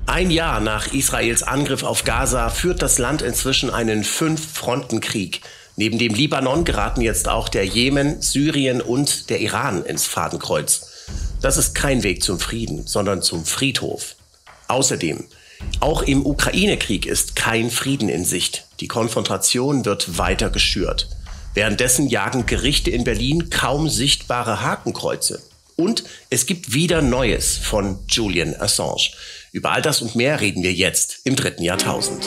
Ein Jahr nach Israels Angriff auf Gaza führt das Land inzwischen einen 5-Fronten-Krieg. Neben dem Libanon geraten jetzt auch der Jemen, Syrien und der Iran ins Fadenkreuz. Das ist kein Weg zum Frieden, sondern zum Friedhof. Außerdem, auch im Ukraine-Krieg ist kein Frieden in Sicht. Die Konfrontation wird weiter geschürt. Währenddessen jagen Gerichte in Berlin kaum sichtbare Hakenkreuze. Und es gibt wieder Neues von Julian Assange. Über all das und mehr reden wir jetzt im 3. Jahrtausend.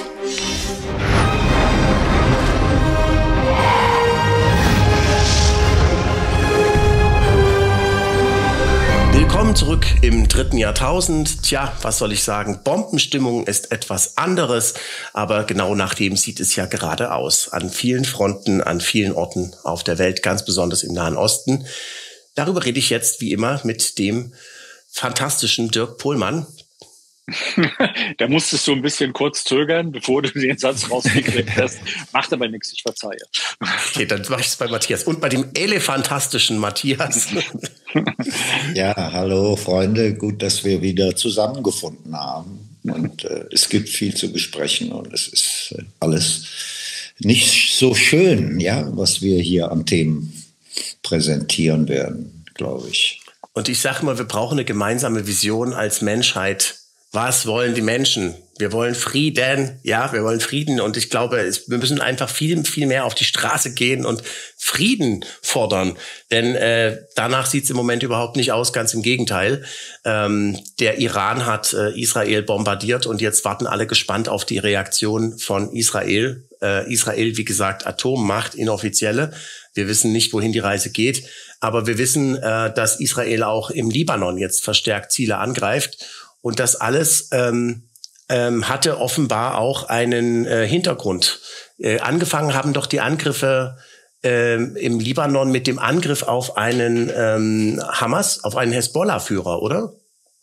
Willkommen zurück im 3. Jahrtausend. Tja, was soll ich sagen? Bombenstimmung ist etwas anderes, aber genau nach dem sieht es ja gerade aus. An vielen Fronten, an vielen Orten auf der Welt, ganz besonders im Nahen Osten. Darüber rede ich jetzt wie immer mit dem fantastischen Dirk Pohlmann. Da musstest du ein bisschen kurz zögern, bevor du den Satz rausgekriegt hast. Macht aber nichts, ich verzeihe. Okay, dann mache ich es bei Matthias. Und bei dem elefantastischen Matthias. Ja, hallo Freunde, gut, dass wir wieder zusammengefunden haben. Und es gibt viel zu besprechen und es ist alles nicht so schön, ja, was wir hier an Themen präsentieren werden, glaube ich. Und ich sage mal, wir brauchen eine gemeinsame Vision als Menschheit. Was wollen die Menschen? Wir wollen Frieden, ja, wir wollen Frieden. Und ich glaube, wir müssen einfach viel, viel mehr auf die Straße gehen und Frieden fordern. Denn danach sieht es im Moment überhaupt nicht aus, ganz im Gegenteil. Der Iran hat Israel bombardiert und jetzt warten alle gespannt auf die Reaktion von Israel. Israel, wie gesagt, Atommacht, inoffizielle. Wir wissen nicht, wohin die Reise geht. Aber wir wissen, dass Israel auch im Libanon jetzt verstärkt Ziele angreift. Und das alles hatte offenbar auch einen Hintergrund. Angefangen haben doch die Angriffe im Libanon mit dem Angriff auf einen Hamas, auf einen Hezbollah-Führer, oder?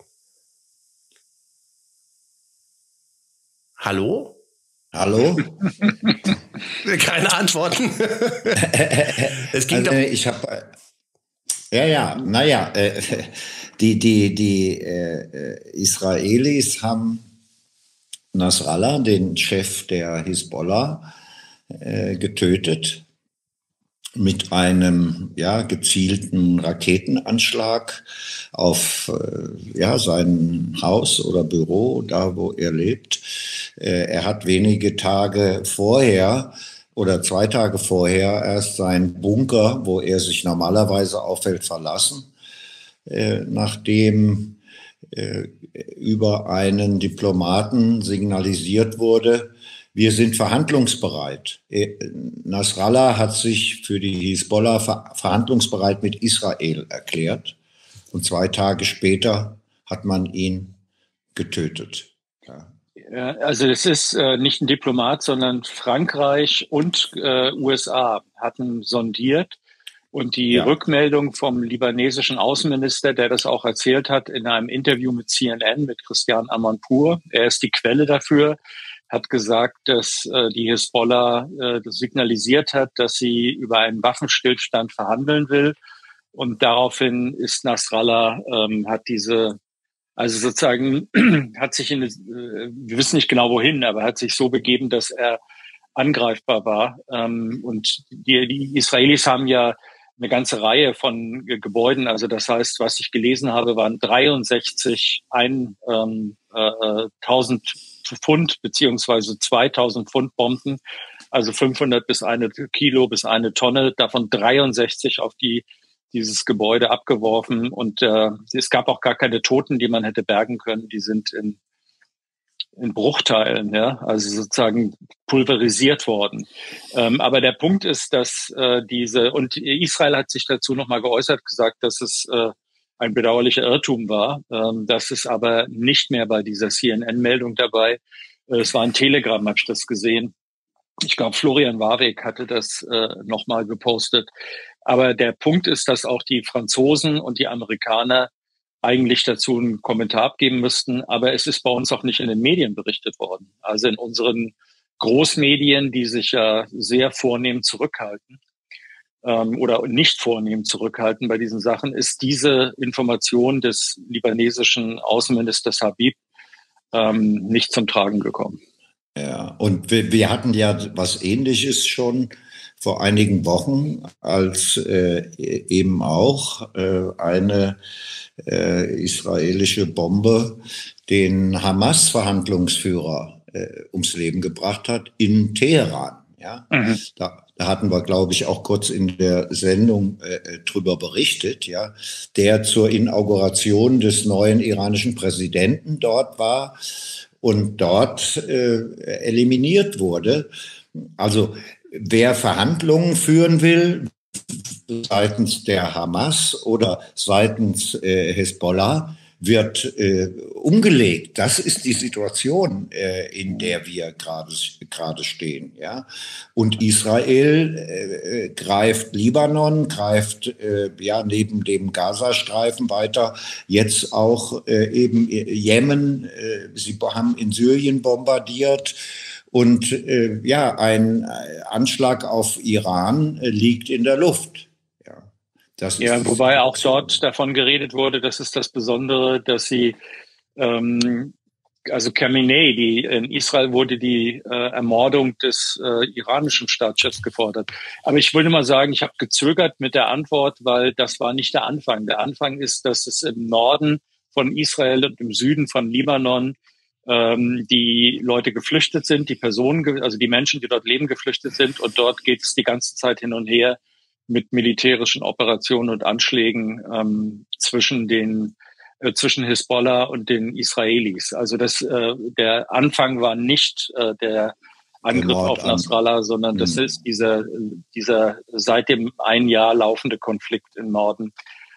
Hallo? Hallo? Keine Antworten. Es ging doch. Ich habe die Israelis haben Nasrallah, den Chef der Hisbollah, getötet mit einem gezielten Raketenanschlag auf sein Haus oder Büro, da wo er lebt. Er hat wenige Tage vorher oder 2 Tage vorher erst seinen Bunker, wo er sich normalerweise aufhält, verlassen, nachdem über einen Diplomaten signalisiert wurde, wir sind verhandlungsbereit. Nasrallah hat sich für die Hisbollah verhandlungsbereit mit Israel erklärt und 2 Tage später hat man ihn getötet. Ja, also es ist nicht ein Diplomat, sondern Frankreich und USA hatten sondiert. Und die Rückmeldung vom libanesischen Außenminister, der das auch erzählt hat in einem Interview mit CNN, mit Christian Amanpour, er ist die Quelle dafür, hat gesagt, dass die Hisbollah signalisiert hat, dass sie über einen Waffenstillstand verhandeln will. Und daraufhin ist Nasrallah, hat sich wir wissen nicht genau wohin, aber hat sich so begeben, dass er angreifbar war. Und die Israelis haben ja eine ganze Reihe von Gebäuden. Also das heißt, was ich gelesen habe, waren 63 1000 Pfund beziehungsweise 2000 Pfund Bomben, also 500 bis 1 Kilo bis 1 Tonne, davon 63 auf dieses Gebäude abgeworfen. Und es gab auch gar keine Toten, die man hätte bergen können. Die sind in Bruchteilen, also sozusagen pulverisiert worden. Aber der Punkt ist, dass und Israel hat sich dazu nochmal geäußert, gesagt, dass es ein bedauerlicher Irrtum war. Das ist aber nicht mehr bei dieser CNN-Meldung dabei. Es war ein Telegram, habe ich das gesehen. Ich glaube, Florian Warwick hatte das nochmal gepostet. Aber der Punkt ist, dass auch die Franzosen und die Amerikaner eigentlich dazu einen Kommentar abgeben müssten. Aber es ist bei uns auch nicht in den Medien berichtet worden. Also in unseren Großmedien, die sich ja sehr vornehm zurückhalten oder nicht vornehm zurückhalten bei diesen Sachen, ist diese Information des libanesischen Außenministers Habib nicht zum Tragen gekommen. Ja, und wir hatten ja was Ähnliches schon vor einigen Wochen, als eben auch eine israelische Bombe den Hamas-Verhandlungsführer ums Leben gebracht hat in Teheran. Ja, da hatten wir, glaube ich, auch kurz in der Sendung drüber berichtet, ja, der zur Inauguration des neuen iranischen Präsidenten dort war und dort eliminiert wurde. Also wer Verhandlungen führen will, seitens der Hamas oder seitens Hezbollah, wird umgelegt. Das ist die Situation, in der wir gerade stehen. Ja? Und Israel greift Libanon, greift neben dem Gazastreifen weiter, jetzt auch eben Jemen. Sie haben in Syrien bombardiert. Und ein Anschlag auf Iran liegt in der Luft. Ja, wobei auch dort davon geredet wurde, das ist das Besondere, dass sie, also Khamenei, in Israel wurde die Ermordung des iranischen Staatschefs gefordert. Aber ich würde mal sagen, ich habe gezögert mit der Antwort, weil das war nicht der Anfang. Der Anfang ist, dass es im Norden von Israel und im Süden von Libanon die Leute geflüchtet sind, die Personen, also die Menschen, die dort leben, geflüchtet sind. Und dort geht es die ganze Zeit hin und her mit militärischen Operationen und Anschlägen zwischen Hisbollah und den Israelis. Also der Anfang war nicht der Angriff auf Nasrallah, sondern das ist dieser seit dem ein Jahr laufende Konflikt im Norden,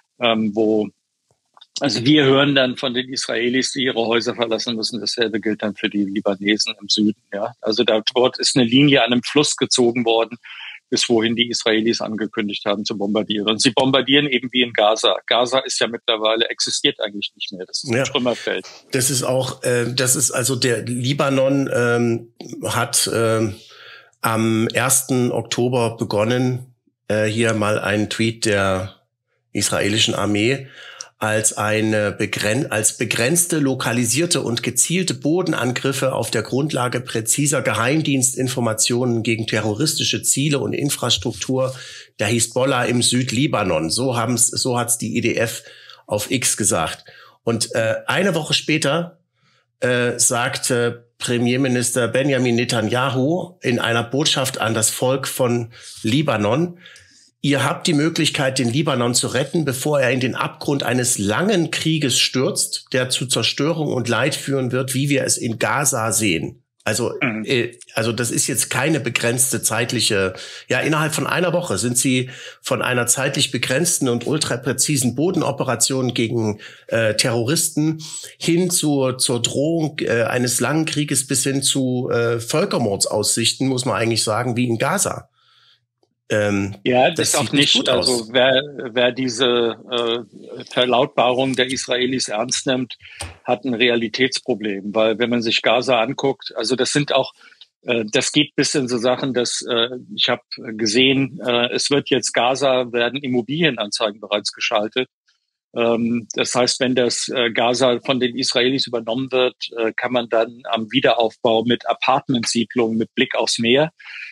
also wir hören dann von den Israelis, die ihre Häuser verlassen müssen. Dasselbe gilt dann für die Libanesen im Süden. Ja, also dort ist eine Linie an einem Fluss gezogen worden, bis wohin die Israelis angekündigt haben zu bombardieren. Und sie bombardieren eben wie in Gaza. Gaza ist ja mittlerweile, existiert eigentlich nicht mehr. Das ist ein Trümmerfeld. Das ist auch, also der Libanon hat am 1. Oktober begonnen, hier mal einen Tweet der israelischen Armee als begrenzte, lokalisierte und gezielte Bodenangriffe auf der Grundlage präziser Geheimdienstinformationen gegen terroristische Ziele und Infrastruktur der Hisbollah im Südlibanon. So hat's die IDF auf X gesagt. Und eine Woche später sagt Premierminister Benjamin Netanyahu in einer Botschaft an das Volk von Libanon: Ihr habt die Möglichkeit, den Libanon zu retten, bevor er in den Abgrund eines langen Krieges stürzt, der zu Zerstörung und Leid führen wird, wie wir es in Gaza sehen. Also das ist jetzt keine begrenzte zeitliche, innerhalb von einer Woche sind sie von einer zeitlich begrenzten und ultrapräzisen Bodenoperation gegen Terroristen hin zur Drohung eines langen Krieges bis hin zu Völkermordsaussichten, muss man eigentlich sagen, wie in Gaza. Das ist auch nicht, also wer diese Verlautbarung der Israelis ernst nimmt, hat ein Realitätsproblem, weil wenn man sich Gaza anguckt, also das geht bis in so Sachen, dass ich habe gesehen, es wird jetzt werden Immobilienanzeigen bereits geschaltet. Das heißt, wenn das Gaza von den Israelis übernommen wird, kann man dann am Wiederaufbau mit Apartmentsiedlungen mit Blick aufs Meer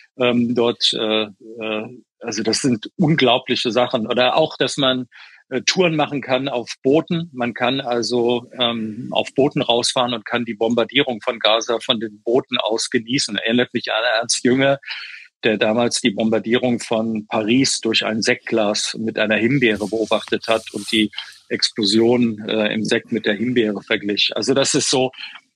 also das sind unglaubliche Sachen. Oder auch, dass man Touren machen kann auf Booten. Man kann also auf Booten rausfahren und kann die Bombardierung von Gaza von den Booten aus genießen. Erinnert mich an Ernst Jünger, der damals die Bombardierung von Paris durch ein Sektglas mit einer Himbeere beobachtet hat und die Explosion im Sekt mit der Himbeere verglich. Also das ist so,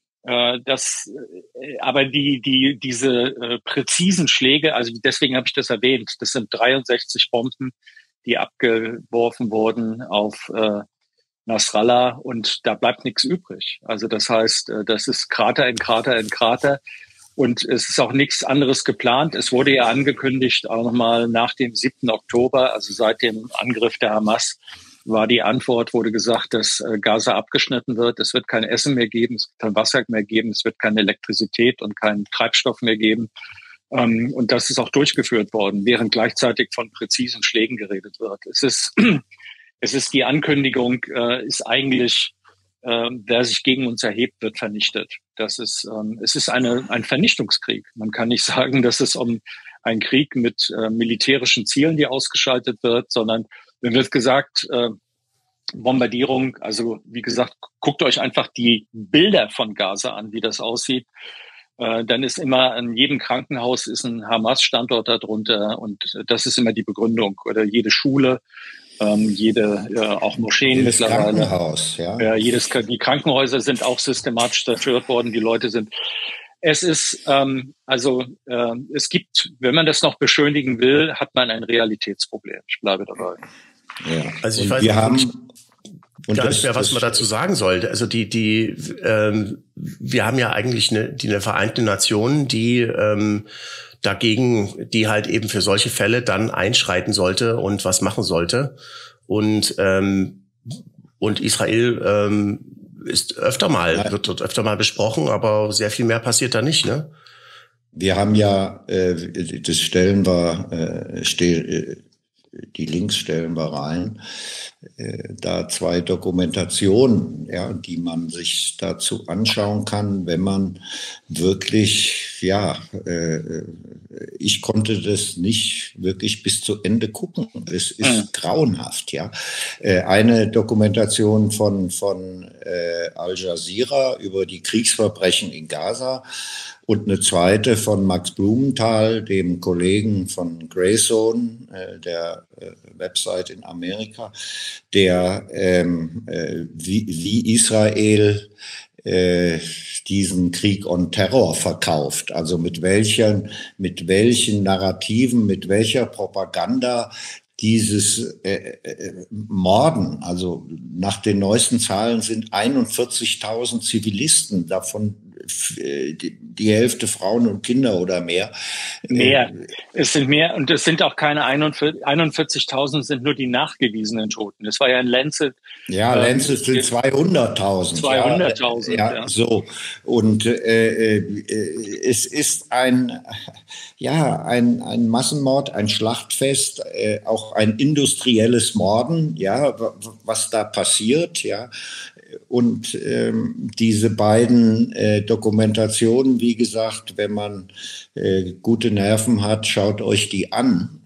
aber diese präzisen Schläge, also deswegen habe ich das erwähnt, das sind 63 Bomben, die abgeworfen wurden auf Nasrallah und da bleibt nichts übrig. Also das heißt, das ist Krater in Krater in Krater und es ist auch nichts anderes geplant. Es wurde ja angekündigt, auch nochmal nach dem 7. Oktober, also seit dem Angriff der Hamas, war die Antwort, wurde gesagt, dass Gaza abgeschnitten wird. Es wird kein Essen mehr geben, es wird kein Wasser mehr geben, es wird keine Elektrizität und keinen Treibstoff mehr geben. Und das ist auch durchgeführt worden, während gleichzeitig von präzisen Schlägen geredet wird. Es ist die Ankündigung, ist eigentlich wer sich gegen uns erhebt, wird vernichtet. Es ist ein Vernichtungskrieg. Man kann nicht sagen, dass es um einen Krieg mit militärischen Zielen, die ausgeschaltet wird, sondern mir wird gesagt, Bombardierung, also wie gesagt, guckt euch einfach die Bilder von Gaza an, wie das aussieht. Dann ist immer an jedem Krankenhaus ist ein Hamas-Standort darunter und das ist immer die Begründung. Oder jede Schule, auch Moscheen jedes mittlerweile. Krankenhaus, ja. Die Krankenhäuser sind auch systematisch zerstört worden. Die Leute sind. Es ist es gibt, wenn man das noch beschönigen will, hat man ein Realitätsproblem. Ich bleibe dabei. Ja. Also ich und weiß wir haben gar nicht mehr, was man dazu sagen sollte. Also wir haben ja eigentlich eine Vereinte Nationen, die dagegen, die halt eben für solche Fälle dann einschreiten sollte und was machen sollte. Und Israel wird dort öfter mal besprochen, aber sehr viel mehr passiert da nicht, ne? Wir haben ja, das stellen wir, die Links stellen wir rein, da 2 Dokumentationen, ja, die man sich dazu anschauen kann, wenn man wirklich, ich konnte das nicht wirklich bis zu Ende gucken. Es ist grauenhaft, ja. Eine Dokumentation von Al Jazeera über die Kriegsverbrechen in Gaza und eine zweite von Max Blumenthal, dem Kollegen von Grayzone, der Website in Amerika, der wie Israel diesen Krieg on Terror verkauft, also mit welchen Narrativen, mit welcher Propaganda dieses Morden, also nach den neuesten Zahlen sind 41.000 Zivilisten, davon die Hälfte Frauen und Kinder oder mehr. Mehr. Es sind mehr und es sind auch keine 41.000 sind nur die nachgewiesenen Toten. Das war ja ein Lancet. Ja, Lancet sind 200.000. 200.000. Ja, so. Und es ist ein Massenmord, ein Schlachtfest, auch ein industrielles Morden, ja, was da passiert, ja. Und diese beiden Dokumentationen, wie gesagt, wenn man gute Nerven hat, schaut euch die an.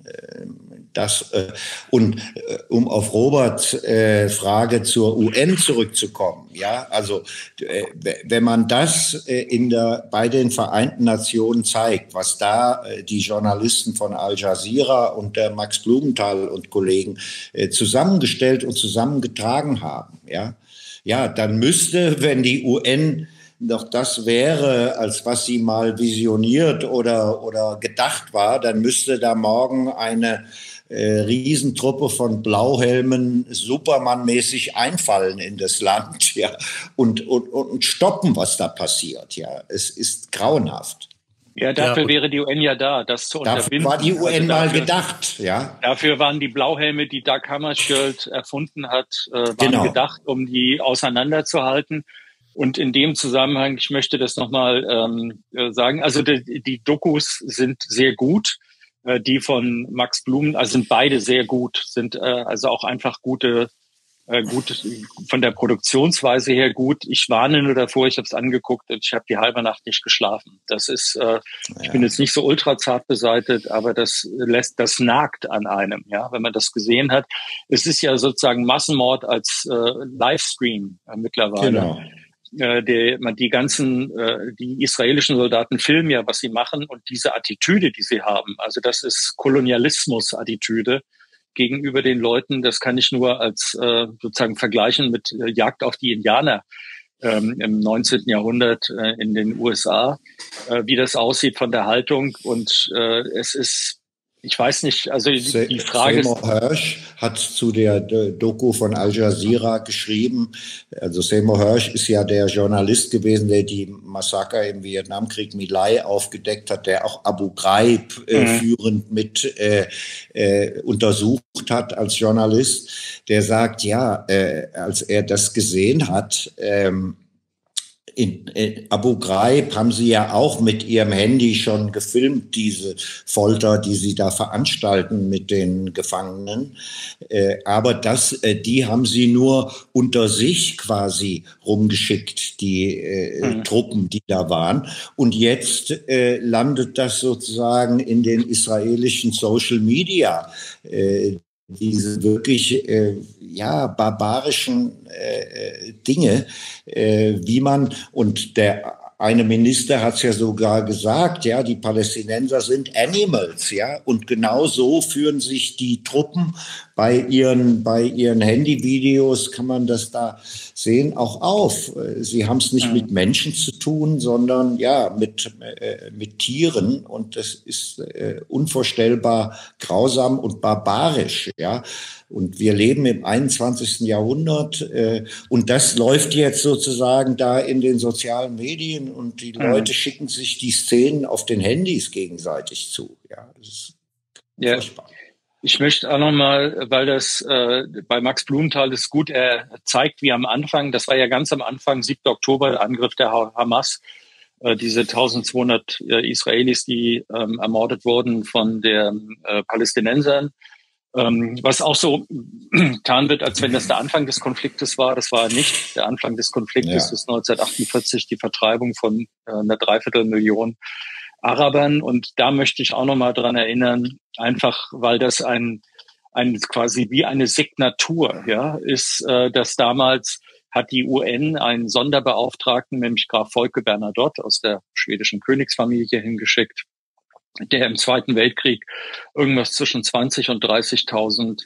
Um auf Roberts Frage zur UN zurückzukommen, ja, also wenn man das bei den Vereinten Nationen zeigt, was da die Journalisten von Al Jazeera und der Max Blumenthal und Kollegen zusammengestellt und zusammengetragen haben, ja, dann müsste, wenn die UN noch das wäre, als was sie mal visioniert oder gedacht war, dann müsste da morgen eine Riesentruppe von Blauhelmen Superman-mäßig einfallen in das Land, ja, und stoppen, was da passiert, ja. Es ist grauenhaft. Ja, dafür wäre die UN ja da, das zu unterbinden. Dafür war die UN mal gedacht, ja. Dafür waren die Blauhelme, die Dag Hammarskjöld erfunden hat, gedacht, um die auseinanderzuhalten. Und in dem Zusammenhang, ich möchte das nochmal sagen, also die Dokus sind sehr gut. Die von Max Blumen, also sind beide sehr gut, sind also auch einfach gut von der Produktionsweise her gut. Ich warne nur davor, ich habe es angeguckt und ich habe die halbe Nacht nicht geschlafen. Das ist, ich bin jetzt nicht so ultra zart beseitet, aber das nagt an einem, ja, wenn man das gesehen hat. Es ist ja sozusagen Massenmord als Livestream mittlerweile. Genau. Die israelischen Soldaten filmen ja, was sie machen und diese Attitüde, die sie haben, also das ist Kolonialismus-Attitüde gegenüber den Leuten, das kann ich nur als sozusagen vergleichen mit Jagd auf die Indianer im 19. Jahrhundert in den USA, wie das aussieht von der Haltung und es ist, ich weiß nicht, also die Frage Seymour Hersh hat zu der Doku von Al Jazeera geschrieben. Also Seymour Hersh ist ja der Journalist gewesen, der die Massaker im Vietnamkrieg My Lai aufgedeckt hat, der auch Abu Ghraib führend mit untersucht hat als Journalist. Der sagt, ja, als er das gesehen hat, In Abu Ghraib haben Sie ja auch mit Ihrem Handy schon gefilmt, diese Folter, die Sie da veranstalten mit den Gefangenen. Aber die haben Sie nur unter sich quasi rumgeschickt, die Truppen, die da waren. Und jetzt landet das sozusagen in den israelischen Social Media. Diese wirklich barbarischen Dinge, wie man, und der eine Minister hat es ja sogar gesagt, ja, die Palästinenser sind Animals, ja, und genau so führen sich die Truppen bei ihren Handyvideos, kann man das da sehen, auch auf. Sie haben es nicht mit Menschen zu tun, sondern ja, mit Tieren, und das ist unvorstellbar grausam und barbarisch, ja. Und wir leben im 21. Jahrhundert und das läuft jetzt sozusagen da in den sozialen Medien und die Leute schicken sich die Szenen auf den Handys gegenseitig zu. Ja, das ist furchtbar. Ich möchte auch nochmal, weil das bei Max Blumenthal ist gut, er zeigt, wie am Anfang, das war ja ganz am Anfang, 7. Oktober, der Angriff der Hamas, diese 1200 Israelis, die ermordet wurden von den Palästinensern. Was auch so getan wird, als wenn das der Anfang des Konfliktes war. Das war nicht. Der Anfang des Konfliktes ist 1948 die Vertreibung von einer Dreiviertelmillion Arabern. Und da möchte ich auch nochmal dran erinnern, einfach weil das ein quasi wie eine Signatur ist, dass damals hat die UN einen Sonderbeauftragten, nämlich Graf Folke Bernadotte aus der schwedischen Königsfamilie hingeschickt, der im Zweiten Weltkrieg irgendwas zwischen 20 und 30.000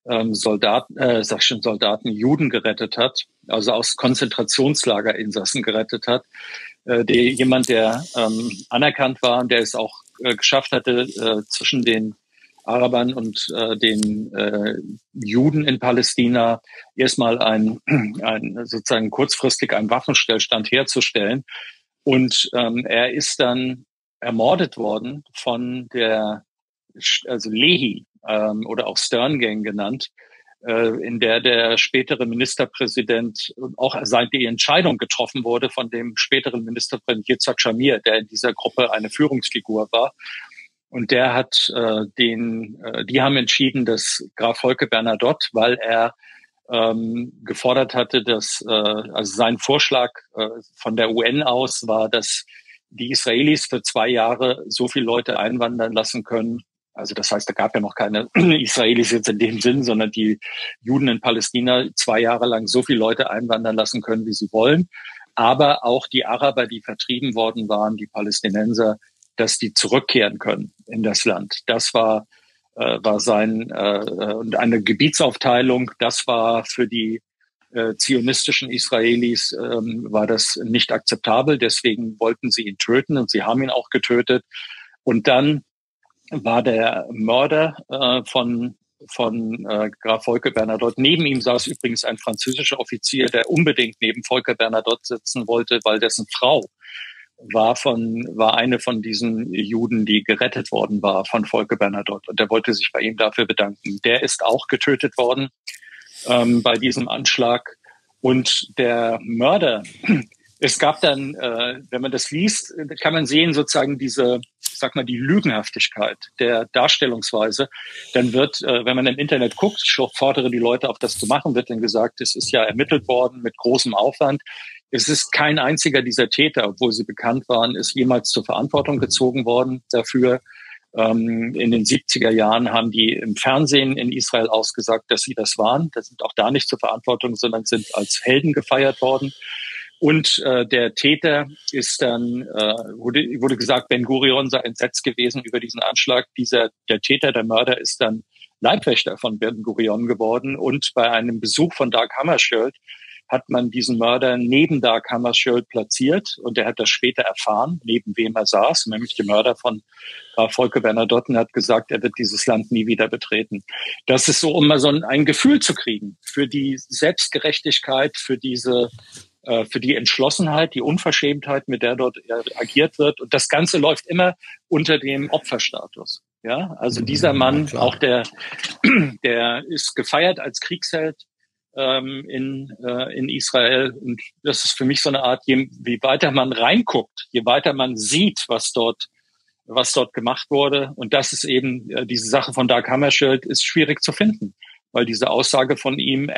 Juden gerettet hat, also aus Konzentrationslagerinsassen gerettet hat. Jemand, der anerkannt war und der es auch geschafft hatte, zwischen den Arabern und den Juden in Palästina erstmal sozusagen kurzfristig einen Waffenstillstand herzustellen. Und er ist dann ermordet worden von also Lehi oder auch Stern Gang genannt, in der spätere Ministerpräsident auch seit die Entscheidung getroffen wurde von dem späteren Ministerpräsident Yitzhak Shamir, der in dieser Gruppe eine Führungsfigur war. Und der hat die haben entschieden, dass Graf Folke Bernadotte, weil er gefordert hatte, dass also sein Vorschlag von der UN aus war, dass die Israelis für 2 Jahre so viele Leute einwandern lassen können. Also das heißt, da gab ja noch keine Israelis jetzt in dem Sinn, sondern die Juden in Palästina 2 Jahre lang so viele Leute einwandern lassen können, wie sie wollen. Aber auch die Araber, die vertrieben worden waren, die Palästinenser, dass die zurückkehren können in das Land. Das war sein und eine Gebietsaufteilung. Das war für die zionistischen Israelis war das nicht akzeptabel. Deswegen wollten sie ihn töten und sie haben ihn auch getötet. Und dann war der Mörder von Graf Folke Bernadotte. Neben ihm saß übrigens ein französischer Offizier, der unbedingt neben Folke Bernadotte sitzen wollte, weil dessen Frau war eine von diesen Juden, die gerettet worden war von Folke Bernadotte. Und der wollte sich bei ihm dafür bedanken. Der ist auch getötet worden bei diesem Anschlag. Und der Mörder, es gab dann, wenn man das liest, kann man sehen sozusagen die Lügenhaftigkeit der Darstellungsweise. Dann wird, wenn man im Internet guckt, ich fordere die Leute auf, das zu machen, wird dann gesagt, es ist ja ermittelt worden mit großem Aufwand. Es ist kein einziger dieser Täter, obwohl sie bekannt waren, ist jemals zur Verantwortung gezogen worden dafür. In den 70er Jahren haben die im Fernsehen in Israel ausgesagt, dass sie das waren. Das sind auch da nicht zur Verantwortung, sondern sind als Helden gefeiert worden. Und der Täter ist dann, wurde gesagt, Ben Gurion sei entsetzt gewesen über diesen Anschlag. Der Täter, der Mörder, ist dann Leibwächter von Ben Gurion geworden. Und bei einem Besuch von Dag Hammarskjöld hat man diesen Mörder neben Dag Hammarskjöld platziert und er hat das später erfahren, neben wem er saß, nämlich der Mörder von Graf Folke Bernadotte, hat gesagt, er wird dieses Land nie wieder betreten. Das ist so, um mal so ein Gefühl zu kriegen für die Selbstgerechtigkeit, für die Entschlossenheit, die Unverschämtheit, mit der dort agiert wird. Und das Ganze läuft immer unter dem Opferstatus. Ja, also dieser Mann, auch der ist gefeiert als Kriegsheld. in Israel. Und das ist für mich so eine Art, je weiter man reinguckt, je weiter man sieht, was dort gemacht wurde. Und das ist eben diese Sache von Dag Hammarskjöld ist schwierig zu finden, weil diese Aussage von ihm,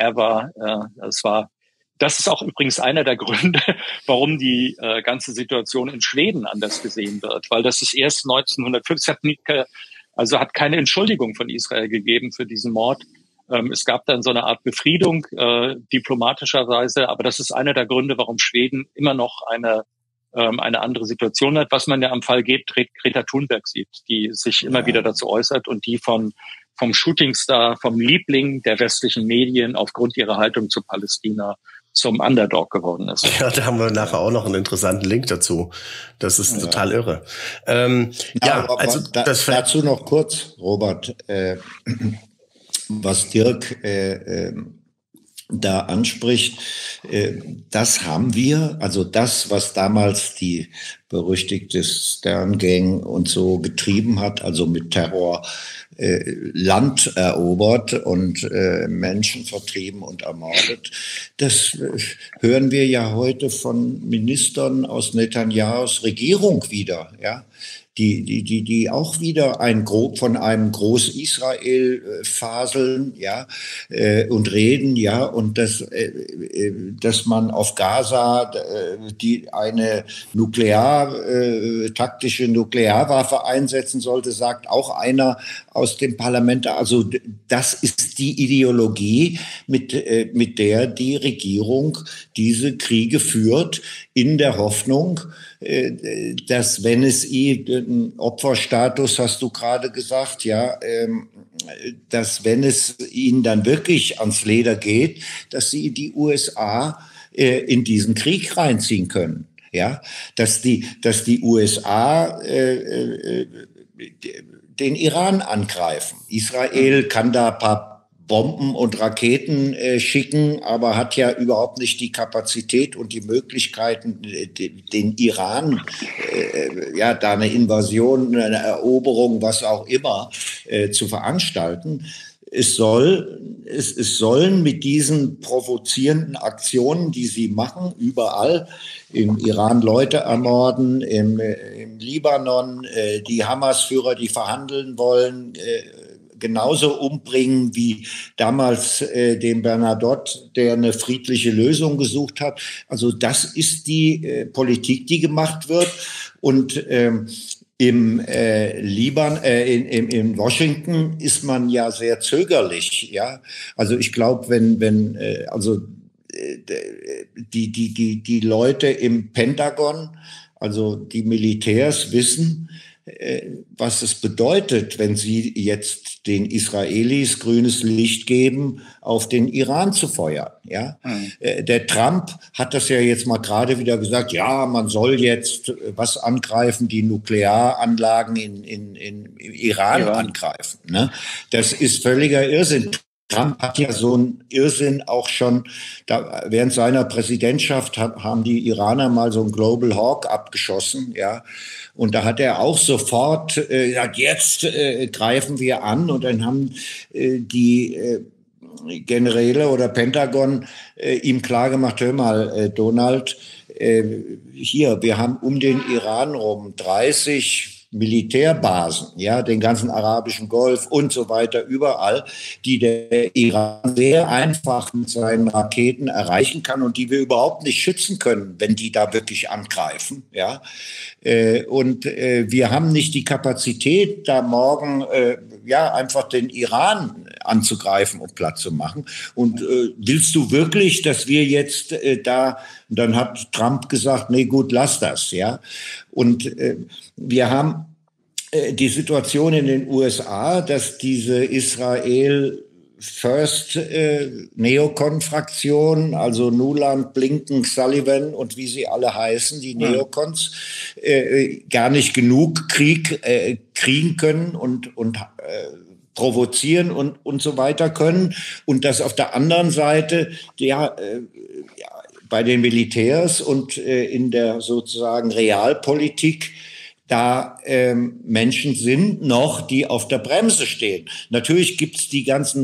das ist auch übrigens einer der Gründe, warum die ganze Situation in Schweden anders gesehen wird, weil das ist erst 1950, hat keine Entschuldigung von Israel gegeben für diesen Mord. Es gab dann so eine Art Befriedung diplomatischerweise, aber das ist einer der Gründe, warum Schweden immer noch eine andere Situation hat, was man ja am Fall Greta Thunberg sieht, die sich immer wieder dazu äußert und die vom Shootingstar, vom Liebling der westlichen Medien aufgrund ihrer Haltung zu Palästina zum Underdog geworden ist. Ja, da haben wir nachher auch noch einen interessanten Link dazu. Das ist total irre. Dazu noch kurz, Robert, was Dirk da anspricht, das haben wir, also das, was damals die berüchtigte Stern-Gang und so getrieben hat, also mit Terror Land erobert und Menschen vertrieben und ermordet. Das hören wir ja heute von Ministern aus Netanyahus Regierung wieder, ja. Die auch wieder von einem Groß-Israel faseln, ja, und reden, ja, und dass man auf Gaza eine taktische Nuklearwaffe einsetzen sollte, sagt auch einer aus dem Parlament. Also das ist die Ideologie, mit der die Regierung diese Kriege führt, in der Hoffnung, dass wenn es einen Opferstatus, hast du gerade gesagt, ja, dass wenn es ihnen dann wirklich ans Leder geht, dass sie die USA in diesen Krieg reinziehen können, ja, dass die USA den Iran angreifen. Israel kann da ein paar Bomben und Raketen schicken, aber hat ja überhaupt nicht die Kapazität und die Möglichkeiten, den Iran, da eine Invasion, eine Eroberung, was auch immer, zu veranstalten. Es sollen mit diesen provozierenden Aktionen, die sie machen, überall im Iran Leute ermorden, im Libanon die Hamas-Führer, die verhandeln wollen, genauso umbringen wie damals den Bernadotte, der eine friedliche Lösung gesucht hat. Also das ist die Politik, die gemacht wird. Und in Washington ist man ja sehr zögerlich, ja. Also ich glaube, wenn die Leute im Pentagon, also die Militärs wissen, was es bedeutet, wenn sie jetzt den Israelis grünes Licht geben, auf den Iran zu feuern. Ja? Der Trump hat das ja jetzt mal gerade wieder gesagt, ja, man soll jetzt was angreifen, die Nuklearanlagen im Iran angreifen. Ne? Das ist völliger Irrsinn. Trump hat ja so einen Irrsinn auch schon, während seiner Präsidentschaft haben die Iraner mal so einen Global Hawk abgeschossen, ja. Und da hat er auch sofort gesagt, jetzt greifen wir an. Und dann haben die Generäle oder Pentagon ihm klargemacht, hör mal, Donald, hier, wir haben um den Iran rum 30 Militärbasen, ja, den ganzen arabischen Golf und so weiter, überall, die der Iran sehr einfach mit seinen Raketen erreichen kann und die wir überhaupt nicht schützen können, wenn die da wirklich angreifen, ja. Und wir haben nicht die Kapazität, da morgen einfach den Iran anzugreifen und platt zu machen. Und willst du wirklich, dass wir jetzt und dann hat Trump gesagt, nee, gut, lass das, ja. Und wir haben die Situation in den USA, dass diese Israel First Neokon-Fraktion, also Nuland, Blinken, Sullivan und wie sie alle heißen, die Neokons, gar nicht genug Krieg kriegen können und provozieren und so weiter können. Und dass auf der anderen Seite bei den Militärs und in der sozusagen Realpolitik da Menschen sind noch, die auf der Bremse stehen. Natürlich gibt's die ganzen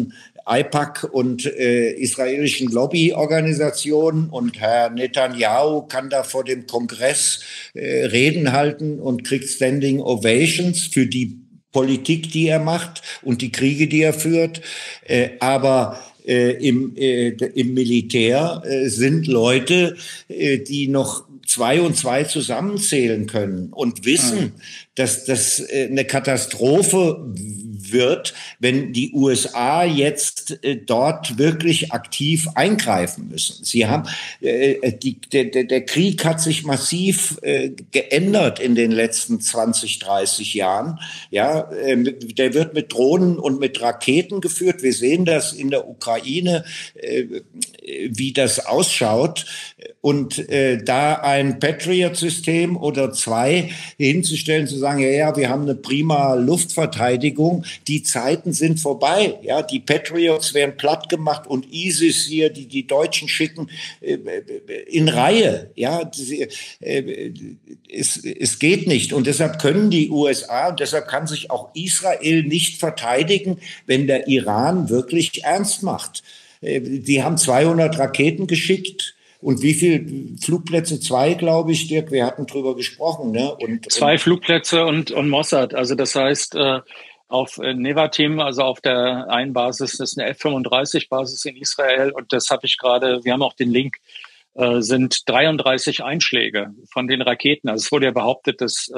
AIPAC und israelischen Lobbyorganisationen, und Herr Netanyahu kann da vor dem Kongress Reden halten und kriegt Standing Ovations für die Politik, die er macht und die Kriege, die er führt. Aber im Militär sind Leute, die noch 2 und 2 zusammenzählen können und wissen, dass das eine Katastrophe wird, wenn die USA jetzt dort wirklich aktiv eingreifen müssen. Sie haben der Krieg hat sich massiv geändert in den letzten 20, 30 Jahren. Ja, der wird mit Drohnen und mit Raketen geführt. Wir sehen das in der Ukraine, wie das ausschaut. Und da ein Patriot-System oder 2 hinzustellen, zu sagen, ja, wir haben eine prima Luftverteidigung, die Zeiten sind vorbei. Ja, die Patriots werden platt gemacht und ISIS hier, die Deutschen schicken in Reihe. Ja, es geht nicht. Und deshalb können die USA, und deshalb kann sich auch Israel nicht verteidigen, wenn der Iran wirklich ernst macht. Die haben 200 Raketen geschickt. Und wie viele Flugplätze? 2, glaube ich, Dirk, wir hatten drüber gesprochen. Ne? 2 Flugplätze und Mossad. Also das heißt, auf Nevatim, also auf der einen Basis, das ist eine F-35-Basis in Israel. Und das habe ich gerade, wir haben auch den Link, sind 33 Einschläge von den Raketen. Also es wurde ja behauptet, dass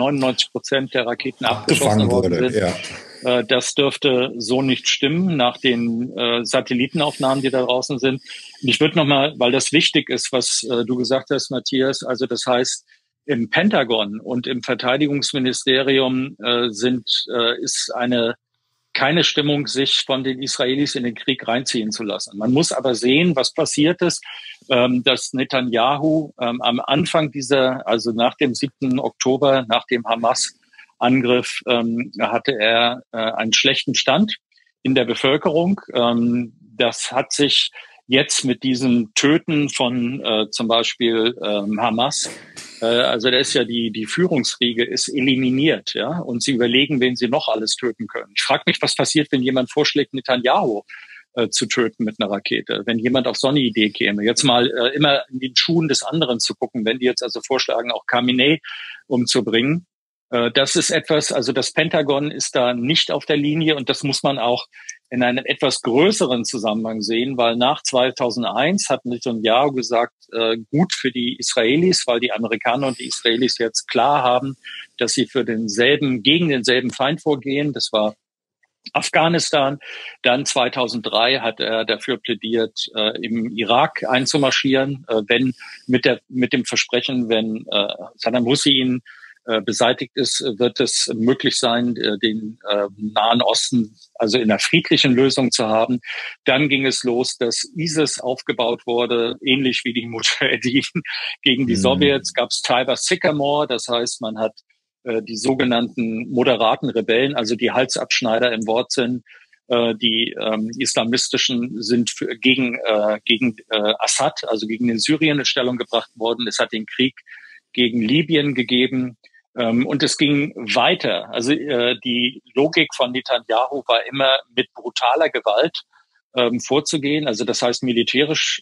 99% der Raketen abgeschossen worden sind. Ja. Das dürfte so nicht stimmen nach den Satellitenaufnahmen, die da draußen sind. Und ich würde nochmal, weil das wichtig ist, was du gesagt hast, Matthias, also das heißt, im Pentagon und im Verteidigungsministerium ist keine Stimmung, sich von den Israelis in den Krieg reinziehen zu lassen. Man muss aber sehen, was passiert ist, dass Netanyahu am Anfang also nach dem 7. Oktober, nach dem Hamas-Angriff, hatte er einen schlechten Stand in der Bevölkerung. Das hat sich jetzt mit diesem Töten von zum Beispiel Hamas, also da ist ja die Führungsriege ist eliminiert, ja, und sie überlegen, wen sie noch alles töten können. Ich frage mich, was passiert, wenn jemand vorschlägt, Netanyahu zu töten mit einer Rakete, wenn jemand auf so eine Idee käme. Jetzt mal immer in den Schuhen des anderen zu gucken, wenn die jetzt also vorschlagen, auch Khamenei umzubringen. Das ist etwas, also das Pentagon ist da nicht auf der Linie, und das muss man auch in einem etwas größeren Zusammenhang sehen, weil nach 2001 hat Netanyahu gesagt, gut für die Israelis, weil die Amerikaner und die Israelis jetzt klar haben, dass sie gegen denselben Feind vorgehen. Das war Afghanistan. Dann 2003 hat er dafür plädiert, im Irak einzumarschieren, wenn mit dem Versprechen, wenn Saddam Hussein beseitigt ist, wird es möglich sein, den Nahen Osten also in einer friedlichen Lösung zu haben. Dann ging es los, dass ISIS aufgebaut wurde, ähnlich wie die Mujahedin gegen die Sowjets. Gab es Tiber Sycamore, das heißt, man hat die sogenannten moderaten Rebellen, also die Halsabschneider im Wortsinn, die islamistischen sind gegen Assad, also gegen den Syrien in Stellung gebracht worden. Es hat den Krieg gegen Libyen gegeben. Und es ging weiter. Also die Logik von Netanyahu war immer, mit brutaler Gewalt vorzugehen. Also das heißt, militärische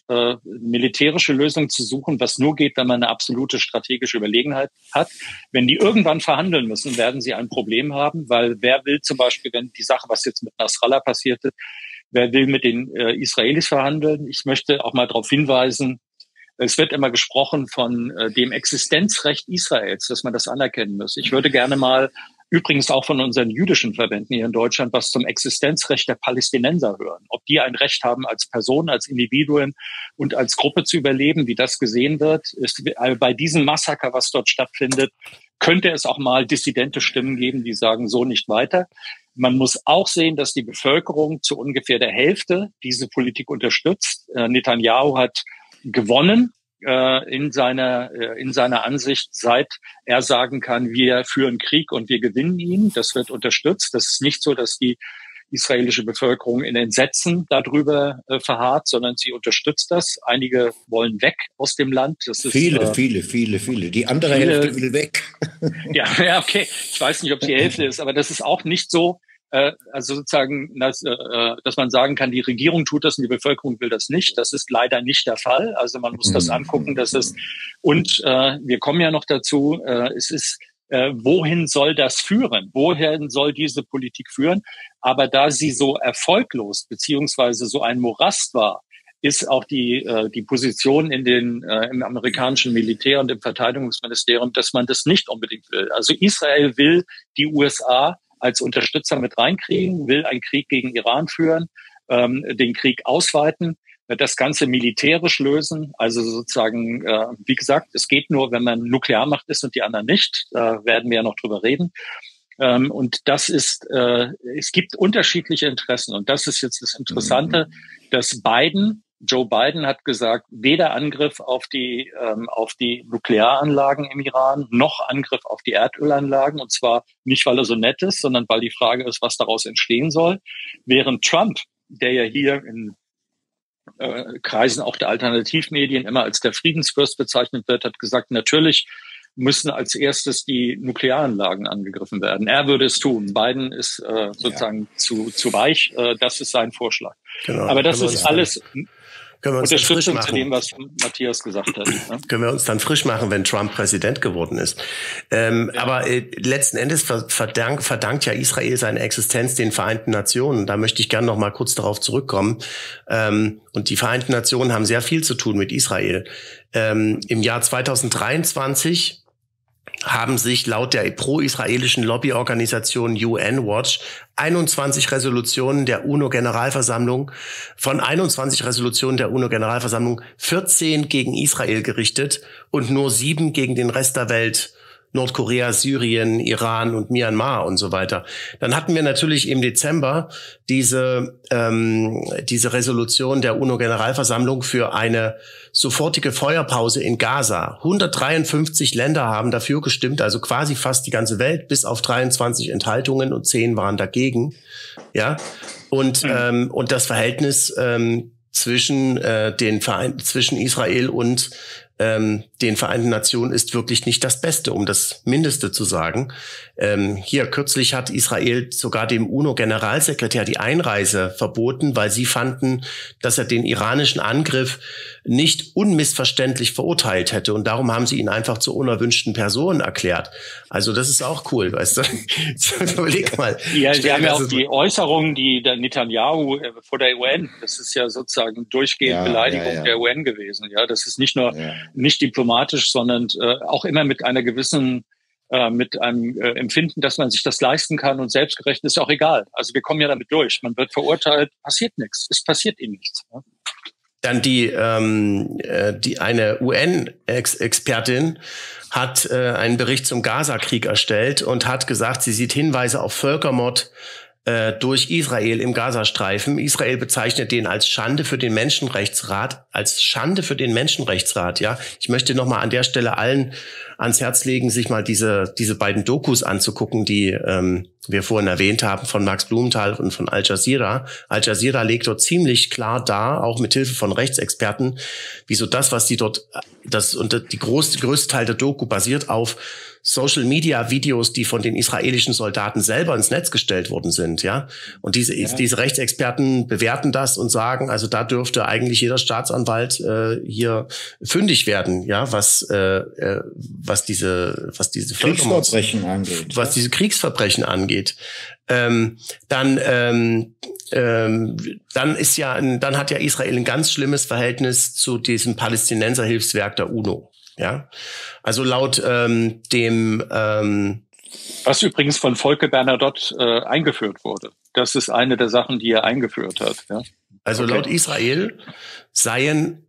Lösungen zu suchen, was nur geht, wenn man eine absolute strategische Überlegenheit hat. Wenn die irgendwann verhandeln müssen, werden sie ein Problem haben, weil wer will zum Beispiel, wenn die Sache, was jetzt mit Nasrallah passierte, wer will mit den Israelis verhandeln? Ich möchte auch mal darauf hinweisen, es wird immer gesprochen von dem Existenzrecht Israels, dass man das anerkennen muss. Ich würde gerne mal, übrigens auch von unseren jüdischen Verbänden hier in Deutschland, was zum Existenzrecht der Palästinenser hören. Ob die ein Recht haben, als Personen, als Individuen und als Gruppe zu überleben, wie das gesehen wird, ist bei diesem Massaker, was dort stattfindet, könnte es auch mal dissidente Stimmen geben, die sagen, so nicht weiter. Man muss auch sehen, dass die Bevölkerung zu ungefähr der Hälfte diese Politik unterstützt. Netanyahu hat gewonnen in seiner Ansicht, seit er sagen kann, wir führen Krieg und wir gewinnen ihn. Das wird unterstützt. Das ist nicht so, dass die israelische Bevölkerung in Entsetzen darüber verharrt, sondern sie unterstützt das. Einige wollen weg aus dem Land. Das ist, viele. Die andere Hälfte will weg. Ja, okay. Ich weiß nicht, ob es die Hälfte ist, aber das ist auch nicht so, also sozusagen, dass man sagen kann, die Regierung tut das und die Bevölkerung will das nicht. Das ist leider nicht der Fall. Also man muss das angucken, und wir kommen ja noch dazu, es ist, wohin soll das führen? Wohin soll diese Politik führen? Aber da sie so erfolglos beziehungsweise so ein Morast war, ist auch die Position im amerikanischen Militär und im Verteidigungsministerium, dass man das nicht unbedingt will. Also Israel will die USA als Unterstützer mit reinkriegen, will einen Krieg gegen Iran führen, den Krieg ausweiten, das Ganze militärisch lösen. Also sozusagen, wie gesagt, es geht nur, wenn man Nuklearmacht ist und die anderen nicht. Da werden wir ja noch drüber reden. Und das ist, es gibt unterschiedliche Interessen. Und das ist jetzt das Interessante, dass Joe Biden hat gesagt, weder Angriff auf die Nuklearanlagen im Iran, noch Angriff auf die Erdölanlagen. Und zwar nicht, weil er so nett ist, sondern weil die Frage ist, was daraus entstehen soll. Während Trump, der ja hier in Kreisen auch der Alternativmedien immer als der Friedensfürst bezeichnet wird, hat gesagt, natürlich müssen als erstes die Nuklearanlagen angegriffen werden. Er würde es tun. Biden ist sozusagen zu weich. Das ist sein Vorschlag. Genau, aber das ist alles Unterstützung zu dem, was Matthias gesagt hat. Ne? Können wir uns dann frisch machen, wenn Trump Präsident geworden ist. Aber letzten Endes verdankt ja Israel seine Existenz den Vereinten Nationen. Da möchte ich gerne noch mal kurz darauf zurückkommen. Und die Vereinten Nationen haben sehr viel zu tun mit Israel. Im Jahr 2023 haben sich laut der pro-israelischen Lobbyorganisation UN Watch 21 Resolutionen der UNO-Generalversammlung, 14 gegen Israel gerichtet und nur 7 gegen den Rest der Welt. Nordkorea, Syrien, Iran und Myanmar und so weiter. Dann hatten wir natürlich im Dezember diese Resolution der UNO-Generalversammlung für eine sofortige Feuerpause in Gaza. 153 Länder haben dafür gestimmt, also quasi fast die ganze Welt, bis auf 23 Enthaltungen und 10 waren dagegen. Ja, und das Verhältnis zwischen Israel und den Vereinten Nationen ist wirklich nicht das Beste, um das Mindeste zu sagen. Hier kürzlich hat Israel sogar dem UNO-Generalsekretär die Einreise verboten, weil sie fanden, dass er den iranischen Angriff nicht unmissverständlich verurteilt hätte. Und darum haben sie ihn einfach zur unerwünschten Person erklärt. Also das ist auch cool, weißt du? Überleg mal. Ja, sie haben ja auch die Äußerungen, die der Netanyahu vor der UN, das ist ja sozusagen durchgehend Beleidigung der UN gewesen. Ja, das ist nicht nur nicht diplomatisch, sondern auch immer mit einer gewissen mit einem Empfinden, dass man sich das leisten kann und selbstgerecht ist auch egal. Also wir kommen ja damit durch. Man wird verurteilt, passiert nichts. Es passiert ihnen nichts. Ja? Dann eine UN-Expertin hat einen Bericht zum Gaza-Krieg erstellt und hat gesagt, sie sieht Hinweise auf Völkermord durch Israel im Gazastreifen. Israel bezeichnet den als Schande für den Menschenrechtsrat, ja. Ich möchte nochmal an der Stelle allen ans Herz legen, sich mal diese beiden Dokus anzugucken, die wir vorhin erwähnt haben, von Max Blumenthal und von Al Jazeera. Al Jazeera legt dort ziemlich klar dar, auch mit Hilfe von Rechtsexperten, wieso das, was die dort, die größte Teil der Doku basiert auf Social-Media-Videos, die von den israelischen Soldaten selber ins Netz gestellt worden sind, ja. Und diese Rechtsexperten bewerten das und sagen, also da dürfte eigentlich jeder Staatsanwalt hier fündig werden, ja, was diese Kriegsverbrechen angeht. Was diese Kriegsverbrechen angeht. Dann hat ja Israel ein ganz schlimmes Verhältnis zu diesem Palästinenserhilfswerk der UNO. Ja, also laut was übrigens von Volker Bernadotte eingeführt wurde. Das ist eine der Sachen, die er eingeführt hat. Ja? Also laut Israel seien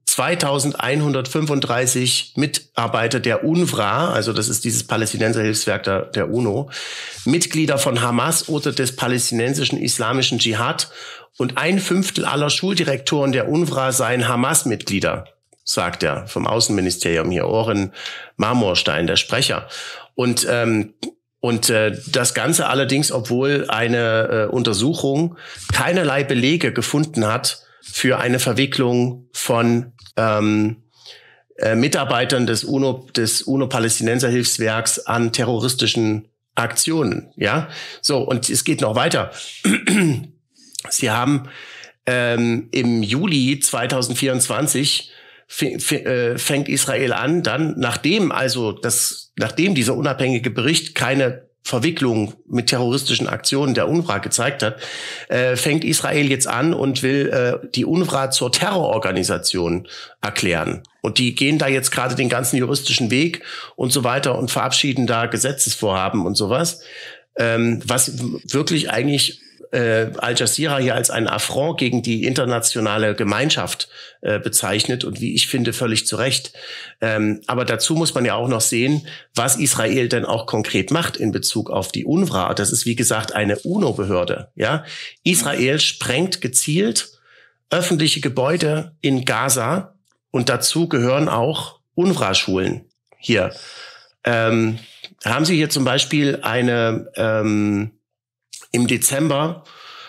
2135 Mitarbeiter der UNRWA, also das ist dieses Palästinenserhilfswerk der UNO, Mitglieder von Hamas oder des palästinensischen islamischen Dschihad und 1/5 aller Schuldirektoren der UNRWA seien Hamas-Mitglieder, sagt er vom Außenministerium hier, Oren Marmorstein, der Sprecher. Und das Ganze allerdings, obwohl eine Untersuchung keinerlei Belege gefunden hat für eine Verwicklung von Mitarbeitern des UNO-Palästinenserhilfswerks an terroristischen Aktionen, ja. So, und es geht noch weiter. Sie haben im Juli 2024 fängt Israel an, dann, nachdem dieser unabhängige Bericht keine Verwicklung mit terroristischen Aktionen der UNRWA gezeigt hat, fängt Israel jetzt an und will die UNRWA zur Terrororganisation erklären. Und die gehen da jetzt gerade den ganzen juristischen Weg und so weiter und verabschieden da Gesetzesvorhaben und sowas, was wirklich eigentlich Al Jazeera hier als einen Affront gegen die internationale Gemeinschaft bezeichnet und wie ich finde, völlig zu Recht. Aber dazu muss man ja auch noch sehen, was Israel denn auch konkret macht in Bezug auf die UNRWA. Das ist, wie gesagt, eine UNO-Behörde. Ja? Israel sprengt gezielt öffentliche Gebäude in Gaza und dazu gehören auch UNRWA-Schulen hier. Haben Sie hier zum Beispiel im Dezember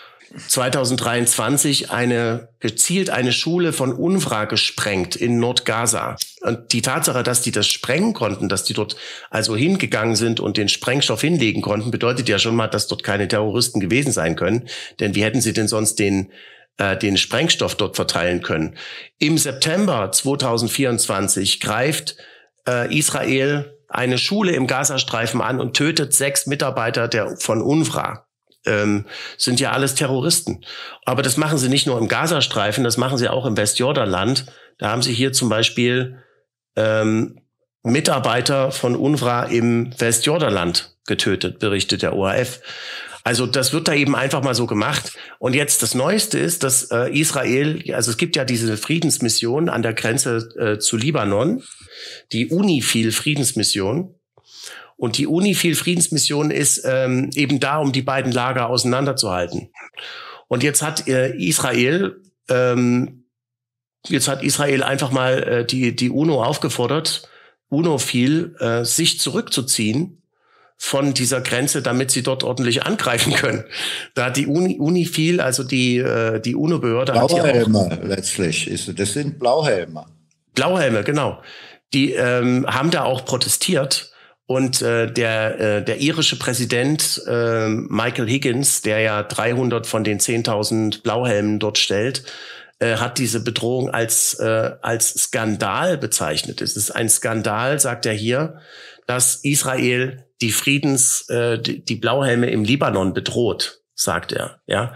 2023 gezielt eine Schule von UNRWA gesprengt in Nordgaza. Und die Tatsache, dass die das sprengen konnten, dass die dort also hingegangen sind und den Sprengstoff hinlegen konnten, bedeutet ja schon mal, dass dort keine Terroristen gewesen sein können. Denn wie hätten sie denn sonst den Sprengstoff dort verteilen können? Im September 2024 greift Israel eine Schule im Gazastreifen an und tötet 6 Mitarbeiter von UNRWA. Sind ja alles Terroristen. Aber das machen sie nicht nur im Gazastreifen, das machen sie auch im Westjordanland. Da haben sie hier zum Beispiel Mitarbeiter von UNRWA im Westjordanland getötet, berichtet der ORF. Also das wird da eben einfach mal so gemacht. Und jetzt das Neueste ist, dass Israel, also es gibt ja diese Friedensmission an der Grenze zu Libanon, die UNIFIL-Friedensmission. Und die UNIFIL-Friedensmission ist eben da, um die beiden Lager auseinanderzuhalten. Und jetzt hat Israel einfach mal die UNO aufgefordert, UNOFIL, sich zurückzuziehen von dieser Grenze, damit sie dort ordentlich angreifen können. Da hat die UNIFIL, also die UNO-Behörde, Blauhelme letztlich. Das sind Blauhelme. Blauhelme, genau. Die haben da auch protestiert. Und der irische Präsident Michael Higgins, der ja 300 von den 10.000 Blauhelmen dort stellt, hat diese Bedrohung als Skandal bezeichnet. Es ist ein Skandal, sagt er hier, dass Israel die Blauhelme im Libanon bedroht, sagt er. Ja,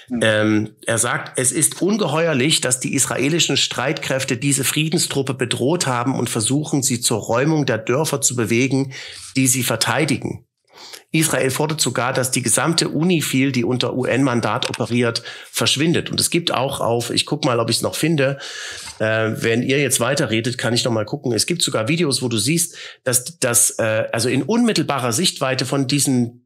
er sagt, es ist ungeheuerlich, dass die israelischen Streitkräfte diese Friedenstruppe bedroht haben und versuchen, sie zur Räumung der Dörfer zu bewegen, die sie verteidigen. Israel fordert sogar, dass die gesamte UNIFIL, die unter UN-Mandat operiert, verschwindet. Und es gibt auch ich guck mal, ob ich es noch finde. Wenn ihr jetzt weiterredet, kann ich noch mal gucken. Es gibt sogar Videos, wo du siehst, dass also in unmittelbarer Sichtweite von diesem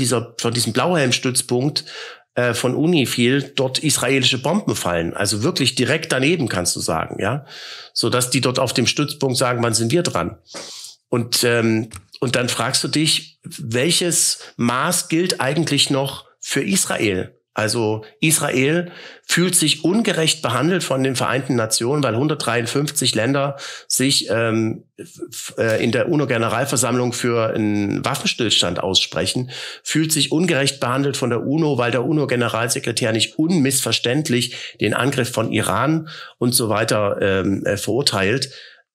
Blauhelmstützpunkt von UNIFIL dort israelische Bomben fallen. Also wirklich direkt daneben, kannst du sagen, ja, so dass die dort auf dem Stützpunkt sagen, wann sind wir dran? Und dann fragst du dich, welches Maß gilt eigentlich noch für Israel? Also Israel fühlt sich ungerecht behandelt von den Vereinten Nationen, weil 153 Länder sich in der UNO-Generalversammlung für einen Waffenstillstand aussprechen, fühlt sich ungerecht behandelt von der UNO, weil der UNO-Generalsekretär nicht unmissverständlich den Angriff von Iran und so weiter verurteilt.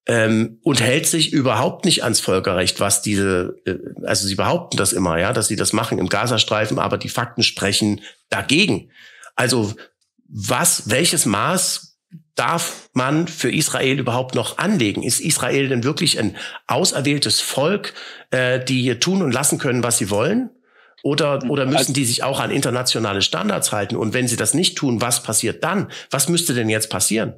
Und hält sich überhaupt nicht ans Völkerrecht, was also sie behaupten das immer, ja, dass sie das machen im Gazastreifen, aber die Fakten sprechen dagegen. Also welches Maß darf man für Israel überhaupt noch anlegen? Ist Israel denn wirklich ein auserwähltes Volk, die hier tun und lassen können, was sie wollen? Oder müssen die sich auch an internationale Standards halten? Und wenn sie das nicht tun, was passiert dann? Was müsste denn jetzt passieren?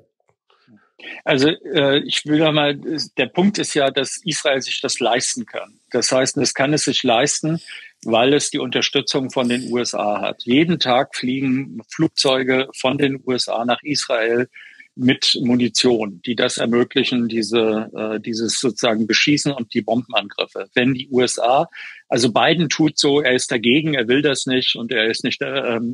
Also ich will da mal, der Punkt ist ja, dass Israel sich das leisten kann. Das heißt, es kann es sich leisten, weil es die Unterstützung von den USA hat. Jeden Tag fliegen Flugzeuge von den USA nach Israel mit Munition, die das ermöglichen, dieses sozusagen Beschießen und die Bombenangriffe. Wenn die USA, also Biden tut so, er ist dagegen, er will das nicht und er ist nicht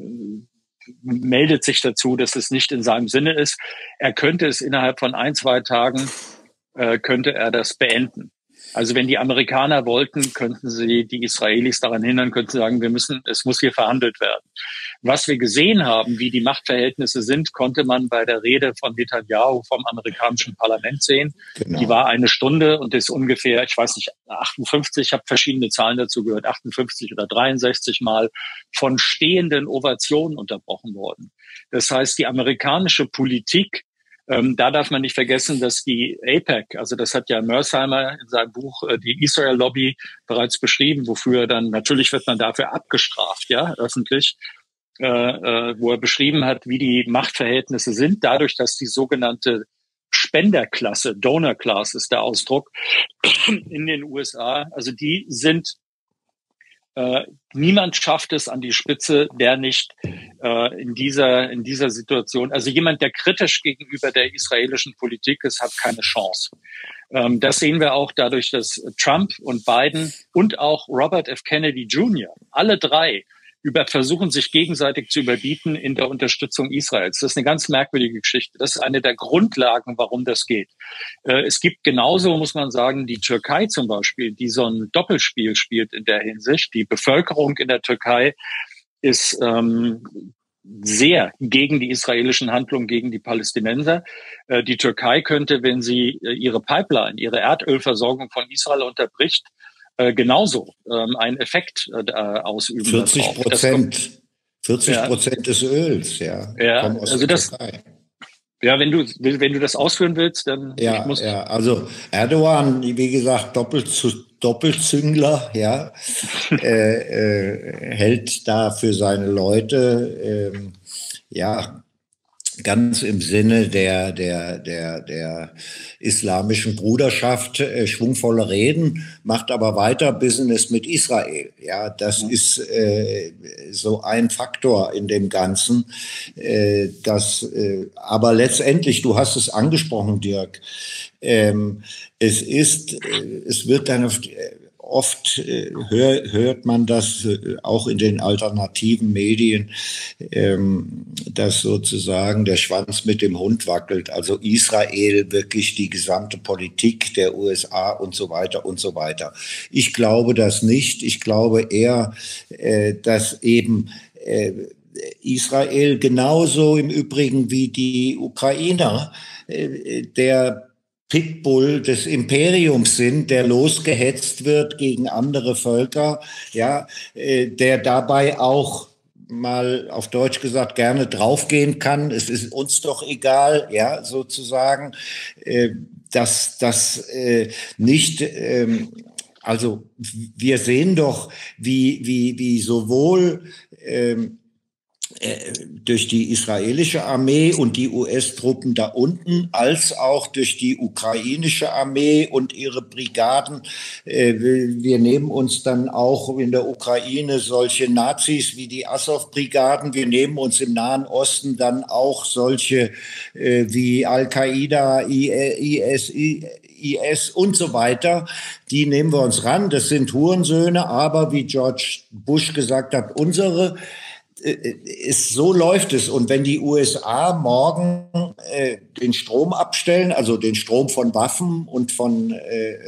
meldet sich dazu, dass es nicht in seinem Sinne ist. Er könnte es innerhalb von 1-2 Tagen, könnte er das beenden. Also wenn die Amerikaner wollten, könnten sie die Israelis daran hindern, könnten sie sagen, es muss hier verhandelt werden. Was wir gesehen haben, wie die Machtverhältnisse sind, konnte man bei der Rede von Netanyahu vom amerikanischen Parlament sehen. Genau. Die war 1 Stunde und ist ungefähr, ich weiß nicht, 58, ich habe verschiedene Zahlen dazu gehört, 58 oder 63 Mal von stehenden Ovationen unterbrochen worden. Das heißt, die amerikanische Politik, da darf man nicht vergessen, dass die AIPAC, also das hat ja Mearsheimer in seinem Buch die Israel Lobby bereits beschrieben, wofür dann natürlich wird man dafür abgestraft, ja, öffentlich, wo er beschrieben hat, wie die Machtverhältnisse sind, dadurch, dass die sogenannte Spenderklasse, Donor Class ist der Ausdruck, in den USA, also die sind niemand schafft es an die Spitze, der nicht in dieser Situation, also jemand, der kritisch gegenüber der israelischen Politik ist, hat keine Chance. Das sehen wir auch dadurch, dass Trump und Biden und auch Robert F. Kennedy Jr., alle drei, versuchen sich gegenseitig zu überbieten in der Unterstützung Israels. Das ist eine ganz merkwürdige Geschichte. Das ist eine der Grundlagen, warum das geht. Es gibt genauso, muss man sagen, die Türkei zum Beispiel, die so ein Doppelspiel spielt in der Hinsicht. Die Bevölkerung in der Türkei ist sehr gegen die israelischen Handlungen gegen die Palästinenser. Die Türkei könnte, wenn sie ihre Pipeline, ihre Erdölversorgung von Israel unterbricht, genauso einen Effekt ausüben. 40% des Öls, ja. Ja, also das. Ja, wenn du das ausführen willst, dann also Erdogan, wie gesagt, Doppelzüngler, ja, hält da für seine Leute, ganz im Sinne der islamischen Bruderschaft schwungvolle Reden, macht aber weiter Business mit Israel. Ja, das ist so ein Faktor in dem Ganzen. Aber letztendlich, du hast es angesprochen, Dirk, es wird dann oft hört man das auch in den alternativen Medien, dass sozusagen der Schwanz mit dem Hund wackelt. Also Israel wirklich die gesamte Politik der USA und so weiter und so weiter. Ich glaube das nicht. Ich glaube eher, dass eben Israel genauso im Übrigen wie die Ukrainer der Pitbull des Imperiums sind, der losgehetzt wird gegen andere Völker, ja, der dabei auch mal auf Deutsch gesagt gerne draufgehen kann. Es ist uns doch egal, ja, sozusagen, dass das nicht. Also wir sehen doch, wie sowohl durch die israelische Armee und die US-Truppen da unten, als auch durch die ukrainische Armee und ihre Brigaden. Wir nehmen uns dann auch in der Ukraine solche Nazis wie die Azov-Brigaden. Wir nehmen uns im Nahen Osten dann auch solche wie Al-Qaida, IS und so weiter. Die nehmen wir uns ran. Das sind Hurensöhne, aber wie George Bush gesagt hat, unsere. So läuft es. Und wenn die USA morgen den Strom abstellen, also den Strom von Waffen und von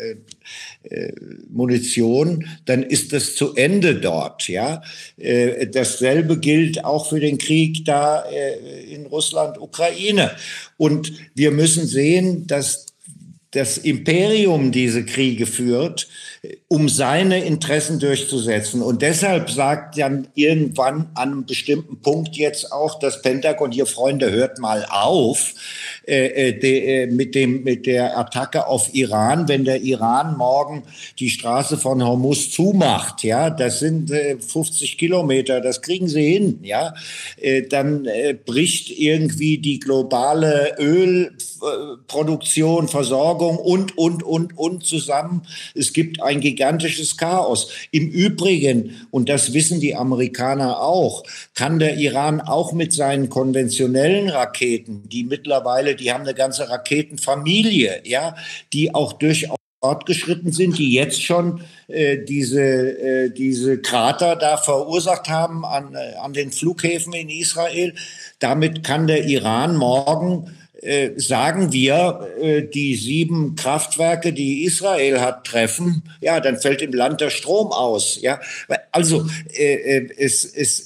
Munition, dann ist das zu Ende dort. Ja, dasselbe gilt auch für den Krieg da in Russland, Ukraine. Und wir müssen sehen, dass das Imperium diese Kriege führt, um seine Interessen durchzusetzen. Und deshalb sagt dann irgendwann an einem bestimmten Punkt jetzt auch das Pentagon, hier Freunde, hört mal auf mit der Attacke auf Iran. Wenn der Iran morgen die Straße von Hormuz zumacht, ja, das sind 50 Kilometer, das kriegen sie hin, ja, dann bricht irgendwie die globale Ölproduktion, Versorgung und zusammen. Es gibt ein gigantisches Chaos. Im Übrigen, und das wissen die Amerikaner auch, kann der Iran auch mit seinen konventionellen Raketen, die mittlerweile, die haben eine ganze Raketenfamilie, ja, die auch durchaus fortgeschritten sind, die jetzt schon diese Krater da verursacht haben an den Flughäfen in Israel. Damit kann der Iran morgen sagen wir, die 7 Kraftwerke, die Israel hat, treffen, ja, dann fällt im Land der Strom aus. Ja, also es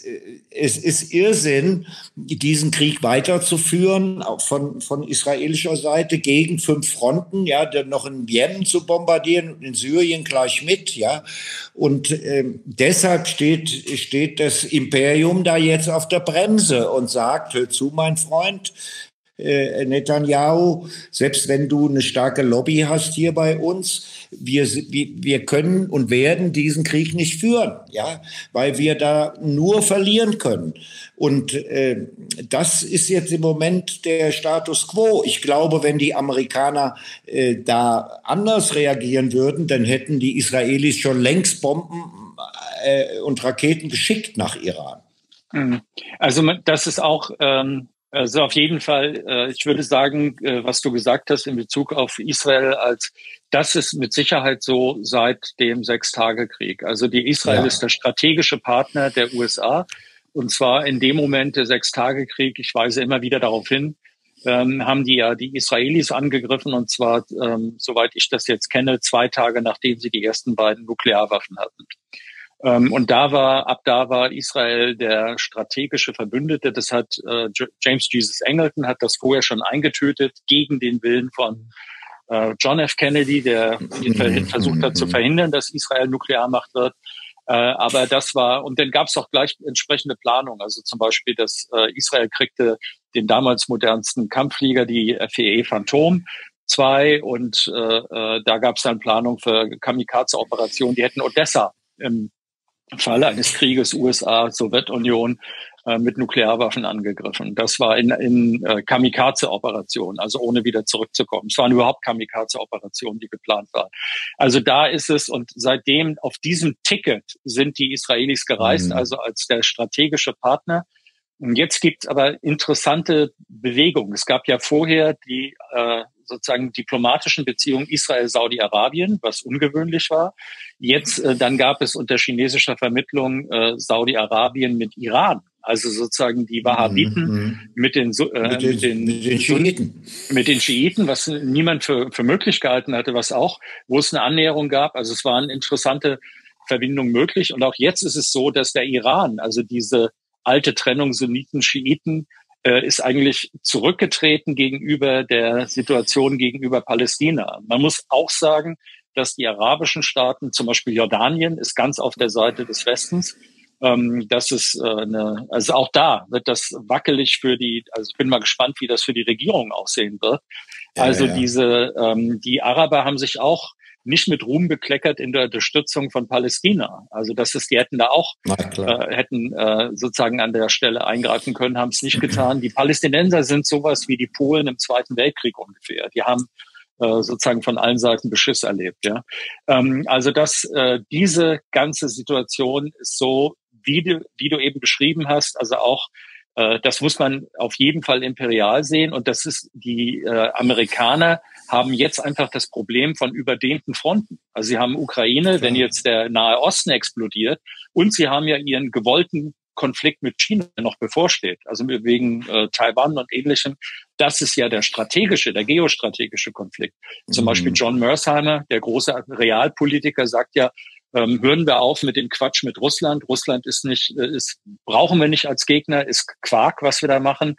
ist Irrsinn, diesen Krieg weiterzuführen, auch von israelischer Seite gegen 5 Fronten, ja, dann noch in Jemen zu bombardieren und in Syrien gleich mit, ja. Und deshalb steht das Imperium da jetzt auf der Bremse und sagt: Hör zu, mein Freund Netanyahu, selbst wenn du eine starke Lobby hast hier bei uns, wir können und werden diesen Krieg nicht führen, ja, weil wir da nur verlieren können. Und das ist jetzt im Moment der Status quo. Ich glaube, wenn die Amerikaner da anders reagieren würden, dann hätten die Israelis schon längst Bomben und Raketen geschickt nach Iran. Also das ist auch also auf jeden Fall, ich würde sagen, was du gesagt hast in Bezug auf Israel, als das ist mit Sicherheit so seit dem Sechstagekrieg. Also die Israel ist der strategische Partner der USA, und zwar in dem Moment der Sechstagekrieg, ich weise immer wieder darauf hin, haben die ja die Israelis angegriffen, und zwar, soweit ich das jetzt kenne, 2 Tage nachdem sie die ersten beiden Nuklearwaffen hatten. Und ab da war Israel der strategische Verbündete. Das hat James Jesus Angleton hat das vorher schon eingetötet gegen den Willen von John F. Kennedy, der versucht hat zu verhindern, dass Israel Nuklearmacht wird. Aber das war, und dann gab es auch gleich entsprechende Planung. Also zum Beispiel, dass Israel kriegte den damals modernsten Kampfflieger, die F-4E Phantom 2, und da gab es dann Planung für Kamikaze-Operationen. Die hätten Odessa im Falle eines Krieges USA-Sowjetunion mit Nuklearwaffen angegriffen. Das war in Kamikaze-Operationen, also ohne wieder zurückzukommen. Es waren überhaupt Kamikaze-Operationen, die geplant waren. Also da ist es, und seitdem auf diesem Ticket sind die Israelis gereist, also als der strategische Partner. Und jetzt gibt es aber interessante Bewegungen. Es gab ja vorher die sozusagen diplomatischen Beziehungen Israel-Saudi-Arabien, was ungewöhnlich war. Jetzt dann gab es unter chinesischer Vermittlung Saudi-Arabien mit Iran. Also sozusagen die Wahhabiten mit den Schiiten. Mit den Schiiten, was niemand für möglich gehalten hatte, wo es eine Annäherung gab. Also es waren interessante Verbindungen möglich. Und auch jetzt ist es so, dass der Iran, also diese alte Trennung Sunniten-Schiiten, ist eigentlich zurückgetreten gegenüber der Situation gegenüber Palästina. Man muss auch sagen, dass die arabischen Staaten, zum Beispiel Jordanien, ist ganz auf der Seite des Westens. Das ist also auch da wird das wackelig also ich bin mal gespannt, wie das für die Regierung aussehen wird. Also die Araber haben sich auch nicht mit Ruhm bekleckert in der Unterstützung von Palästina. Also die hätten da auch sozusagen an der Stelle eingreifen können, haben es nicht getan. Die Palästinenser sind sowas wie die Polen im Zweiten Weltkrieg ungefähr. Die haben sozusagen von allen Seiten Beschiss erlebt. Ja, also diese ganze Situation ist so, wie du eben beschrieben hast. Also auch das muss man auf jeden Fall imperial sehen. Und das ist, die Amerikaner haben jetzt einfach das Problem von überdehnten Fronten. Also sie haben Ukraine, wenn jetzt der Nahe Osten explodiert, und sie haben ja ihren gewollten Konflikt mit China noch bevorsteht, also wegen Taiwan und Ähnlichem. Das ist ja der geostrategische Konflikt. Zum Beispiel John Mersheimer, der große Realpolitiker, sagt ja, hören wir auf mit dem Quatsch mit Russland. Russland brauchen wir nicht als Gegner, ist Quark, was wir da machen.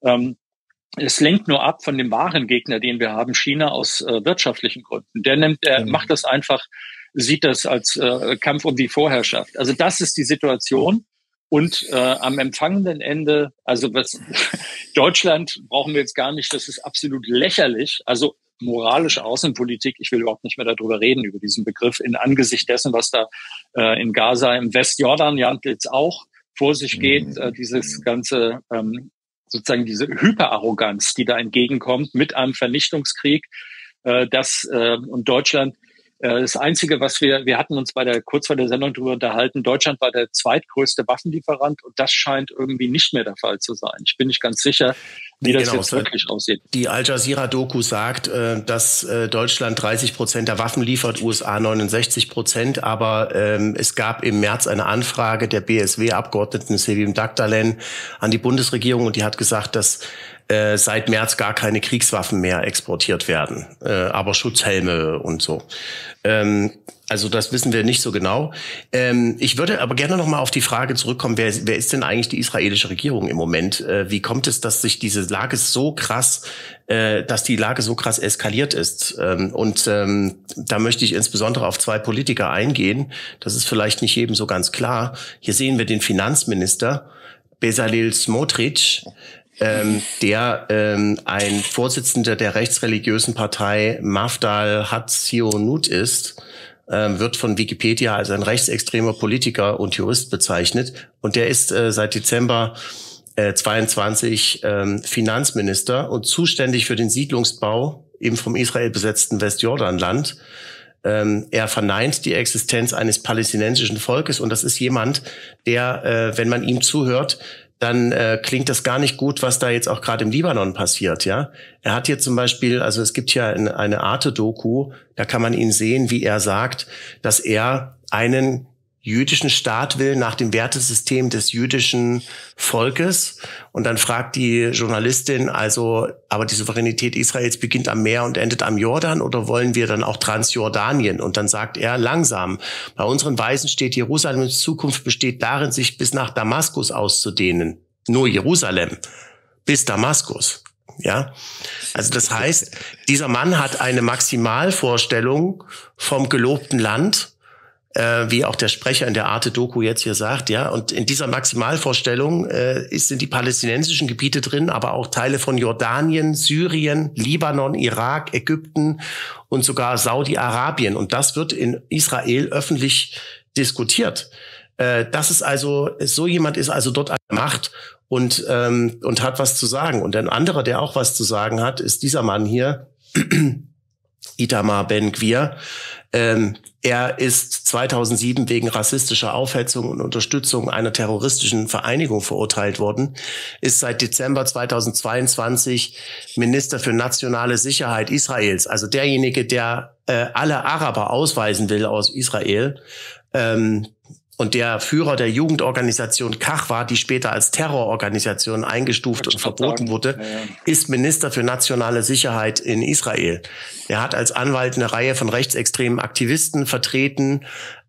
Es lenkt nur ab von dem wahren Gegner, den wir haben, China, aus wirtschaftlichen Gründen. Macht das einfach, sieht das als Kampf um die Vorherrschaft. Also das ist die Situation. Und am empfangenden Ende, also Deutschland brauchen wir jetzt gar nicht, das ist absolut lächerlich. Also moralische Außenpolitik, ich will überhaupt nicht mehr darüber reden, über diesen Begriff, in Angesicht dessen, was da in Gaza, im Westjordan ja jetzt auch vor sich geht, dieses ganze, sozusagen diese Hyperarroganz, die da entgegenkommt mit einem Vernichtungskrieg, und Deutschland, das Einzige, was wir hatten uns kurz vor der Sendung darüber unterhalten, Deutschland war der zweitgrößte Waffenlieferant, und das scheint irgendwie nicht mehr der Fall zu sein. Ich bin nicht ganz sicher, wie das jetzt wirklich aussieht. Die Al Jazeera-Doku sagt, dass Deutschland 30% der Waffen liefert, USA 69%, aber es gab im März eine Anfrage der BSW-Abgeordneten Sevim Dagdalen an die Bundesregierung, und die hat gesagt, dass seit März gar keine Kriegswaffen mehr exportiert werden, aber Schutzhelme und so. Also das wissen wir nicht so genau. Ich würde aber gerne noch mal auf die Frage zurückkommen, wer ist denn eigentlich die israelische Regierung im Moment? Wie kommt es, dass sich diese Lage so krass, dass die Lage so krass eskaliert ist? Da möchte ich insbesondere auf zwei Politiker eingehen. Das ist vielleicht nicht jedem so ganz klar. Hier sehen wir den Finanzminister Bezalel Smotrich, der ein Vorsitzender der rechtsreligiösen Partei Mafdal Hatzionut ist, wird von Wikipedia als ein rechtsextremer Politiker und Jurist bezeichnet. Und der ist seit Dezember 22 Finanzminister und zuständig für den Siedlungsbau im vom Israel besetzten Westjordanland. Er verneint die Existenz eines palästinensischen Volkes und das ist jemand, der, wenn man ihm zuhört, dann klingt das gar nicht gut, was da jetzt auch gerade im Libanon passiert, ja. Er hat hier zum Beispiel, also es gibt hier eine Arte-Doku, da kann man ihn sehen, wie er sagt, dass er einen jüdischen Staat will nach dem Wertesystem des jüdischen Volkes. Und dann fragt die Journalistin, also, aber die Souveränität Israels beginnt am Meer und endet am Jordan oder wollen wir dann auch Transjordanien? Und dann sagt er langsam, bei unseren Weisen steht, Jerusalems Zukunft besteht darin, sich bis nach Damaskus auszudehnen. Nur Jerusalem bis Damaskus. Ja, also das heißt, dieser Mann hat eine Maximalvorstellung vom gelobten Land, wie auch der Sprecher in der Arte-Doku jetzt hier sagt, ja. Und in dieser Maximalvorstellung sind die palästinensischen Gebiete drin, aber auch Teile von Jordanien, Syrien, Libanon, Irak, Ägypten und sogar Saudi-Arabien. Und das wird in Israel öffentlich diskutiert. Das ist also, so jemand ist also dort an der Macht und hat was zu sagen. Und ein anderer, der auch was zu sagen hat, ist dieser Mann hier, Itamar Ben-Gvir. Er ist 2007 wegen rassistischer Aufhetzung und Unterstützung einer terroristischen Vereinigung verurteilt worden, ist seit Dezember 2022 Minister für nationale Sicherheit Israels, also derjenige, der alle Araber ausweisen will aus Israel. Und der Führer der Jugendorganisation Kachwa, die später als Terrororganisation eingestuft und verboten wurde, ist Minister für nationale Sicherheit in Israel. Er hat als Anwalt eine Reihe von rechtsextremen Aktivisten vertreten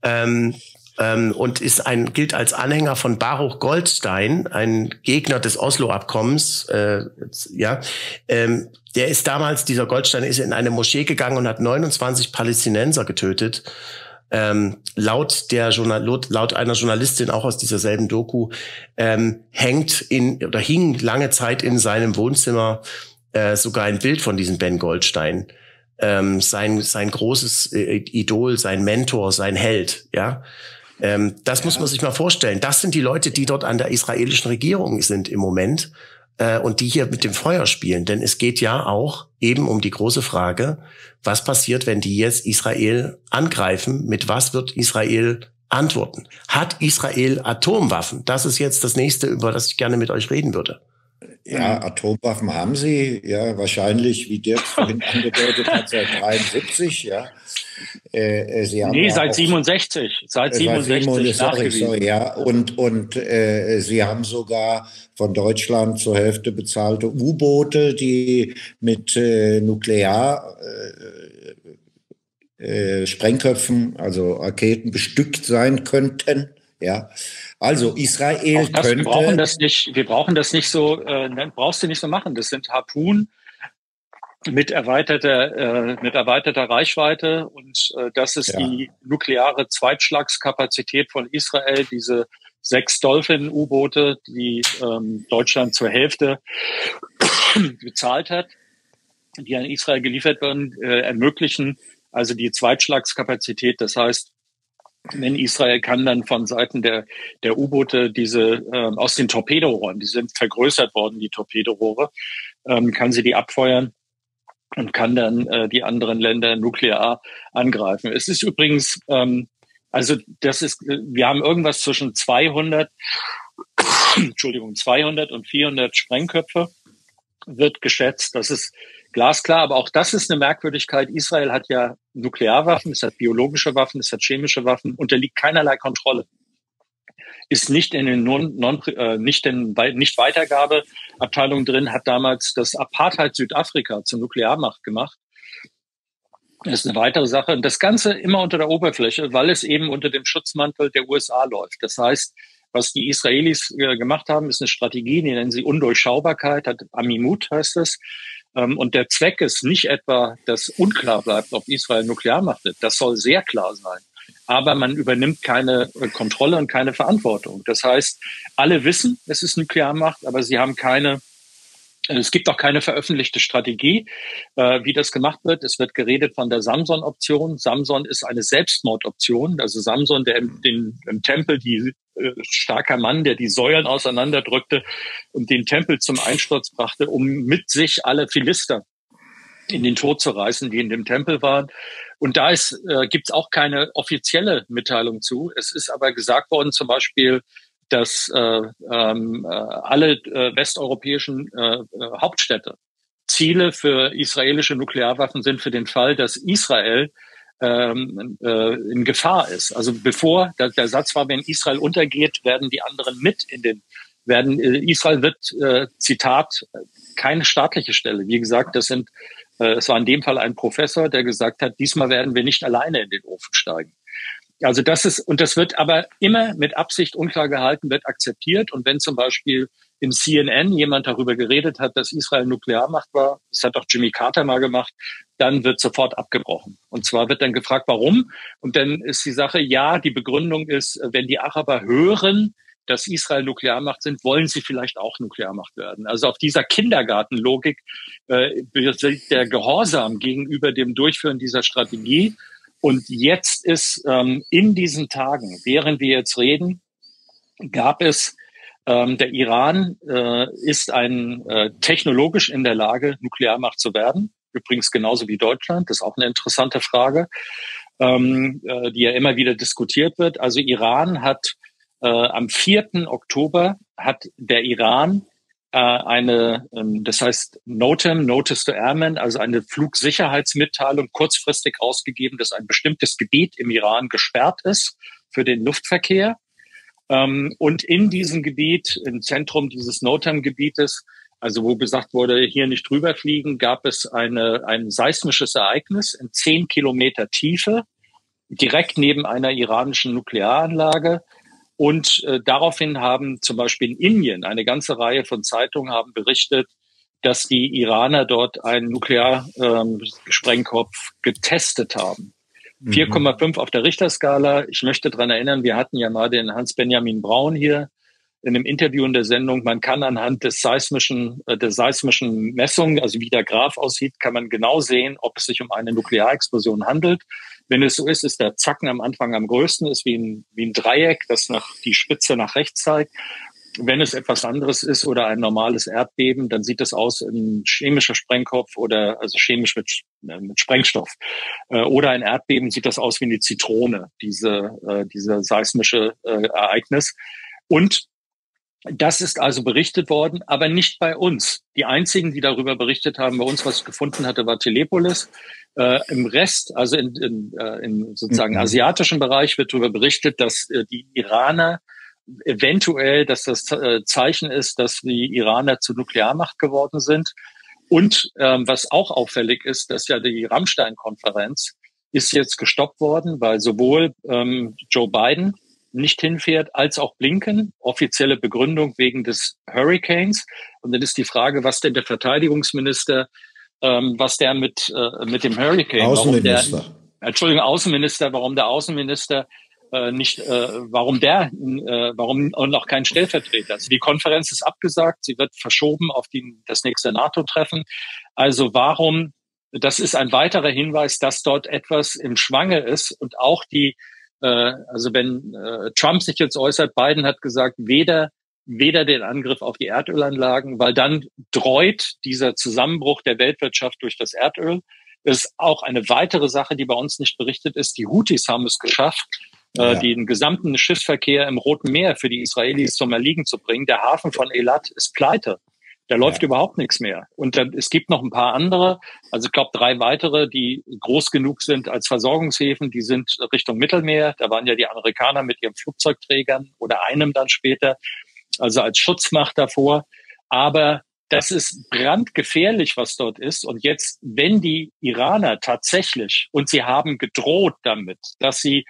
und gilt als Anhänger von Baruch Goldstein, ein Gegner des Oslo-Abkommens. Der ist damals, dieser Goldstein ist in eine Moschee gegangen und hat 29 Palästinenser getötet. Laut einer Journalistin auch aus dieser selben Doku hing lange Zeit in seinem Wohnzimmer sogar ein Bild von diesem Ben Goldstein, sein großes Idol, sein Mentor, sein Held, ja. Das muss man sich mal vorstellen. Das sind die Leute, die dort an der israelischen Regierung sind im Moment und die hier mit dem Feuer spielen. Denn es geht ja auch eben um die große Frage, was passiert, wenn die jetzt Israel angreifen? Mit was wird Israel antworten? Hat Israel Atomwaffen? Das ist jetzt das Nächste, über das ich gerne mit euch reden würde. Ja, Atomwaffen haben sie, ja, wahrscheinlich, wie Dirk vorhin angedeutet hat, seit 73, ja. Sie haben seit 67. Seit 67 sorry, ja. Und sie haben sogar von Deutschland zur Hälfte bezahlte U-Boote, die mit Sprengköpfen, also Raketen bestückt sein könnten, ja. Also Israel könnte. Wir brauchen das nicht so, brauchst du nicht so machen. Das sind Harpoon mit erweiterter Reichweite und das ist die nukleare Zweitschlagskapazität von Israel, diese 6 Dolphin-U-Boote, die Deutschland zur Hälfte bezahlt hat, die an Israel geliefert werden, ermöglichen also die Zweitschlagskapazität. Das heißt, wenn Israel kann dann von Seiten der U-Boote diese aus den Torpedorohren, die sind vergrößert worden, die Torpedorohre, kann sie die abfeuern und kann dann die anderen Länder nuklear angreifen. Es ist übrigens, wir haben irgendwas zwischen 200 und 400 Sprengköpfe, wird geschätzt. Das ist glasklar, aber auch das ist eine Merkwürdigkeit. Israel hat ja Nuklearwaffen, es hat biologische Waffen, es hat chemische Waffen, unterliegt keinerlei Kontrolle. ist nicht in den Nicht-Weitergabeabteilungen drin, hat damals das Apartheid Südafrika zur Nuklearmacht gemacht. Das ist eine weitere Sache. Und das Ganze immer unter der Oberfläche, weil es eben unter dem Schutzmantel der USA läuft. Das heißt, was die Israelis gemacht haben, ist eine Strategie, die nennen sie Undurchschaubarkeit, Amimut heißt es. Und der Zweck ist nicht etwa, dass unklar bleibt, ob Israel Nuklearmacht wird. Das soll sehr klar sein. Aber man übernimmt keine Kontrolle und keine Verantwortung. Das heißt, alle wissen, es ist Nuklearmacht, aber sie haben es gibt auch keine veröffentlichte Strategie, wie das gemacht wird. Es wird geredet von der Samson-Option. Samson ist eine Selbstmordoption. Also Samson, der im Tempel, starker Mann, der die Säulen auseinanderdrückte und den Tempel zum Einsturz brachte, um mit sich alle Philister in den Tod zu reißen, die in dem Tempel waren. Und da gibt's auch keine offizielle Mitteilung zu. Es ist aber gesagt worden, zum Beispiel, dass alle westeuropäischen Hauptstädte Ziele für israelische Nuklearwaffen sind für den Fall, dass Israel in Gefahr ist. Also der Satz war, wenn Israel untergeht, werden die anderen Israel wird, Zitat, keine staatliche Stelle. Wie gesagt, es war in dem Fall ein Professor, der gesagt hat, diesmal werden wir nicht alleine in den Ofen steigen. Also das wird aber immer mit Absicht unklar gehalten, wird akzeptiert. Und wenn zum Beispiel im CNN jemand darüber geredet hat, dass Israel Nuklearmacht war, das hat auch Jimmy Carter mal gemacht, dann wird sofort abgebrochen. Und zwar wird dann gefragt, warum? Und dann ist die Sache, ja, die Begründung ist, wenn die Araber hören, dass Israel Nuklearmacht sind, wollen sie vielleicht auch Nuklearmacht werden. Also auf dieser Kindergartenlogik der Gehorsam gegenüber dem Durchführen dieser Strategie. Und jetzt ist in diesen Tagen, während wir jetzt reden, gab es, der Iran ist technologisch in der Lage, Nuklearmacht zu werden. Übrigens genauso wie Deutschland. Das ist auch eine interessante Frage, die ja immer wieder diskutiert wird. Also Iran hat am 4. Oktober hat der Iran das heißt NOTAM, Notice to Airmen, also eine Flugsicherheitsmitteilung kurzfristig ausgegeben, dass ein bestimmtes Gebiet im Iran gesperrt ist für den Luftverkehr. Und in diesem Gebiet, im Zentrum dieses NOTAM-Gebietes, also wo gesagt wurde, hier nicht drüber fliegen, gab es ein seismisches Ereignis in 10 Kilometer Tiefe, direkt neben einer iranischen Nuklearanlage. Und daraufhin haben zum Beispiel in Indien eine ganze Reihe von Zeitungen haben berichtet, dass die Iraner dort einen Nuklearsprengkopf getestet haben. 4,5 auf der Richterskala. Ich möchte daran erinnern, wir hatten ja mal den Hans-Benjamin Braun hier in einem Interview in der Sendung. Man kann anhand der seismischen Messung, also wie der Graph aussieht, kann man genau sehen, ob es sich um eine Nuklearexplosion handelt. Wenn es so ist der Zacken am Anfang am größten, ist wie ein Dreieck, das die Spitze nach rechts zeigt. Wenn es etwas anderes ist oder ein normales Erdbeben, dann sieht es aus ein chemischer Sprengkopf oder also chemisch mit Sprengstoff. Oder ein Erdbeben sieht das aus wie eine Zitrone, diese seismische Ereignis. Und das ist also berichtet worden, aber nicht bei uns. Die einzigen, die darüber berichtet haben, bei uns, was ich gefunden hatte, war Telepolis. Im Rest, also im sozusagen asiatischen Bereich, wird darüber berichtet, dass die Iraner eventuell, dass das Zeichen ist, dass die Iraner zur Nuklearmacht geworden sind. Und was auch auffällig ist, dass ja die Rammstein-Konferenz ist jetzt gestoppt worden, weil sowohl Joe Biden nicht hinfährt, als auch Blinken, offizielle Begründung wegen des Hurricanes. Und dann ist die Frage, was denn der Verteidigungsminister, was der mit dem Hurricane, Außenminister. Warum der Außenminister warum und auch kein Stellvertreter. Also die Konferenz ist abgesagt, sie wird verschoben auf das nächste NATO-Treffen. Also das ist ein weiterer Hinweis, dass dort etwas im Schwange ist und auch also wenn Trump sich jetzt äußert, Biden hat gesagt, weder den Angriff auf die Erdölanlagen, weil dann droht dieser Zusammenbruch der Weltwirtschaft durch das Erdöl. Das ist auch eine weitere Sache, die bei uns nicht berichtet ist. Die Houthis haben es geschafft, den gesamten Schiffsverkehr im Roten Meer für die Israelis zum Erliegen zu bringen. Der Hafen von Eilat ist pleite. Da läuft überhaupt nichts mehr. Und dann, es gibt noch ein paar andere, also ich glaube 3 weitere, die groß genug sind als Versorgungshäfen, die sind Richtung Mittelmeer. Da waren ja die Amerikaner mit ihren Flugzeugträgern oder einem dann später, also als Schutzmacht davor. Aber das ist brandgefährlich, was dort ist. Und jetzt, wenn die Iraner tatsächlich, und sie haben gedroht damit, dass sie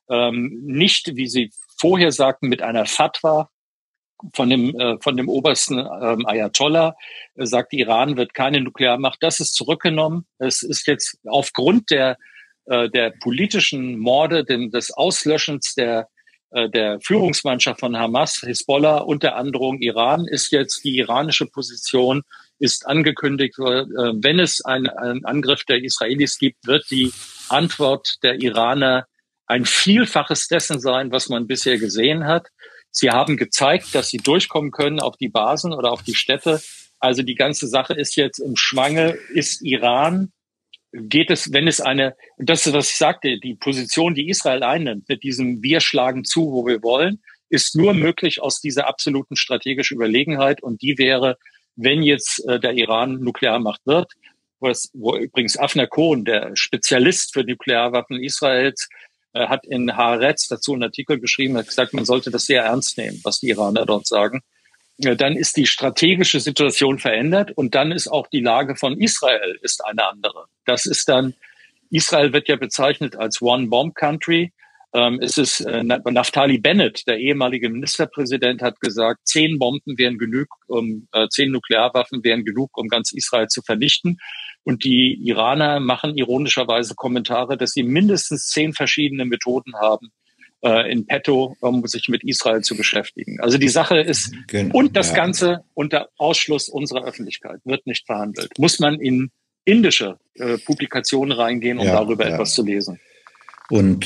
nicht, wie sie vorher sagten, mit einer Fatwa von dem obersten Ayatollah sagt, Iran wird keine Nuklearmacht. Das ist zurückgenommen. Es ist jetzt aufgrund der politischen Morde, des Auslöschens der Führungsmannschaft von Hamas, Hisbollah und der Androhung Iran, ist jetzt die iranische Position, ist angekündigt, wenn es einen Angriff der Israelis gibt, wird die Antwort der Iraner ein Vielfaches dessen sein, was man bisher gesehen hat. Sie haben gezeigt, dass sie durchkommen können auf die Basen oder auf die Städte. Also die ganze Sache ist jetzt im Schwange. Ist Iran, geht es, wenn es eine, das ist, was ich sagte, die Position, die Israel einnimmt, mit diesem Wir schlagen zu, wo wir wollen, ist nur möglich aus dieser absoluten strategischen Überlegenheit. Und die wäre, wenn jetzt der Iran Nuklearmacht wird, wo übrigens Avner Cohen, der Spezialist für Nuklearwaffen Israels, hat in Haaretz dazu einen Artikel geschrieben, hat gesagt, man sollte das sehr ernst nehmen, was die Iraner dort sagen. Dann ist die strategische Situation verändert und dann ist auch die Lage von Israel ist eine andere. Das ist dann, Israel wird ja bezeichnet als One-Bomb-Country. Es ist Naftali Bennett, der ehemalige Ministerpräsident, hat gesagt, 10 Bomben wären genug, 10 Nuklearwaffen wären genug, um ganz Israel zu vernichten. Und die Iraner machen ironischerweise Kommentare, dass sie mindestens 10 verschiedene Methoden haben in petto, um sich mit Israel zu beschäftigen. Also die Sache ist, und das Ganze unter Ausschluss unserer Öffentlichkeit wird nicht verhandelt. Muss man in indische Publikationen reingehen, um darüber etwas zu lesen. Und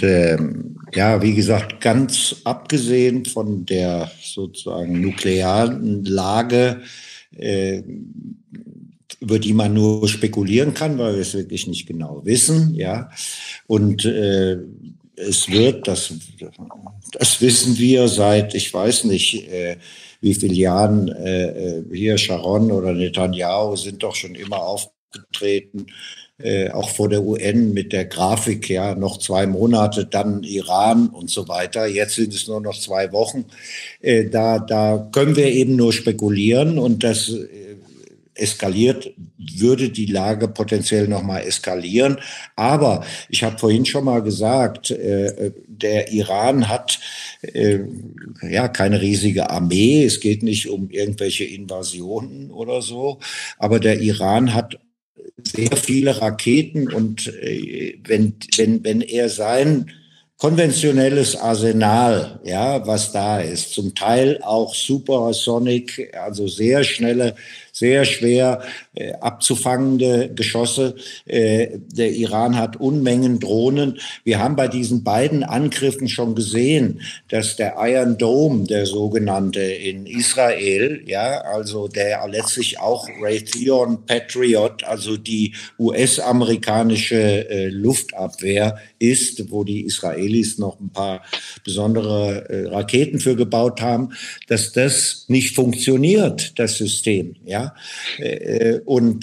wie gesagt, ganz abgesehen von der sozusagen nuklearen Lage, über die man nur spekulieren kann, weil wir es wirklich nicht genau wissen, ja. Und es wird, das wissen wir seit, ich weiß nicht, wie viele Jahren, hier Sharon oder Netanyahu sind doch schon immer aufgetreten, auch vor der UN mit der Grafik, ja, noch 2 Monate, dann Iran und so weiter. Jetzt sind es nur noch 2 Wochen. Da können wir eben nur spekulieren und das eskaliert, würde die Lage potenziell nochmal eskalieren. Aber ich habe vorhin schon mal gesagt, der Iran hat keine riesige Armee. Es geht nicht um irgendwelche Invasionen oder so. Aber der Iran hat sehr viele Raketen und wenn er sein konventionelles Arsenal, ja, was da ist, zum Teil auch Supersonic, also sehr schnelle, sehr schwer abzufangende Geschosse. Der Iran hat Unmengen Drohnen. Wir haben bei diesen beiden Angriffen schon gesehen, dass der Iron Dome, der sogenannte in Israel, ja, also der letztlich auch Raytheon Patriot, also die US-amerikanische Luftabwehr ist, wo die Israelis noch ein paar besondere Raketen für gebaut haben, dass das nicht funktioniert, das System, ja. Und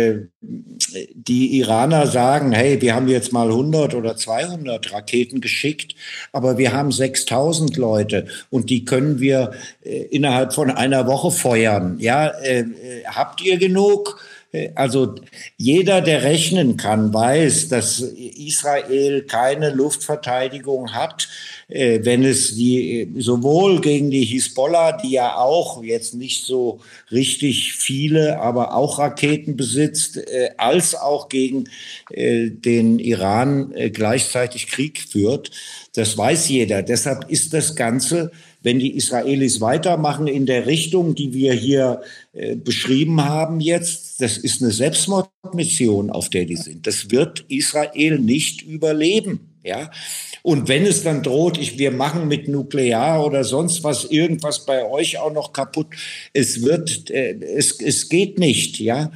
die Iraner sagen, hey, wir haben jetzt mal 100 oder 200 Raketen geschickt, aber wir haben 6.000 Leute und die können wir innerhalb von einer Woche feuern. Ja, habt ihr genug? Also jeder, der rechnen kann, weiß, dass Israel keine Luftverteidigung hat, wenn es die sowohl gegen die Hisbollah, die ja auch jetzt nicht so richtig viele, aber auch Raketen besitzt, als auch gegen den Iran gleichzeitig Krieg führt. Das weiß jeder. Deshalb ist das Ganze, wenn die Israelis weitermachen in der Richtung, die wir hier beschrieben haben jetzt, das ist eine Selbstmordmission, auf der die sind. Das wird Israel nicht überleben, ja. Und wenn es dann droht, wir machen mit Nuklear oder sonst was irgendwas bei euch auch noch kaputt, es geht nicht, ja,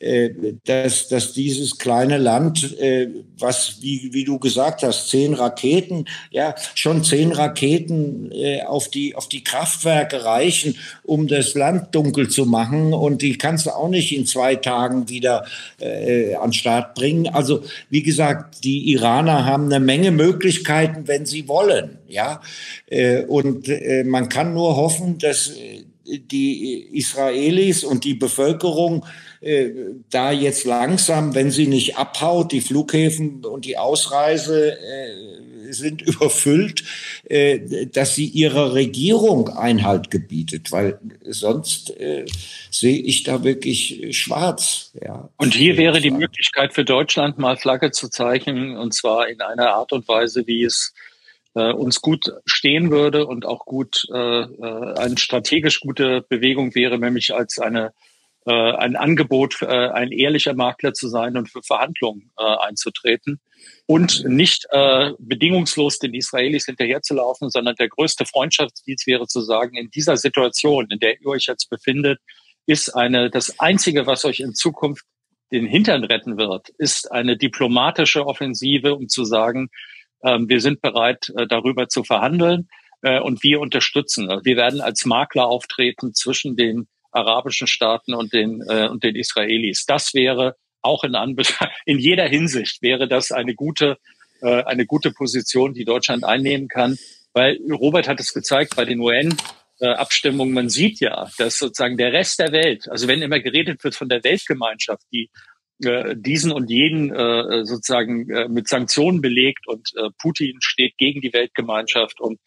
dass dieses kleine Land, was, wie du gesagt hast, 10 Raketen, ja, schon 10 Raketen auf die Kraftwerke reichen, um das Land dunkel zu machen. Und die kannst du auch nicht in 2 Tagen wieder an den Start bringen. Also, wie gesagt, die Iraner haben eine Menge Möglichkeiten, wenn sie wollen, ja. Und man kann nur hoffen, dass die Israelis und die Bevölkerung da jetzt langsam, wenn sie nicht abhaut, die Flughäfen und die Ausreise sind überfüllt, dass sie ihrer Regierung Einhalt gebietet, weil sonst sehe ich da wirklich schwarz. Ja. Und hier wäre die Möglichkeit für Deutschland mal Flagge zu zeichnen, und zwar in einer Art und Weise, wie es uns gut stehen würde und auch gut eine strategisch gute Bewegung wäre, nämlich als ein Angebot, ein ehrlicher Makler zu sein und für Verhandlungen einzutreten und nicht bedingungslos den Israelis hinterherzulaufen, sondern der größte Freundschaftsdienst wäre zu sagen, in dieser Situation, in der ihr euch jetzt befindet, ist das Einzige, was euch in Zukunft den Hintern retten wird, ist eine diplomatische Offensive, um zu sagen, wir sind bereit, darüber zu verhandeln und wir unterstützen. Wir werden als Makler auftreten zwischen den arabischen Staaten und den Israelis. Das wäre auch in jeder Hinsicht wäre das eine gute Position, die Deutschland einnehmen kann, weil Robert hat es gezeigt bei den UN-Abstimmungen. Man sieht ja, dass sozusagen der Rest der Welt, also wenn immer geredet wird von der Weltgemeinschaft, die diesen und jeden sozusagen mit Sanktionen belegt und Putin steht gegen die Weltgemeinschaft und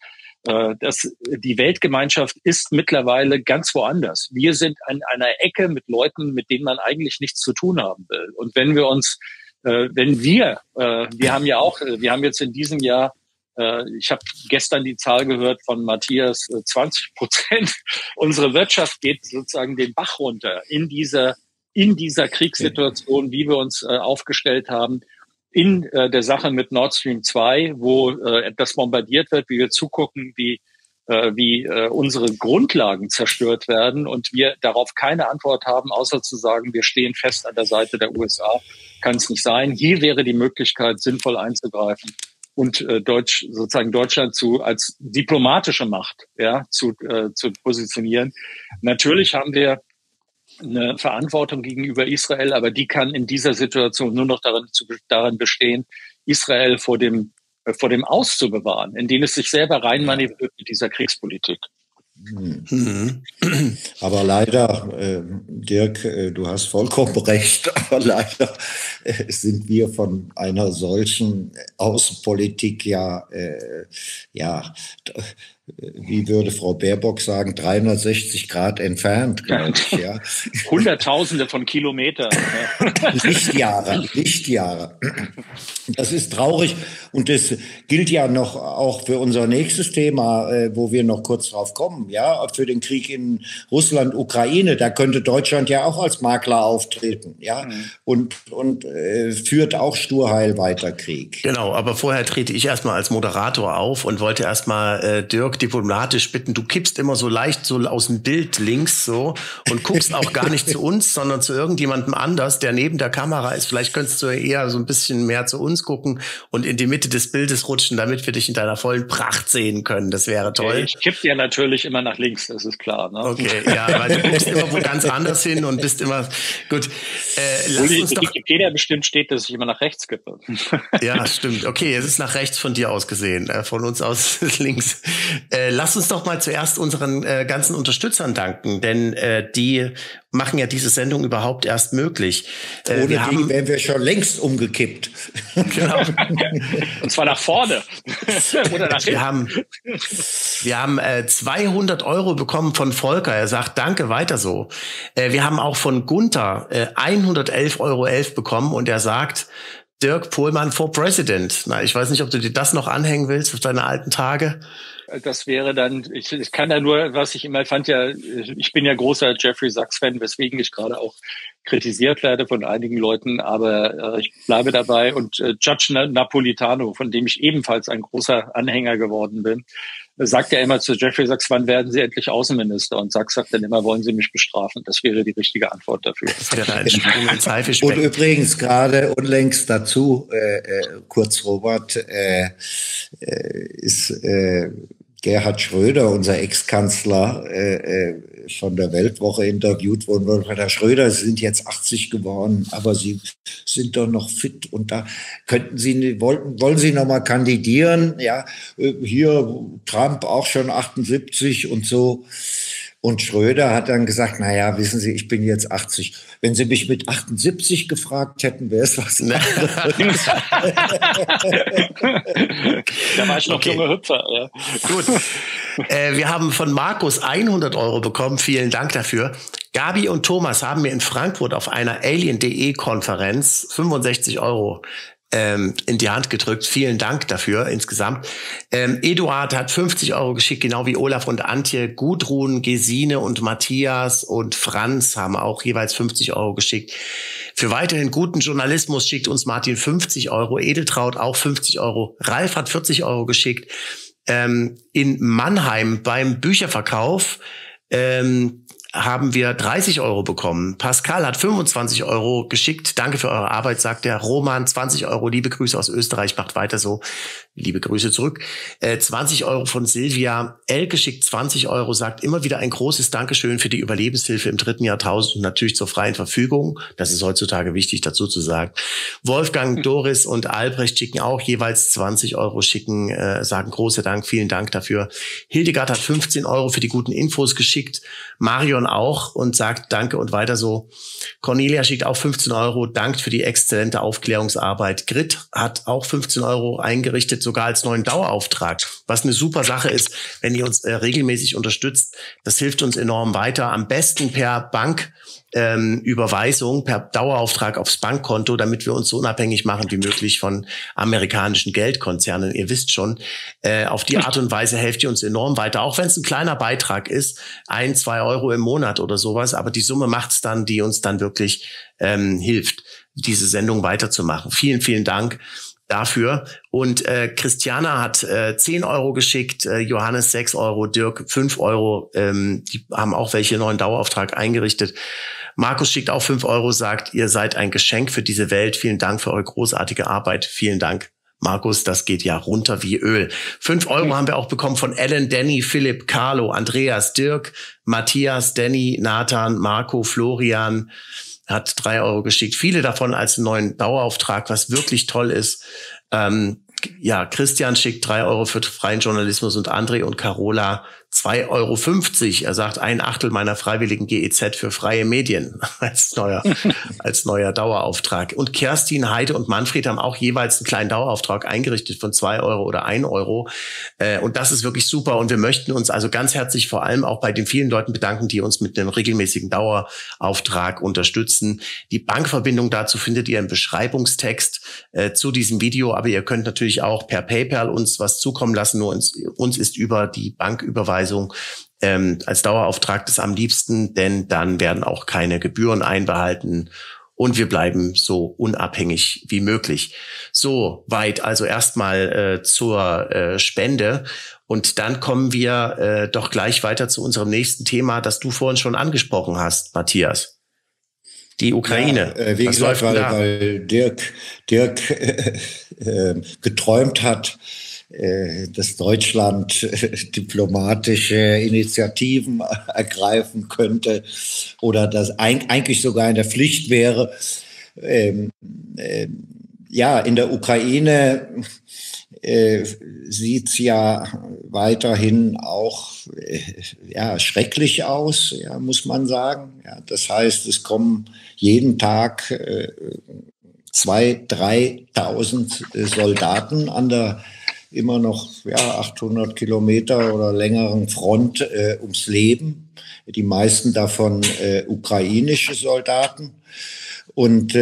die Weltgemeinschaft ist mittlerweile ganz woanders. Wir sind an einer Ecke mit Leuten, mit denen man eigentlich nichts zu tun haben will. Und wenn wir uns, wir haben jetzt in diesem Jahr, ich habe gestern die Zahl gehört von Matthias, 20% unsere Wirtschaft geht sozusagen den Bach runter in dieser Kriegssituation, wie wir uns aufgestellt haben. In der Sache mit Nord Stream 2, wo das bombardiert wird, wie wir zugucken, wie unsere Grundlagen zerstört werden und wir darauf keine Antwort haben, außer zu sagen, wir stehen fest an der Seite der USA, kann es nicht sein. Hier wäre die Möglichkeit, sinnvoll einzugreifen und Deutschland als diplomatische Macht zu positionieren. Natürlich haben wir eine Verantwortung gegenüber Israel, aber die kann in dieser Situation nur noch darin bestehen, Israel vor dem Aus zu bewahren, indem es sich selber reinmanövriert mit dieser Kriegspolitik. Aber leider, Dirk, du hast vollkommen recht, aber leider sind wir von einer solchen Außenpolitik wie würde Frau Baerbock sagen, 360 Grad entfernt, glaube ich. Ja. Hunderttausende von Kilometern. Lichtjahre. Das ist traurig und das gilt ja noch auch für unser nächstes Thema, wo wir noch kurz drauf kommen, ja, für den Krieg in Russland, Ukraine. Da könnte Deutschland ja auch als Makler auftreten, ja, und führt auch sturheil weiter Krieg. Genau, aber vorher trete ich erstmal als Moderator auf und wollte erstmal Dirk diplomatisch bitten, du kippst immer so leicht so aus dem Bild links so und guckst auch gar nicht zu uns, sondern zu irgendjemandem anders, der neben der Kamera ist. Vielleicht könntest du eher so ein bisschen mehr zu uns gucken und in die Mitte des Bildes rutschen, damit wir dich in deiner vollen Pracht sehen können. Das wäre toll. Okay, ich kipp ja natürlich immer nach links, das ist klar. Ne? Okay, ja, weil du guckst immer wo ganz anders hin und bist immer gut. Lass uns doch. Wikipedia bestimmt steht, dass ich immer nach rechts kippe. Ja, stimmt. Okay, es ist nach rechts von dir aus gesehen, von uns aus links. Lass uns doch mal zuerst unseren ganzen Unterstützern danken, denn die machen ja diese Sendung überhaupt erst möglich. Ohne die wären wir schon längst umgekippt. Genau. Und zwar nach vorne. Oder nach hinten. Wir haben 200 € bekommen von Volker. Er sagt, danke, weiter so. Wir haben auch von Gunther 111,11 € bekommen und er sagt, Dirk Pohlmann for President. Na, ich weiß nicht, ob du dir das noch anhängen willst auf deine alten Tage. das wäre dann, ich kann da nur, was ich immer fand, ich bin ja großer Jeffrey Sachs-Fan, weswegen ich gerade auch kritisiert werde von einigen Leuten, aber ich bleibe dabei. Und Judge Napolitano, von dem ich ebenfalls ein großer Anhänger geworden bin, sagt ja immer zu Jeffrey Sachs, wann werden Sie endlich Außenminister? Und Sachs sagt dann immer, wollen Sie mich bestrafen? Das wäre die richtige Antwort dafür. Das wäre ein Sprung ins Haifischbecken. Und übrigens gerade unlängst dazu, kurz Robert, ist Gerhard Schröder, unser Ex-Kanzler, von der Weltwoche interviewt worden. Herr Schröder, Sie sind jetzt 80 geworden, aber Sie sind doch noch fit und da wollen Sie noch mal kandidieren? Ja, hier Trump auch schon 78 und so. Und Schröder hat dann gesagt, naja, wissen Sie, ich bin jetzt 80. Wenn Sie mich mit 78 gefragt hätten, wäre es was anderes. Da war ich noch junge Hüpfer. Ja. Gut. Wir haben von Markus 100 € bekommen. Vielen Dank dafür. Gabi und Thomas haben mir in Frankfurt auf einer Alien.de-Konferenz 65 € in die Hand gedrückt. Vielen Dank dafür insgesamt. Eduard hat 50 € geschickt, genau wie Olaf und Antje. Gudrun, Gesine und Matthias und Franz haben auch jeweils 50 € geschickt. Für weiterhin guten Journalismus schickt uns Martin 50 €. Edeltraut auch 50 €. Ralf hat 40 € geschickt. In Mannheim beim Bücherverkauf haben wir 30 € bekommen. Pascal hat 25 € geschickt. Danke für eure Arbeit, sagt der Roman. 20 €, liebe Grüße aus Österreich, macht weiter so. Liebe Grüße zurück. 20 € von Silvia. Elke schickt 20 €, sagt immer wieder ein großes Dankeschön für die Überlebenshilfe im 3. Jahrtausend und natürlich zur freien Verfügung. Das ist heutzutage wichtig dazu zu sagen. Wolfgang, Doris und Albrecht schicken auch jeweils 20 €, sagen große Dank, vielen Dank dafür. Hildegard hat 15 € für die guten Infos geschickt. Marion auch und sagt Danke und weiter so. Cornelia schickt auch 15 €, dankt für die exzellente Aufklärungsarbeit. Grit hat auch 15 € eingerichtet, sogar als neuen Dauerauftrag, was eine super Sache ist, wenn ihr uns regelmäßig unterstützt. Das hilft uns enorm weiter. Am besten per Banküberweisung, per Dauerauftrag aufs Bankkonto, damit wir uns so unabhängig machen wie möglich von amerikanischen Geldkonzernen. Ihr wisst schon, auf die Art und Weise helft ihr uns enorm weiter, auch wenn es ein kleiner Beitrag ist, 1, 2 € im Monat oder sowas, aber die Summe macht's dann, die uns dann wirklich hilft, diese Sendung weiterzumachen. Vielen, vielen Dank dafür. Und Christiana hat 10 € geschickt, Johannes 6 €, Dirk 5 €. Die haben auch welche neuen Dauerauftrag eingerichtet. Markus schickt auch 5 €, sagt, ihr seid ein Geschenk für diese Welt. Vielen Dank für eure großartige Arbeit. Vielen Dank, Markus, das geht ja runter wie Öl. 5 € haben wir auch bekommen von Ellen, Danny, Philipp, Carlo, Andreas, Dirk, Matthias, Danny, Nathan, Marco, Florian hat 3 € geschickt. Viele davon als neuen Dauerauftrag, was wirklich toll ist. Christian schickt 3 € für freien Journalismus und André und Carola 2,50 €. Er sagt, 1/8 meiner freiwilligen GEZ für freie Medien als neuer Dauerauftrag. Und Kerstin, Heide und Manfred haben auch jeweils einen kleinen Dauerauftrag eingerichtet von 2 € oder 1 €. Und das ist wirklich super. Und wir möchten uns also ganz herzlich vor allem auch bei den vielen Leuten bedanken, die uns mit einem regelmäßigen Dauerauftrag unterstützen. Die Bankverbindung dazu findet ihr im Beschreibungstext zu diesem Video. Aber ihr könnt natürlich auch per PayPal uns was zukommen lassen. Nur uns ist über die Banküberweisung als Dauerauftrag das am liebsten, denn dann werden auch keine Gebühren einbehalten und wir bleiben so unabhängig wie möglich. So weit also erstmal zur Spende und dann kommen wir doch gleich weiter zu unserem nächsten Thema, das du vorhin schon angesprochen hast, Matthias. Die Ukraine. Ja, wie gesagt, weil Dirk geträumt hat, dass Deutschland diplomatische Initiativen ergreifen könnte oder das eigentlich sogar in der Pflicht wäre. In der Ukraine sieht's ja weiterhin auch schrecklich aus, muss man sagen. Ja, das heißt, es kommen jeden Tag 2.000, 3.000 Soldaten an der immer noch 800 Kilometer oder längeren Front ums Leben. Die meisten davon ukrainische Soldaten. Und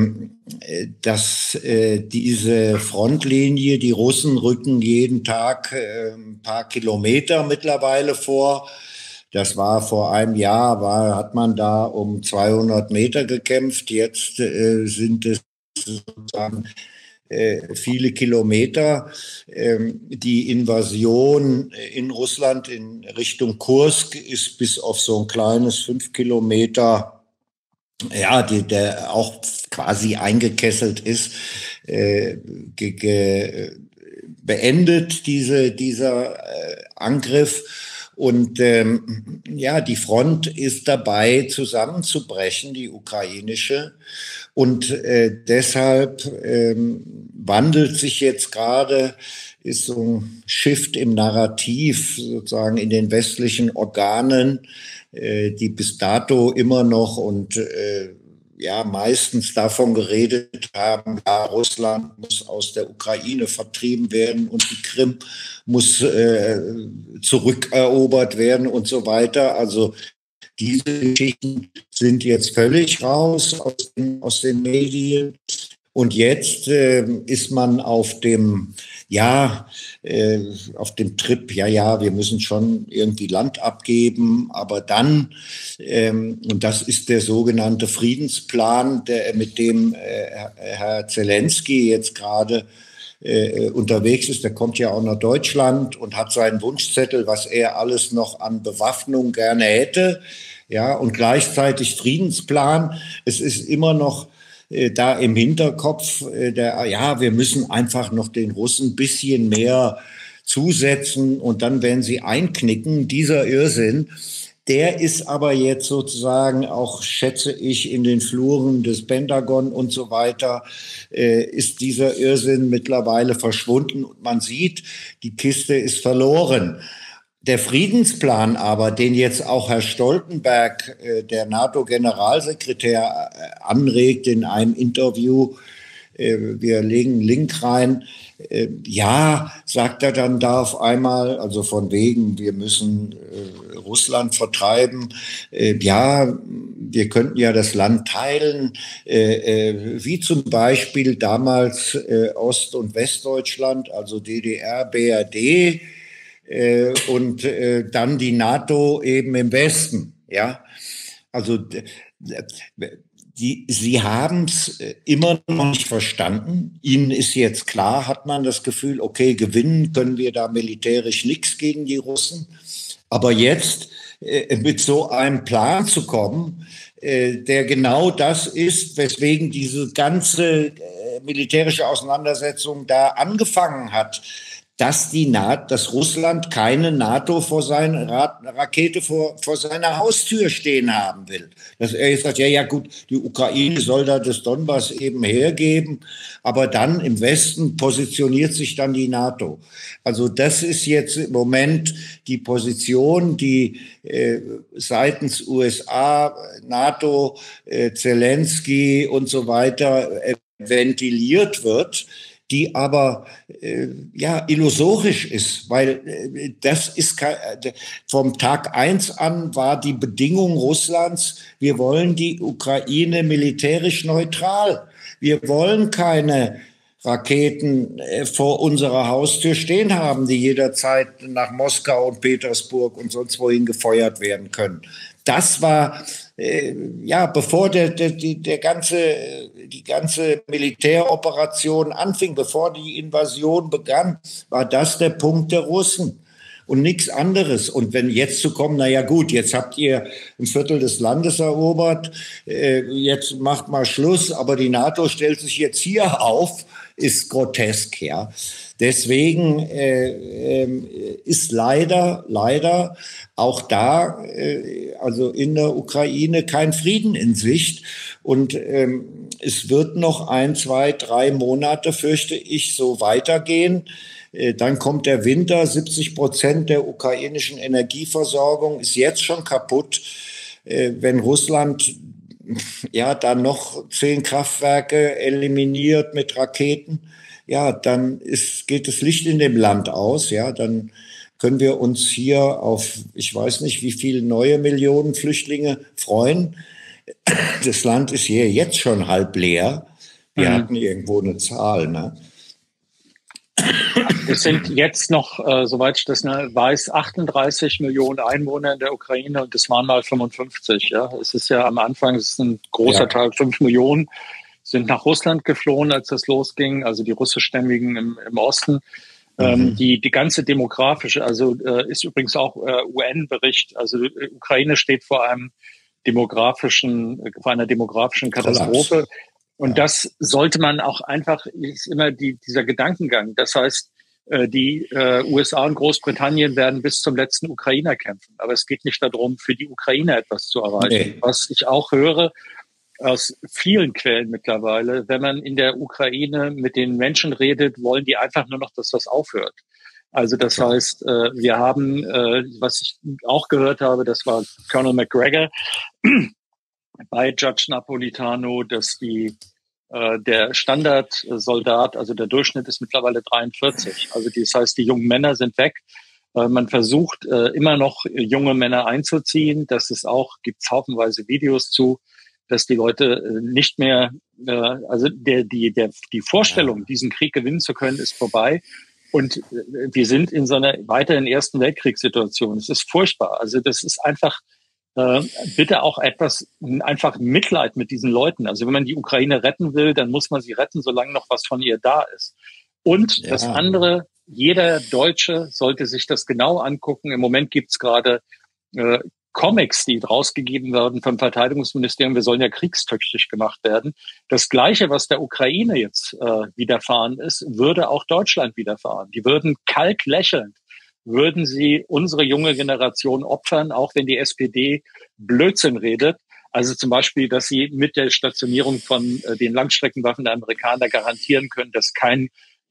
diese Frontlinie, die Russen rücken jeden Tag ein paar Kilometer mittlerweile vor. Das war vor einem Jahr, hat man da um 200 Meter gekämpft. Jetzt sind es sozusagen viele Kilometer. Die Invasion in Russland in Richtung Kursk ist bis auf so ein kleines 5 Kilometer, ja, der auch quasi eingekesselt ist, beendet dieser Angriff. Und ja, die Front ist dabei zusammenzubrechen, die ukrainische. Und deshalb wandelt sich jetzt gerade, ist so ein Shift im Narrativ sozusagen in den westlichen Organen, die bis dato immer noch und ja meistens davon geredet haben, ja, Russland muss aus der Ukraine vertrieben werden und die Krim muss zurückerobert werden und so weiter. Also diese Geschichten sind jetzt völlig raus aus den Medien. Und jetzt ist man auf dem Trip, wir müssen schon irgendwie Land abgeben, aber dann, und das ist der sogenannte Friedensplan, mit dem Herr Zelensky jetzt gerade unterwegs ist, der kommt ja auch nach Deutschland und hat seinen Wunschzettel, was er alles noch an Bewaffnung gerne hätte, ja, und gleichzeitig Friedensplan. Es ist immer noch da im Hinterkopf, wir müssen einfach noch den Russen ein bisschen mehr zusetzen und dann werden sie einknicken. Dieser Irrsinn, der ist aber jetzt sozusagen auch, schätze ich, in den Fluren des Pentagon und so weiter, ist dieser Irrsinn mittlerweile verschwunden und man sieht, die Kiste ist verloren. Der Friedensplan aber, den jetzt auch Herr Stoltenberg, der NATO-Generalsekretär, anregt in einem Interview, wir legen einen Link rein, sagt er dann da auf einmal, also von wegen, wir müssen Russland vertreiben, wir könnten ja das Land teilen, wie zum Beispiel damals Ost- und Westdeutschland, also DDR, BRD, und dann die NATO eben im Westen, ja. Also sie haben es immer noch nicht verstanden. Ihnen ist jetzt klar, hat man das Gefühl, okay, gewinnen können wir da militärisch nichts gegen die Russen. Aber jetzt mit so einem Plan zu kommen, der genau das ist, weswegen diese ganze militärische Auseinandersetzung da angefangen hat, dass Russland keine Rakete vor seiner Haustür stehen haben will. Dass er jetzt sagt, gut, die Ukraine soll da das Donbass eben hergeben, aber dann im Westen positioniert sich dann die NATO. Also das ist jetzt im Moment die Position, die seitens USA, NATO, Zelensky und so weiter ventiliert wird, die aber illusorisch ist, weil das ist vom Tag 1 an war die Bedingung Russlands, wir wollen die Ukraine militärisch neutral. Wir wollen keine Raketen vor unserer Haustür stehen haben, die jederzeit nach Moskau und Petersburg und sonst wohin gefeuert werden können. Das war bevor die ganze Militäroperation anfing, bevor die Invasion begann, war das der Punkt der Russen und nichts anderes. Und wenn jetzt zu kommen, jetzt habt ihr ein Viertel des Landes erobert, jetzt macht mal Schluss, aber die NATO stellt sich jetzt hier auf, ist grotesk, ja. Deswegen ist leider auch da, also in der Ukraine, kein Frieden in Sicht. Und es wird noch 1, 2, 3 Monate, fürchte ich, so weitergehen. Dann kommt der Winter. 70% der ukrainischen Energieversorgung ist jetzt schon kaputt. Wenn Russland dann noch 10 Kraftwerke eliminiert mit Raketen, dann geht das Licht in dem Land aus, dann können wir uns hier auf, ich weiß nicht, wie viele neue Millionen Flüchtlinge freuen. Das Land ist hier jetzt schon halb leer. Wir hatten irgendwo eine Zahl, ne? Es sind jetzt noch, soweit ich das weiß, 38 Millionen Einwohner in der Ukraine und es waren mal 55. Ja, es ist ja am Anfang, es ist ein großer Teil, 5 Millionen sind nach Russland geflohen, als das losging, also die russischstämmigen im Osten. Die ganze demografische, also ist übrigens auch UN-Bericht, also Ukraine steht vor einer demografischen Katastrophe. Kollaps. Und das sollte man auch einfach, ist immer dieser Gedankengang. Das heißt, die USA und Großbritannien werden bis zum letzten Ukrainer kämpfen. Aber es geht nicht darum, für die Ukrainer etwas zu erreichen. Nee. Was ich auch höre aus vielen Quellen mittlerweile, wenn man in der Ukraine mit den Menschen redet, wollen die einfach nur noch, dass das aufhört. Also das heißt, wir haben, was ich auch gehört habe, das war Colonel McGregor bei Judge Napolitano, dass der Standardsoldat, also der Durchschnitt ist mittlerweile 43. Also das heißt, die jungen Männer sind weg. Man versucht immer noch junge Männer einzuziehen. Das ist auch, gibt's haufenweise Videos zu, dass die Leute nicht mehr, also die Vorstellung, diesen Krieg gewinnen zu können, ist vorbei. Und wir sind in so einer weiteren Ersten Weltkriegssituation. Es ist furchtbar. Also das ist einfach bitte auch einfach Mitleid mit diesen Leuten. Also wenn man die Ukraine retten will, dann muss man sie retten, solange noch was von ihr da ist. Und das andere, jeder Deutsche sollte sich das genau angucken. Im Moment gibt's gerade Comics, die rausgegeben werden vom Verteidigungsministerium. Wir sollen ja kriegstüchtig gemacht werden. Das Gleiche, was der Ukraine jetzt widerfahren ist, würde auch Deutschland widerfahren. Die würden kalt lächelnd, würden sie unsere junge Generation opfern, auch wenn die SPD Blödsinn redet. Also zum Beispiel, dass sie mit der Stationierung von den Langstreckenwaffen der Amerikaner garantieren können, dass kein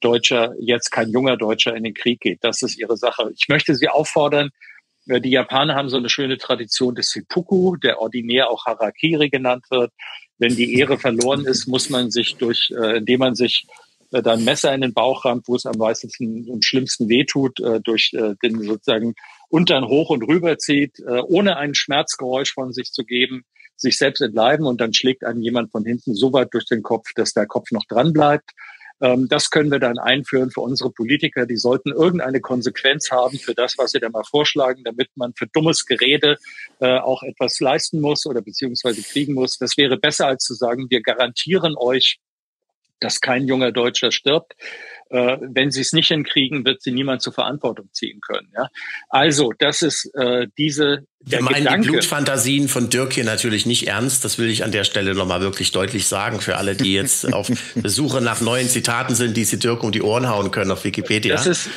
junger Deutscher in den Krieg geht. Das ist ihre Sache. Ich möchte Sie auffordern, die Japaner haben so eine schöne Tradition des Seppuku, der ordinär auch Harakiri genannt wird. Wenn die Ehre verloren ist, muss man sich indem man sich da ein Messer in den Bauch rammt, wo es am meisten, am schlimmsten wehtut, durch den sozusagen Untern hoch und rüber zieht, ohne ein Schmerzgeräusch von sich zu geben, sich selbst entleiben und dann schlägt einem jemand von hinten so weit durch den Kopf, dass der Kopf noch dran bleibt. Das können wir dann einführen für unsere Politiker. Die sollten irgendeine Konsequenz haben für das, was sie da mal vorschlagen, damit man für dummes Gerede auch etwas leisten muss oder beziehungsweise kriegen muss. Das wäre besser, als zu sagen, wir garantieren euch, dass kein junger Deutscher stirbt. Wenn sie es nicht hinkriegen, wird sie niemand zur Verantwortung ziehen können. Ja? Also, das ist der Wir meinen die Blutfantasien von Dirk hier natürlich nicht ernst. Das will ich an der Stelle nochmal wirklich deutlich sagen für alle, die jetzt auf der Suche nach neuen Zitaten sind, die sie Dirk um die Ohren hauen können auf Wikipedia. Das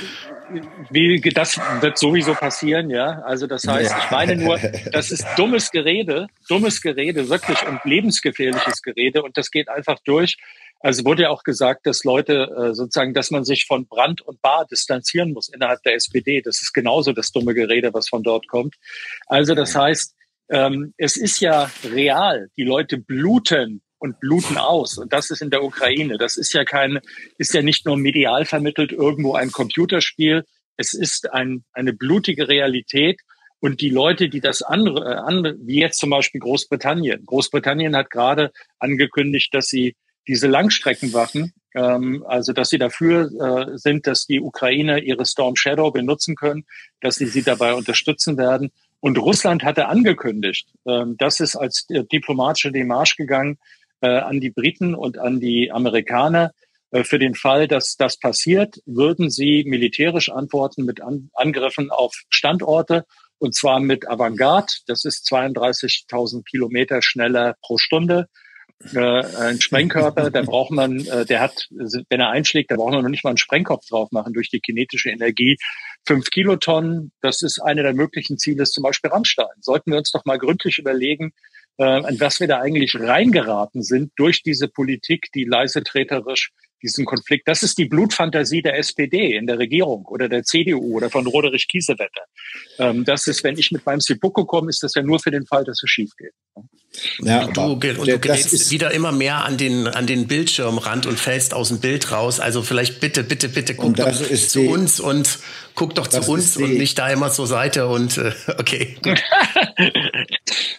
wird sowieso passieren, ja. Also das heißt, ich meine nur, das ist dummes Gerede, wirklich und lebensgefährliches Gerede und das geht einfach durch. Also wurde ja auch gesagt, dass Leute sozusagen, dass man sich von Brandt und Bahr distanzieren muss innerhalb der SPD. Das ist genauso das dumme Gerede, was von dort kommt. Also das heißt, es ist ja real. Die Leute bluten und bluten aus. Und das ist in der Ukraine. Das ist ja nicht nur medial vermittelt irgendwo ein Computerspiel. Es ist eine blutige Realität. Und die Leute, die das andere, wie jetzt zum Beispiel Großbritannien hat gerade angekündigt, dass sie diese Langstreckenwaffen, also dass sie dafür sind, dass die Ukrainer ihre Storm Shadow benutzen können, dass sie dabei unterstützen werden. Und Russland hatte angekündigt, das ist als diplomatische Demarche gegangen an die Briten und an die Amerikaner. Für den Fall, dass das passiert, würden sie militärisch antworten mit Angriffen auf Standorte, und zwar mit Avangard. Das ist 32.000 Kilometer schneller pro Stunde. Ein Sprengkörper, da braucht man, wenn er einschlägt, da braucht man noch nicht mal einen Sprengkopf drauf machen durch die kinetische Energie. 5 Kilotonnen, das ist eine der möglichen Ziele, ist zum Beispiel Rammstein. Sollten wir uns doch mal gründlich überlegen, an was wir da eigentlich reingeraten sind durch diese Politik, die leisetreterisch diesen Konflikt, das ist die Blutfantasie der SPD in der Regierung oder der CDU oder von Roderich Kiesewetter. Das ist, wenn ich mit meinem Seppuku komme, ist das ja nur für den Fall, dass es schief geht. Ja, du gerätst wieder immer mehr an den Bildschirmrand und fällst aus dem Bild raus. Also vielleicht bitte guck doch zu uns und guck doch zu uns und nicht da immer zur Seite und okay. Gut.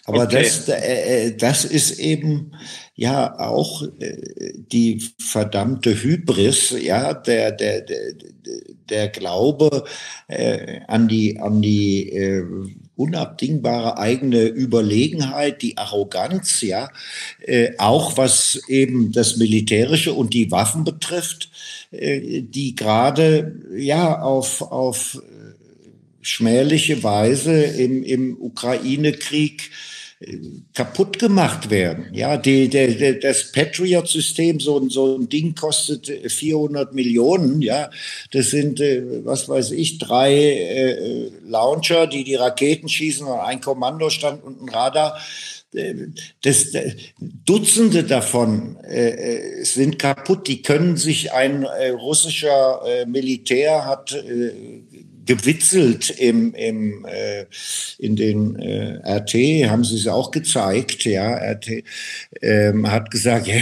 Aber okay. Das ist eben ja auch die verdammte Hybris, ja, der Glaube an die unabdingbare eigene Überlegenheit, die Arroganz, ja, auch was eben das Militärische und die Waffen betrifft, die gerade ja auf schmähliche Weise im Ukraine-Krieg kaputt gemacht werden. Ja, das Patriot-System, so ein Ding kostet 400 Millionen. Ja, das sind, was weiß ich, 3 Launcher, die Raketen schießen und ein Kommandostand und ein Radar. Dutzende davon sind kaputt. Die können sich ein russischer Militär hat gewitzelt in den RT, haben sie es auch gezeigt, ja, RT hat gesagt, ja,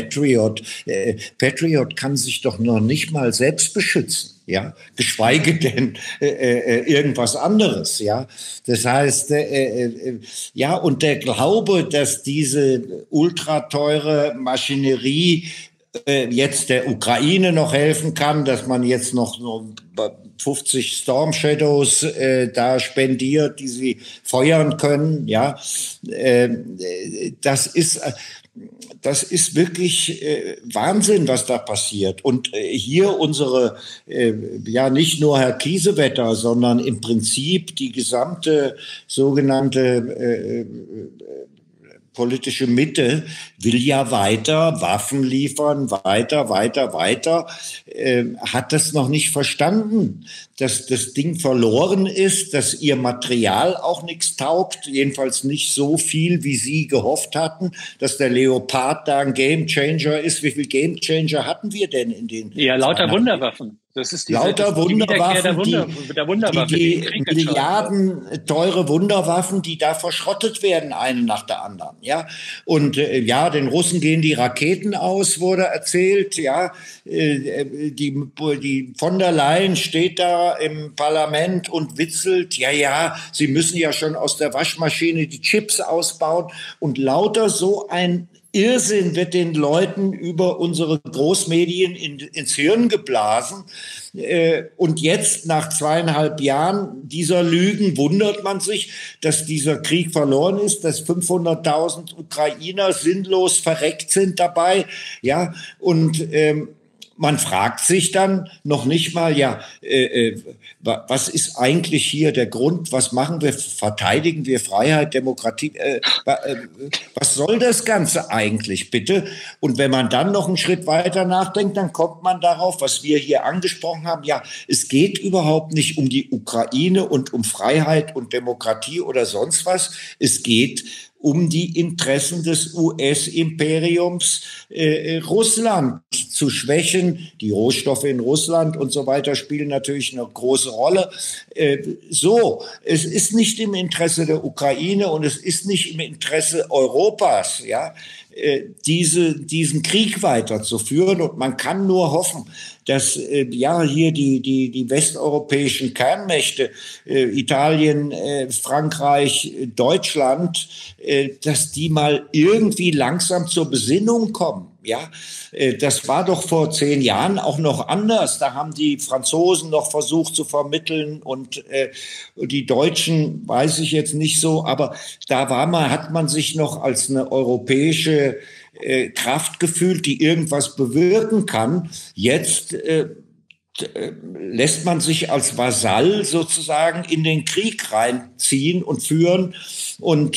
Patriot kann sich doch noch nicht mal selbst beschützen. Ja, geschweige denn irgendwas anderes, ja. Das heißt, ja, und der Glaube, dass diese ultrateure Maschinerie jetzt der Ukraine noch helfen kann, dass man jetzt noch 50 Storm Shadows da spendiert, die sie feuern können, ja, das ist wirklich Wahnsinn, was da passiert. Und hier unsere, ja nicht nur Herr Kiesewetter, sondern im Prinzip die gesamte sogenannte politische Mitte will ja weiter Waffen liefern, weiter, hat das noch nicht verstanden, dass das Ding verloren ist, dass ihr Material auch nichts taugt, jedenfalls nicht so viel, wie sie gehofft hatten, dass der Leopard da ein Gamechanger ist. Wie viel Gamechanger hatten wir denn in den... Ja, lauter Wunderwaffen. Das ist lauter Wunderwaffen, die Milliarden teure Wunderwaffen, die da verschrottet werden, eine nach der anderen. Ja, und ja, den Russen gehen die Raketen aus, wurde erzählt. Ja, die von der Leyen steht da im Parlament und witzelt. Ja, sie müssen ja schon aus der Waschmaschine die Chips ausbauen und lauter so ein Irrsinn wird den Leuten über unsere Großmedien ins Hirn geblasen. Und jetzt, nach 2,5 Jahren dieser Lügen, wundert man sich, dass dieser Krieg verloren ist, dass 500.000 Ukrainer sinnlos verreckt sind dabei. Ja, und man fragt sich dann noch nicht mal, ja, was ist eigentlich hier der Grund? Was machen wir? Verteidigen wir Freiheit, Demokratie? Was soll das Ganze eigentlich, bitte? Und wenn man dann noch einen Schritt weiter nachdenkt, dann kommt man darauf, was wir hier angesprochen haben. Ja, es geht überhaupt nicht um die Ukraine und um Freiheit und Demokratie oder sonst was. Es geht um die Interessen des US-Imperiums Russland zu schwächen. Die Rohstoffe in Russland und so weiter spielen natürlich eine große Rolle. Es ist nicht im Interesse der Ukraine und es ist nicht im Interesse Europas, ja, diesen Krieg weiterzuführen. Und man kann nur hoffen, dass ja hier die westeuropäischen Kernmächte, Italien, Frankreich, Deutschland, dass die mal irgendwie langsam zur Besinnung kommen. Ja, das war doch vor 10 Jahren auch noch anders. Da haben die Franzosen noch versucht zu vermitteln und die Deutschen weiß ich jetzt nicht so, aber hat man sich noch als eine europäische Kraft gefühlt, die irgendwas bewirken kann. Jetzt lässt man sich als Vasall sozusagen in den Krieg reinziehen und führen und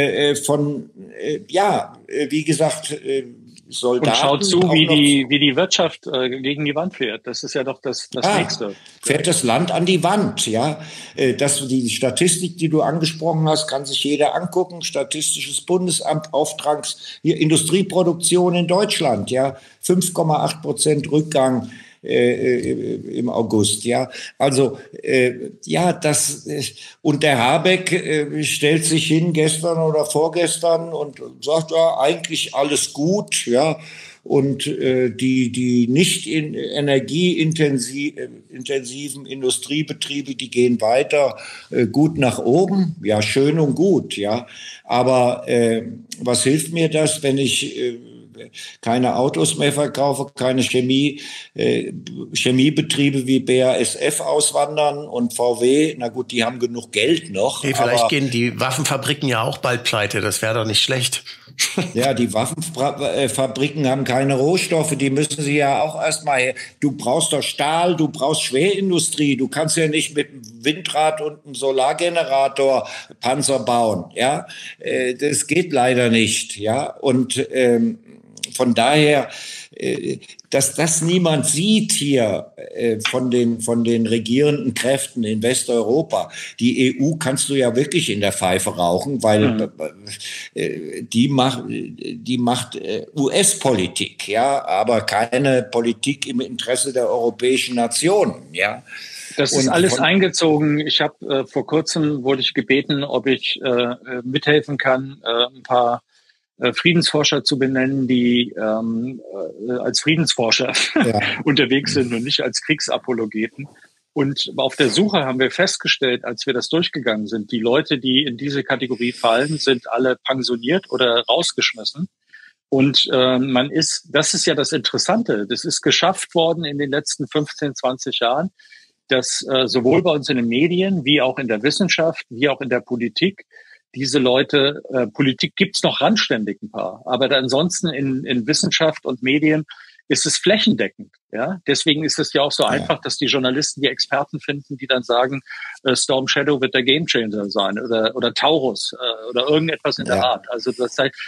wie gesagt, Soldaten. Und schaut zu, wie die Wirtschaft gegen die Wand fährt. Das ist ja doch das Nächste. Fährt das Land an die Wand, ja. Die Statistik, die du angesprochen hast, kann sich jeder angucken. Statistisches Bundesamt, hier Industrieproduktion in Deutschland, ja. 5,8% Rückgang im August, ja. Also, und der Habeck stellt sich hin gestern oder vorgestern und sagt, ja, eigentlich alles gut, ja. und die nicht energieintensiven Industriebetriebe, die gehen weiter gut nach oben. Ja, schön und gut, ja. Aber was hilft mir das, wenn ich keine Autos mehr verkaufe, keine Chemiebetriebe wie BASF auswandern und VW, na gut, die haben genug Geld noch. Hey, vielleicht gehen die Waffenfabriken ja auch bald pleite, das wäre doch nicht schlecht. Ja, die Waffenfabriken haben keine Rohstoffe, die müssen sie ja auch erstmal, du brauchst doch Stahl, du brauchst Schwerindustrie, du kannst ja nicht mit einem Windrad und einem Solargenerator Panzer bauen, ja, das geht leider nicht, ja, und von daher, dass das niemand sieht hier von den regierenden Kräften in Westeuropa. Die EU kannst du ja wirklich in der Pfeife rauchen, weil die macht US-Politik, ja, aber keine Politik im Interesse der europäischen Nationen, ja. Das ist alles eingezogen. Ich habe vor kurzem wurde ich gebeten, ob ich mithelfen kann, ein paar Friedensforscher zu benennen, die als Friedensforscher unterwegs sind und nicht als Kriegsapologeten. Und auf der Suche haben wir festgestellt, als wir das durchgegangen sind, die Leute, die in diese Kategorie fallen, sind alle pensioniert oder rausgeschmissen. Und das ist ja das Interessante, das ist geschafft worden in den letzten 15, 20 Jahren, dass sowohl bei uns in den Medien, wie auch in der Wissenschaft, wie auch in der Politik, diese Leute, Politik gibt's noch randständig ein paar, aber ansonsten in Wissenschaft und Medien ist es flächendeckend. Ja, deswegen ist es ja auch so einfach, dass die Journalisten die Experten finden, die dann sagen, Storm Shadow wird der Gamechanger sein oder Taurus oder irgendetwas in der Art. Also das heißt,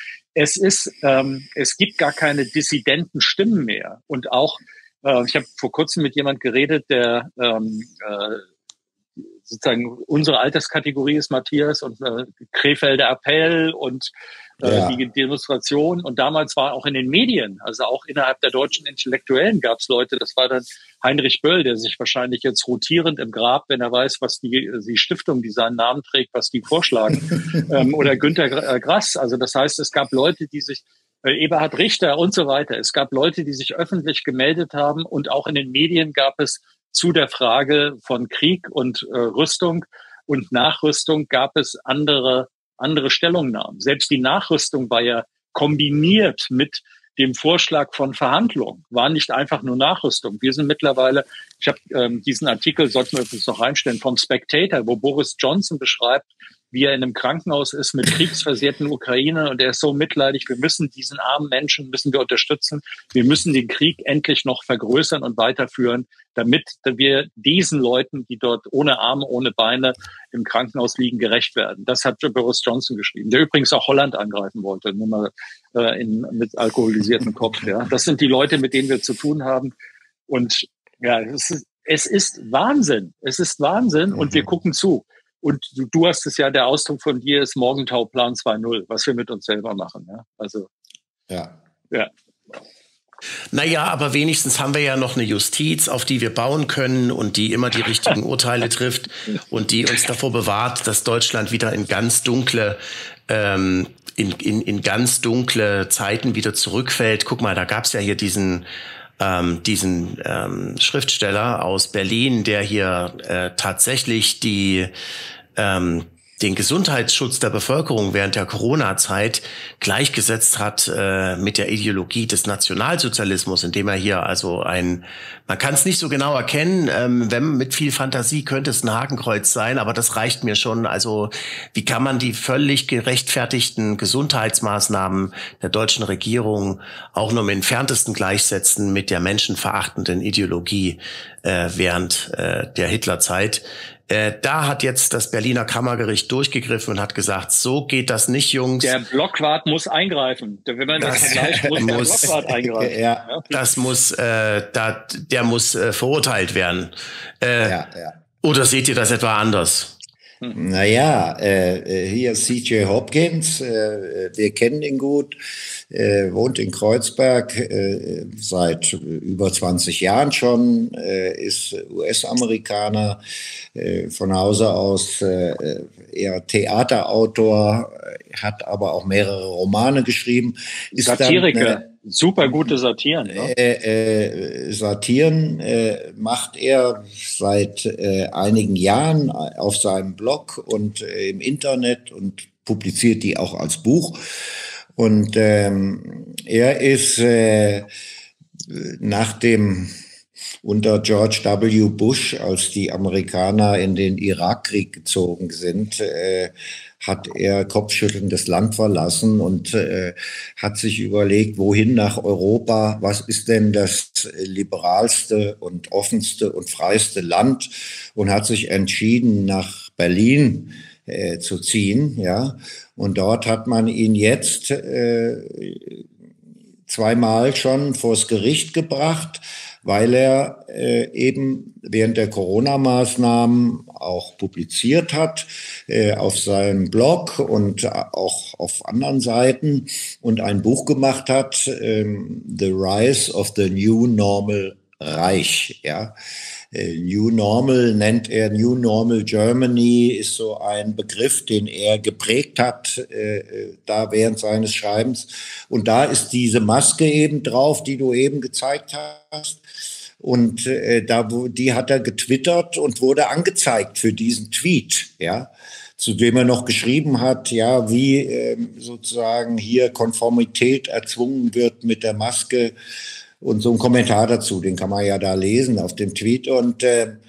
es gibt gar keine dissidenten Stimmen mehr. Und auch, ich habe vor kurzem mit jemand geredet, der sozusagen unsere Alterskategorie ist Matthias und Krefelder Appell und die Demonstration. Und damals war auch in den Medien, also auch innerhalb der deutschen Intellektuellen gab es Leute, das war dann Heinrich Böll, der sich wahrscheinlich jetzt rotierend im Grab, wenn er weiß, was die Stiftung, die seinen Namen trägt, was die vorschlagen, oder Günter Grass. Also das heißt, es gab Leute, die sich Eberhard Richter und so weiter. Es gab Leute, die sich öffentlich gemeldet haben und auch in den Medien gab es zu der Frage von Krieg und Rüstung und Nachrüstung gab es andere Stellungnahmen. Selbst die Nachrüstung war ja kombiniert mit dem Vorschlag von Verhandlungen, war nicht einfach nur Nachrüstung. Wir sind mittlerweile, ich habe diesen Artikel, sollten wir uns noch reinstellen, vom Spectator, wo Boris Johnson beschreibt, wie er in einem Krankenhaus ist mit kriegsversehrten Ukrainern und er ist so mitleidig, wir müssen diesen armen Menschen, müssen wir unterstützen, wir müssen den Krieg endlich noch vergrößern und weiterführen, damit wir diesen Leuten, die dort ohne Arme, ohne Beine im Krankenhaus liegen, gerecht werden. Das hat Boris Johnson geschrieben, der übrigens auch Holland angreifen wollte, nur mal mit alkoholisiertem Kopf. Ja. Das sind die Leute, mit denen wir zu tun haben und ja, es ist Wahnsinn, und wir gucken zu. Und du hast es ja, der Ausdruck von dir ist Morgenthau Plan 2.0, was wir mit uns selber machen. Ja? Also, ja. Naja, aber wenigstens haben wir ja noch eine Justiz, auf die wir bauen können und die immer die richtigen Urteile trifft und die uns davor bewahrt, dass Deutschland wieder in ganz dunkle in ganz dunkle Zeiten wieder zurückfällt. Guck mal, da gab's ja hier diesen Schriftsteller aus Berlin, der hier tatsächlich den Gesundheitsschutz der Bevölkerung während der Corona-Zeit gleichgesetzt hat mit der Ideologie des Nationalsozialismus, indem er hier also man kann es nicht so genau erkennen, wenn mit viel Fantasie könnte es ein Hakenkreuz sein, aber das reicht mir schon. Also wie kann man die völlig gerechtfertigten Gesundheitsmaßnahmen der deutschen Regierung auch nur im Entferntesten gleichsetzen mit der menschenverachtenden Ideologie während der Hitlerzeit? Da hat jetzt das Berliner Kammergericht durchgegriffen und hat gesagt, so geht das nicht, Jungs. Der Blockwart muss eingreifen. Wenn man das vergleicht, muss der Blockwart eingreifen. Ja. Das muss, der muss verurteilt werden. Oder seht ihr das etwa anders? Naja, hier C.J. Hopkins, wir kennen ihn gut, wohnt in Kreuzberg seit über 20 Jahren schon, ist US-Amerikaner, von Hause aus eher Theaterautor, hat aber auch mehrere Romane geschrieben. Satiriker. Super gute Satiren. Ne? Satiren macht er seit einigen Jahren auf seinem Blog und im Internet und publiziert die auch als Buch. Und er ist unter George W. Bush, als die Amerikaner in den Irakkrieg gezogen sind, hat er kopfschüttelnd das Land verlassen und hat sich überlegt, wohin nach Europa, was ist denn das liberalste und offenste und freiste Land, und hat sich entschieden, nach Berlin zu ziehen, ja. Und dort hat man ihn jetzt zweimal schon vors Gericht gebracht, weil er eben während der Corona-Maßnahmen auch publiziert hat auf seinem Blog und auch auf anderen Seiten und ein Buch gemacht hat, The Rise of the New Normal Reich, ja. New Normal nennt er, New Normal Germany ist so ein Begriff, den er geprägt hat, da während seines Schreibens. Und da ist diese Maske eben drauf, die du eben gezeigt hast. Und die hat er getwittert und wurde angezeigt für diesen Tweet, ja, zu dem er noch geschrieben hat, ja, wie sozusagen hier Konformität erzwungen wird mit der Maske. Und so ein Kommentar dazu, den kann man ja da lesen auf dem Tweet. Und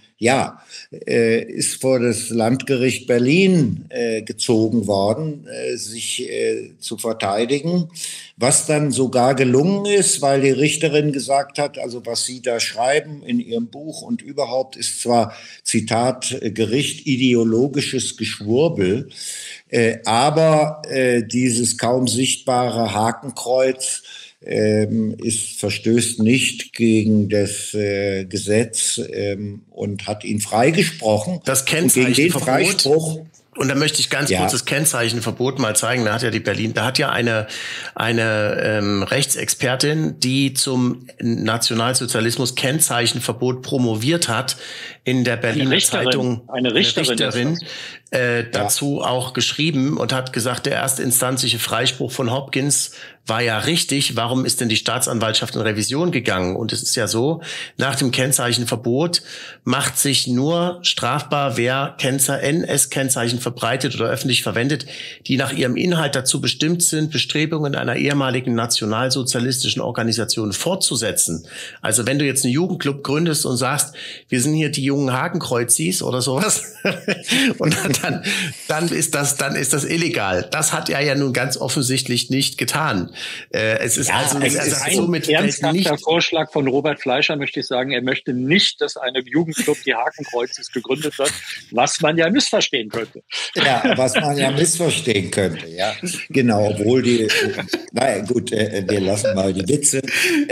ist vor das Landgericht Berlin gezogen worden, sich zu verteidigen, was dann sogar gelungen ist, weil die Richterin gesagt hat, also was Sie da schreiben in Ihrem Buch und überhaupt ist zwar, Zitat, Gericht ideologisches Geschwurbel, aber dieses kaum sichtbare Hakenkreuz verstößt nicht gegen das Gesetz und hat ihn freigesprochen. Das Kennzeichenverbot. Freispruch. Und da möchte ich ganz kurz das Kennzeichenverbot mal zeigen. Da hat ja eine Rechtsexpertin, die zum Nationalsozialismus Kennzeichenverbot promoviert hat, in der Berliner Zeitung, eine Richterin dazu auch geschrieben und hat gesagt, der erstinstanzliche Freispruch von Hopkins war ja richtig. Warum ist denn die Staatsanwaltschaft in Revision gegangen? Und es ist ja so, nach dem Kennzeichenverbot macht sich nur strafbar, wer NS-Kennzeichen verbreitet oder öffentlich verwendet, die nach ihrem Inhalt dazu bestimmt sind, Bestrebungen einer ehemaligen nationalsozialistischen Organisation fortzusetzen. Also wenn du jetzt einen Jugendclub gründest und sagst, wir sind hier die jungen Hakenkreuzis oder sowas, und dann ist das illegal. Das hat er ja nun ganz offensichtlich nicht getan. Es ist ein ernsthafter Vorschlag von Robert Fleischer, möchte ich sagen. Er möchte nicht, dass eine Jugendclub die Hakenkreuzes gegründet wird, was man ja missverstehen könnte. Ja, was man ja missverstehen könnte, ja. Genau, obwohl naja, gut, wir lassen mal die Witze.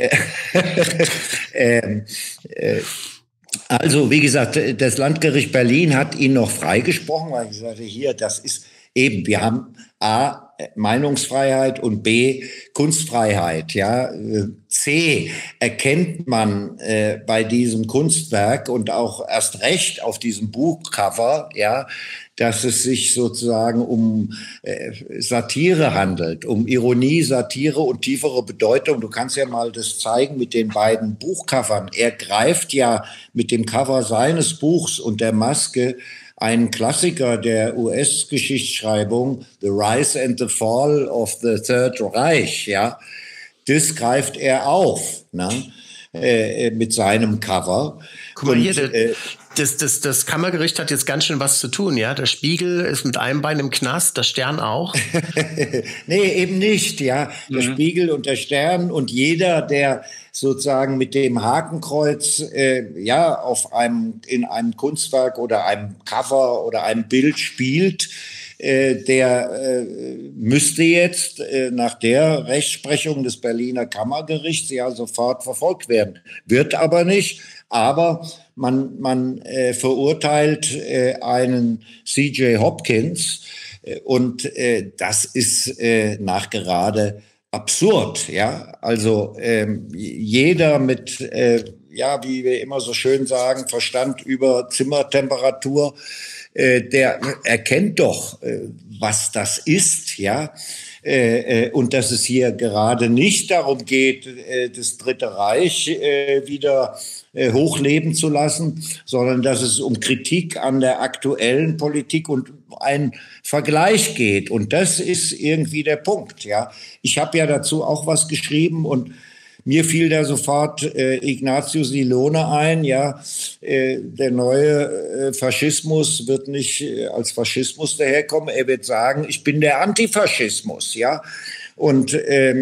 Also, wie gesagt, das Landgericht Berlin hat ihn noch freigesprochen, weil ich sagte, hier, das ist eben, wir haben A, Meinungsfreiheit und B, Kunstfreiheit, ja. C, erkennt man bei diesem Kunstwerk und auch erst recht auf diesem Buchcover, ja, dass es sich sozusagen um Satire handelt, um Ironie, Satire und tiefere Bedeutung. Du kannst ja mal das zeigen mit den beiden Buchcovern. Er greift ja mit dem Cover seines Buchs und der Maske einen Klassiker der US-Geschichtsschreibung, The Rise and the Fall of the Third Reich, ja. Das greift er auf, ne? Mit seinem Cover. Guck mal hier, das Kammergericht hat jetzt ganz schön was zu tun, ja. Der Spiegel ist mit einem Bein im Knast, der Stern auch. Nee, eben nicht, ja. Der Spiegel und der Stern und jeder, der sozusagen mit dem Hakenkreuz in einem Kunstwerk oder einem Cover oder einem Bild spielt, der müsste jetzt nach der Rechtsprechung des Berliner Kammergerichts ja sofort verfolgt werden. Wird aber nicht. Aber man verurteilt einen C.J. Hopkins und das ist nachgerade absurd, ja. Also jeder mit, wie wir immer so schön sagen, Verstand über Zimmertemperatur, der erkennt doch, was das ist, ja. und dass es hier gerade nicht darum geht, das Dritte Reich wieder hochleben zu lassen, sondern dass es um Kritik an der aktuellen Politik und einen Vergleich geht. Und das ist irgendwie der Punkt. Ja, ich habe ja dazu auch was geschrieben und mir fiel da sofort Ignazio Silone ein. Ja, der neue Faschismus wird nicht als Faschismus daherkommen. Er wird sagen, ich bin der Antifaschismus. Ja, und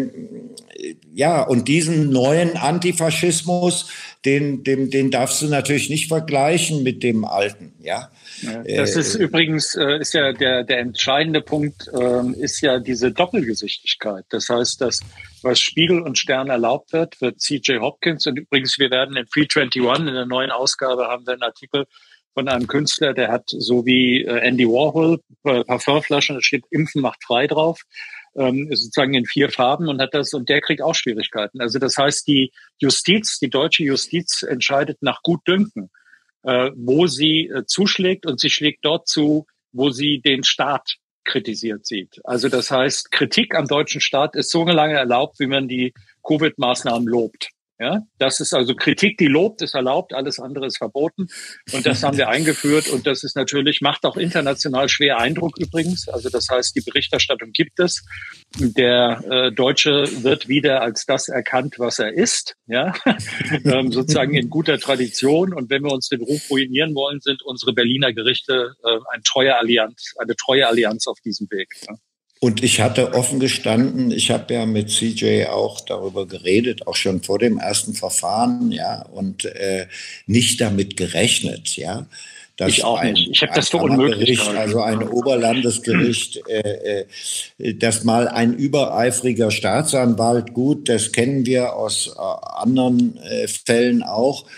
ja, und diesen neuen Antifaschismus, den darfst du natürlich nicht vergleichen mit dem alten. Ja. Das ist übrigens, ist ja der entscheidende Punkt, ist ja diese Doppelgesichtigkeit. Das heißt, dass was Spiegel und Stern erlaubt wird C.J. Hopkins. Und übrigens, wir werden in Free 21, in der neuen Ausgabe, haben wir einen Artikel von einem Künstler, der hat so wie Andy Warhol Parfümflaschen, da steht Impfen macht frei drauf, sozusagen in 4 Farben und hat das, und der kriegt auch Schwierigkeiten. Also das heißt, die Justiz, die deutsche Justiz entscheidet nach Gutdünken, wo sie zuschlägt, und sie schlägt dort zu, wo sie den Staat kritisiert sieht. Also das heißt, Kritik am deutschen Staat ist so lange erlaubt, wie man die Covid-Maßnahmen lobt. Ja, das ist also Kritik, die lobt, ist erlaubt, alles andere ist verboten. Und das haben wir eingeführt. Und das ist natürlich, macht auch international schwer Eindruck übrigens. Also das heißt, die Berichterstattung gibt es. Der Deutsche wird wieder als das erkannt, was er ist. Ja, sozusagen in guter Tradition. Und wenn wir uns den Ruf ruinieren wollen, sind unsere Berliner Gerichte eine treue Allianz auf diesem Weg. Ja. Und ich hatte offen gestanden, ich habe ja mit CJ auch darüber geredet, auch schon vor dem ersten Verfahren, ja, und nicht damit gerechnet, ja. Dass ich auch nicht. Ich habe das für unmöglich gehalten. Also ein Oberlandesgericht, dass mal ein übereifriger Staatsanwalt, gut, das kennen wir aus anderen Fällen auch,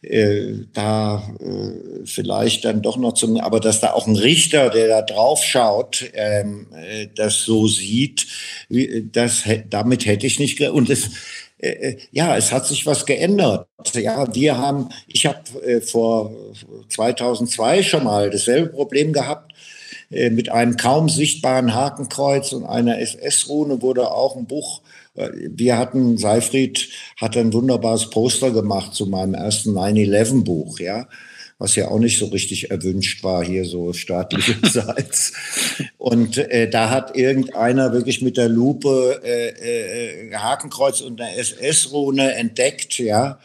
vielleicht dann doch noch aber dass da auch ein Richter, der da drauf schaut, das so sieht, damit hätte ich nicht und ja, es hat sich was geändert. Ja, ich habe vor 2002 schon mal dasselbe Problem gehabt. Mit einem kaum sichtbaren Hakenkreuz und einer SS-Rune wurde auch ein Buch. Seifried hat ein wunderbares Poster gemacht zu meinem ersten 9/11-Buch, ja, was ja auch nicht so richtig erwünscht war, hier so staatlicherseits. Und da hat irgendeiner wirklich mit der Lupe Hakenkreuz und eine SS-Rune entdeckt, ja,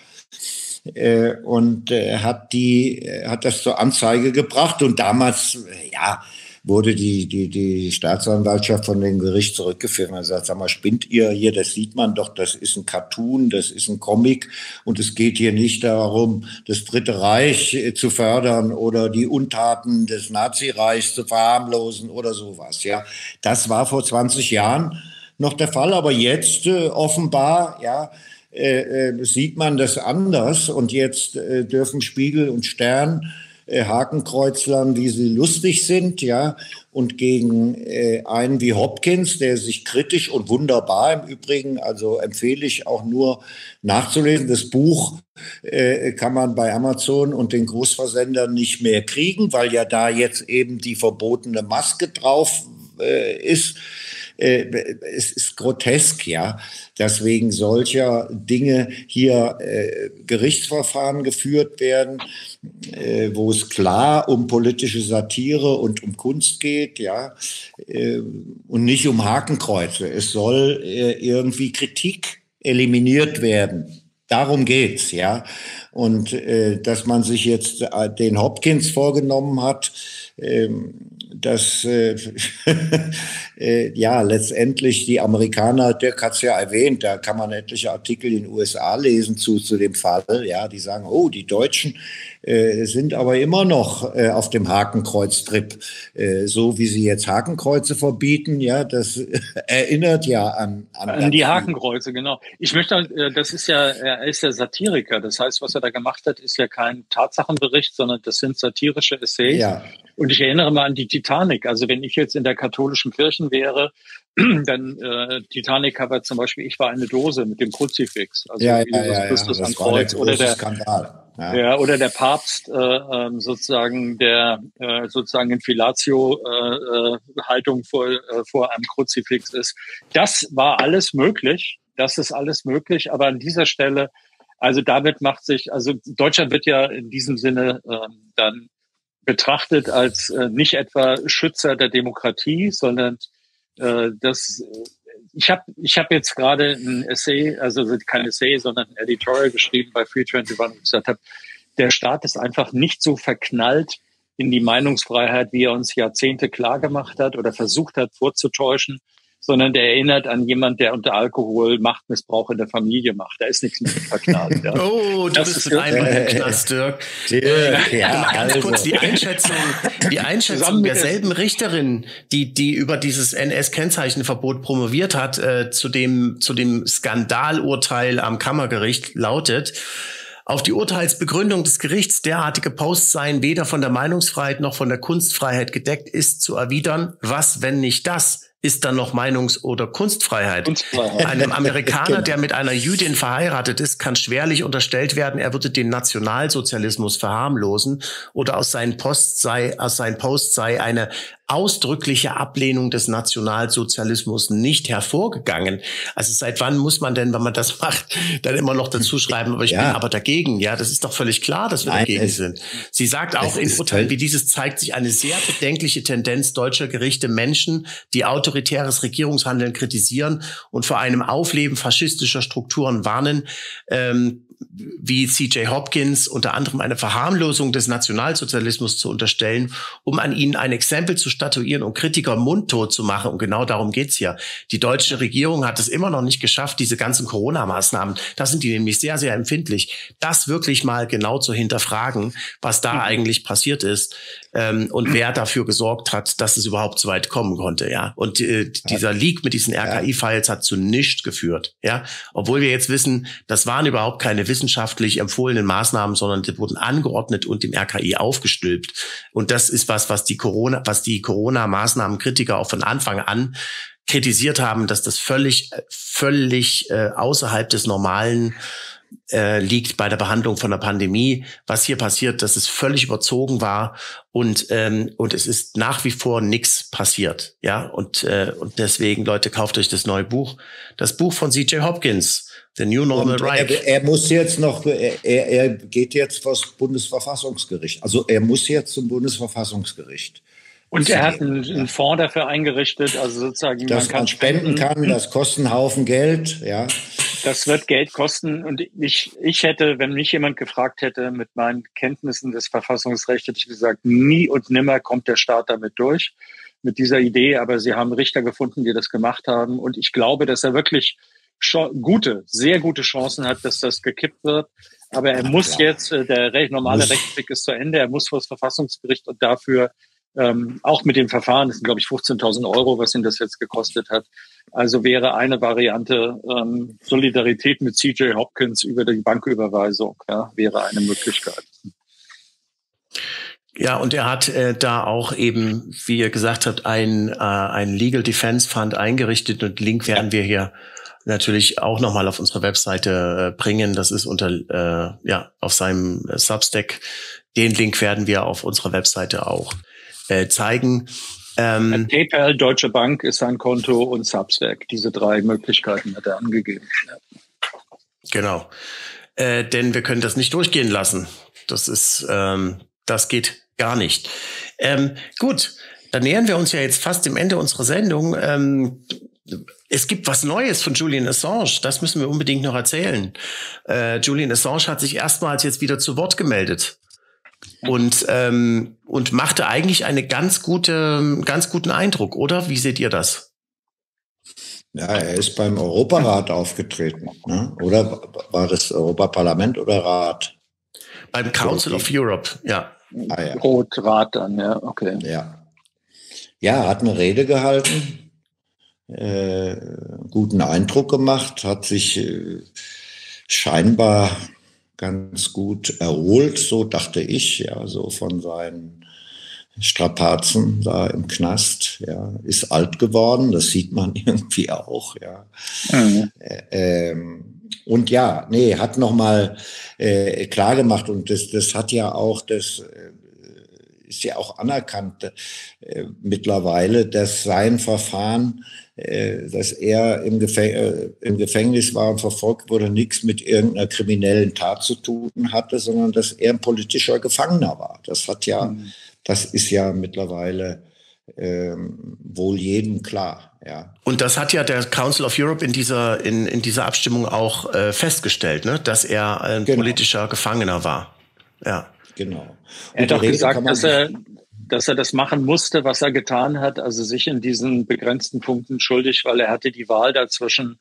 und hat das zur Anzeige gebracht. Und damals, ja, wurde die Staatsanwaltschaft von dem Gericht zurückgeführt und hat gesagt, sag mal, spinnt ihr hier, das sieht man doch, das ist ein Cartoon, das ist ein Comic und es geht hier nicht darum, das Dritte Reich zu fördern oder die Untaten des Nazireichs zu verharmlosen oder sowas. Ja, das war vor 20 Jahren noch der Fall, aber jetzt offenbar, ja, sieht man das anders und jetzt dürfen Spiegel und Stern Hakenkreuzlern, wie sie lustig sind, ja, und gegen einen wie Hopkins, der sich kritisch und wunderbar im Übrigen, also empfehle ich auch nur nachzulesen. Das Buch kann man bei Amazon und den Großversendern nicht mehr kriegen, weil ja da jetzt eben die verbotene Maske drauf ist. Es ist grotesk, ja, dass wegen solcher Dinge hier Gerichtsverfahren geführt werden, wo es klar um politische Satire und um Kunst geht, ja, und nicht um Hakenkreuze. Es soll irgendwie Kritik eliminiert werden. Darum geht's, ja. Und dass man sich jetzt den Hopkins vorgenommen hat, dass ja letztendlich die Amerikaner, Dirk hat es ja erwähnt, da kann man etliche Artikel in den USA lesen zu dem Fall, ja, die sagen, oh, die Deutschen sind aber immer noch auf dem Hakenkreuz-Trip, so wie sie jetzt Hakenkreuze verbieten, ja, das erinnert ja an die Hakenkreuze, genau. Ich möchte, er ist ja Satiriker, das heißt, was er da gemacht hat, ist ja kein Tatsachenbericht, sondern das sind satirische Essays. Ja. Und ich erinnere mal an die Titanic. Also wenn ich jetzt in der katholischen Kirche wäre, dann Titanic-Cover zum Beispiel, ich war eine Dose mit dem Kruzifix. Also Jesus Christus am Kreuz oder der Skandal. Ja, oder der Papst sozusagen, der sozusagen in Filatio-Haltung vor einem Kruzifix ist. Das war alles möglich. Das ist alles möglich. Aber an dieser Stelle, also also Deutschland wird ja in diesem Sinne dann betrachtet als nicht etwa Schützer der Demokratie, sondern ich hab jetzt gerade ein Essay, also kein Essay, sondern ein Editorial geschrieben bei Free 21, wo ich gesagt habe, der Staat ist einfach nicht so verknallt in die Meinungsfreiheit, wie er uns Jahrzehnte klargemacht hat oder versucht hat vorzutäuschen, sondern der erinnert an jemand, der unter Alkohol Machtmissbrauch in der Familie macht. Da ist nichts mit verknallt. Ja. Oh, du bist mit einmal im Knast, Dirk. Ganz kurz die Einschätzung derselben Richterin, die über dieses NS-Kennzeichenverbot promoviert hat, zu dem Skandalurteil am Kammergericht lautet: Auf die Urteilsbegründung des Gerichts, derartige Posts seien weder von der Meinungsfreiheit noch von der Kunstfreiheit gedeckt, ist zu erwidern, was, wenn nicht das, ist dann noch Meinungs- oder Kunstfreiheit? Einem Amerikaner, der mit einer Jüdin verheiratet ist, kann schwerlich unterstellt werden, er würde den Nationalsozialismus verharmlosen oder aus seinen Posts sei eine ausdrückliche Ablehnung des Nationalsozialismus nicht hervorgegangen. Also seit wann muss man denn, wenn man das macht, dann immer noch dazu schreiben, aber ich bin aber dagegen. Ja, das ist doch völlig klar, dass wir dagegen sind. Sie sagt auch in Urteilen wie dieses zeigt sich eine sehr bedenkliche Tendenz deutscher Gerichte, Menschen, die autoritäres Regierungshandeln kritisieren und vor einem Aufleben faschistischer Strukturen warnen, wie C.J. Hopkins, unter anderem eine Verharmlosung des Nationalsozialismus zu unterstellen, um an ihnen ein Exempel zu statuieren und Kritiker mundtot zu machen. Und genau darum geht's hier. Die deutsche Regierung hat es immer noch nicht geschafft, diese ganzen Corona-Maßnahmen, da sind die nämlich sehr, sehr empfindlich, das wirklich mal genau zu hinterfragen, was da eigentlich passiert ist und wer dafür gesorgt hat, dass es überhaupt so weit kommen konnte. Ja. Und dieser Leak mit diesen RKI-Files hat zu nichts geführt. Ja. Obwohl wir jetzt wissen, das waren überhaupt keine wissenschaftlich empfohlenen Maßnahmen, sondern die wurden angeordnet und dem RKI aufgestülpt. Und das ist was die Corona-Maßnahmen-Kritiker auch von Anfang an kritisiert haben, dass das völlig außerhalb des Normalen liegt bei der Behandlung von der Pandemie. Was hier passiert, dass es völlig überzogen war und es ist nach wie vor nichts passiert. Ja, und deswegen, Leute, kauft euch das neue Buch. Das Buch von C.J. Hopkins, The New Normal Right. Er muss jetzt noch, er geht jetzt vors Bundesverfassungsgericht. Also er muss jetzt zum Bundesverfassungsgericht. Und er hat einen Fonds dafür eingerichtet, also sozusagen, dass man spenden kann, das kostet einen Haufen Geld, ja. Das wird Geld kosten. Und ich hätte, wenn mich jemand gefragt hätte mit meinen Kenntnissen des Verfassungsrechts, hätte ich gesagt, nie und nimmer kommt der Staat damit durch, mit dieser Idee. Aber sie haben Richter gefunden, die das gemacht haben. Und ich glaube, dass er wirklich sehr gute Chancen hat, dass das gekippt wird. Aber er muss jetzt, der normale Rechtsweg ist zu Ende, er muss vor das Verfassungsgericht und dafür auch mit dem Verfahren, das sind glaube ich 15.000 €, was ihn das jetzt gekostet hat. Also wäre eine Variante Solidarität mit C.J. Hopkins über die Banküberweisung, ja, wäre eine Möglichkeit. Ja, und er hat da auch eben, wie ihr gesagt habt, ein Legal Defense Fund eingerichtet und Link werden wir hier natürlich auch nochmal auf unserer Webseite bringen. Das ist unter auf seinem Substack. Den Link werden wir auf unserer Webseite auch zeigen. PayPal, Deutsche Bank ist sein Konto und Substack. Diese 3 Möglichkeiten hat er angegeben. Ja. Genau. Denn wir können das nicht durchgehen lassen. Das geht gar nicht. Gut, dann nähern wir uns ja jetzt fast dem Ende unserer Sendung. Es gibt was Neues von Julian Assange. Das müssen wir unbedingt noch erzählen. Julian Assange hat sich erstmals jetzt wieder zu Wort gemeldet. Und machte eigentlich einen ganz guten Eindruck, oder? Wie seht ihr das? Ja, er ist beim Europarat aufgetreten, ne? Oder war das Europaparlament oder Rat? Beim Council of Europe, ja. Rot-Rat dann, ja, okay. Ja, hat eine Rede gehalten, guten Eindruck gemacht, hat sich scheinbar ganz gut erholt, so dachte ich, ja, so von seinen Strapazen da im Knast, ja, ist alt geworden, das sieht man irgendwie auch, ja. Und ja, nee, hat nochmal klar gemacht, und das hat ja auch, das ist ja auch anerkannt mittlerweile, dass sein Verfahren, dass er im Gefängnis war und verfolgt wurde, nichts mit irgendeiner kriminellen Tat zu tun hatte, sondern dass er ein politischer Gefangener war. Das ist ja mittlerweile wohl jedem klar. Ja. Und das hat ja der Council of Europe in dieser Abstimmung auch festgestellt, ne? Dass er ein politischer Gefangener war. Ja. Genau. Er hat auch gesagt, dass er das machen musste, was er getan hat, also sich in diesen begrenzten Punkten schuldig, weil er hatte die Wahl dazwischen,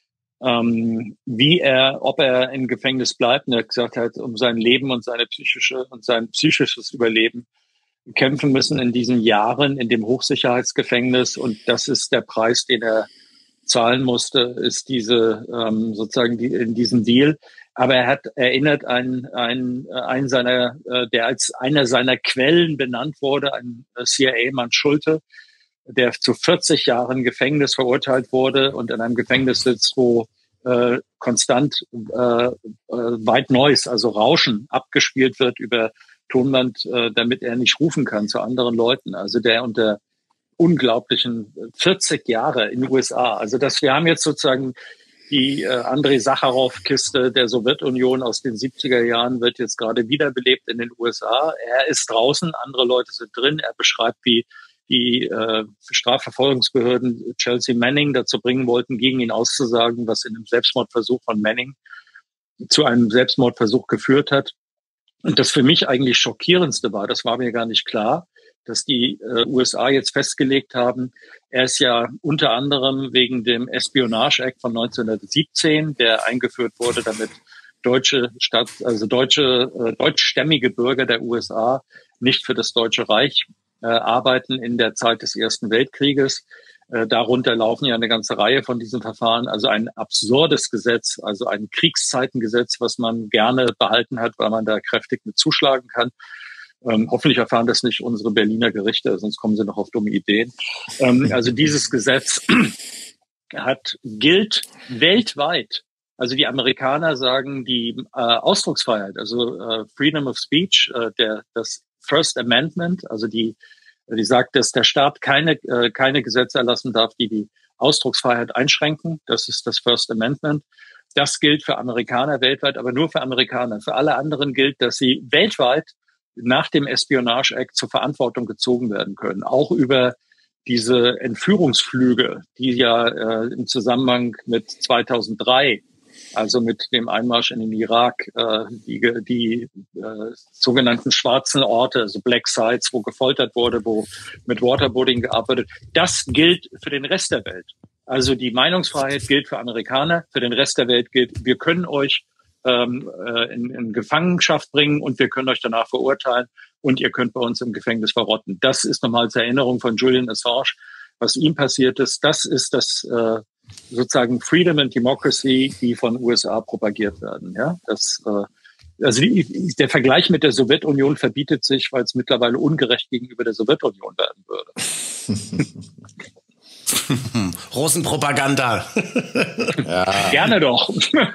ob er im Gefängnis bleibt. Und er hat gesagt, er hat um sein Leben und sein psychisches Überleben kämpfen müssen in diesen Jahren in dem Hochsicherheitsgefängnis. Und das ist der Preis, den er zahlen musste, ist in diesem Deal. Aber er hat erinnert einen seiner, der als einer seiner Quellen benannt wurde, ein CIA-Mann Schulte, der zu 40 Jahren Gefängnis verurteilt wurde und in einem Gefängnis sitzt, wo konstant White Noise, also Rauschen, abgespielt wird über Tonband, damit er nicht rufen kann zu anderen Leuten. Also der unter unglaublichen 40 Jahre in den USA. Also wir haben jetzt sozusagen die Andrei Sacharow-Kiste der Sowjetunion aus den 70er Jahren wird jetzt gerade wiederbelebt in den USA. Er ist draußen, andere Leute sind drin. Er beschreibt, wie die Strafverfolgungsbehörden Chelsea Manning dazu bringen wollten, gegen ihn auszusagen, was in einem Selbstmordversuch von Manning zu einem Selbstmordversuch geführt hat. Und das für mich eigentlich schockierendste war, das war mir gar nicht klar, dass die USA jetzt festgelegt haben, er ist ja unter anderem wegen dem Espionage Act von 1917, der eingeführt wurde, damit deutschstämmige Bürger der USA nicht für das Deutsche Reich arbeiten in der Zeit des Ersten Weltkrieges. Darunter laufen ja eine ganze Reihe von diesen Verfahren. Also ein absurdes Gesetz, also ein Kriegszeitengesetz, was man gerne behalten hat, weil man da kräftig mit zuschlagen kann. Hoffentlich erfahren das nicht unsere Berliner Gerichte, sonst kommen sie noch auf dumme Ideen. Also dieses Gesetz gilt weltweit. Also die Amerikaner sagen, die Ausdrucksfreiheit, also Freedom of Speech, das First Amendment, also die sagt, dass der Staat keine Gesetze erlassen darf, die Ausdrucksfreiheit einschränken. Das ist das First Amendment. Das gilt für Amerikaner weltweit, aber nur für Amerikaner. Für alle anderen gilt, dass sie weltweit nach dem Espionage Act zur Verantwortung gezogen werden können. Auch über diese Entführungsflüge, die ja im Zusammenhang mit 2003, also mit dem Einmarsch in den Irak, die sogenannten schwarzen Orte, also Black Sites, wo gefoltert wurde, wo mit Waterboarding gearbeitet, das gilt für den Rest der Welt. Also die Meinungsfreiheit gilt für Amerikaner, für den Rest der Welt gilt, wir können euch in Gefangenschaft bringen und wir können euch danach verurteilen und ihr könnt bei uns im Gefängnis verrotten. Das ist nochmal zur Erinnerung von Julian Assange, was ihm passiert ist. Das ist das sozusagen Freedom and Democracy, die von USA propagiert werden. Ja, der Vergleich mit der Sowjetunion verbietet sich, weil es mittlerweile ungerecht gegenüber der Sowjetunion werden würde. Russenpropaganda. Ja. Gerne doch.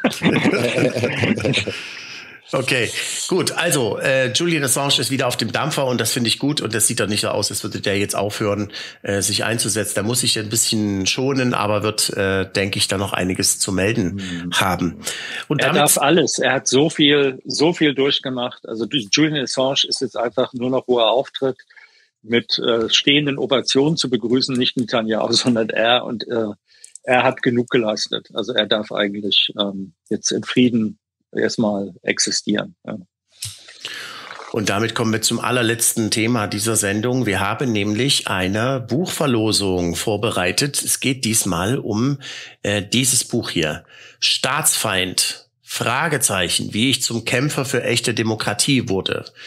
Okay, gut. Also Julian Assange ist wieder auf dem Dampfer und das finde ich gut und das sieht doch nicht so aus, als würde der jetzt aufhören, sich einzusetzen. Da muss ich ein bisschen schonen, aber wird, denke ich, da noch einiges zu melden haben. Und er darf alles. Er hat so viel durchgemacht. Also Julian Assange ist jetzt einfach nur noch, wo er auftritt, mit stehenden Ovationen zu begrüßen, nicht Netanyahu, sondern er. Und er hat genug geleistet. Also er darf eigentlich jetzt in Frieden erstmal existieren. Ja. Und damit kommen wir zum allerletzten Thema dieser Sendung. Wir haben nämlich eine Buchverlosung vorbereitet. Es geht diesmal um dieses Buch hier. Staatsfeind, Fragezeichen, wie ich zum Kämpfer für echte Demokratie wurde.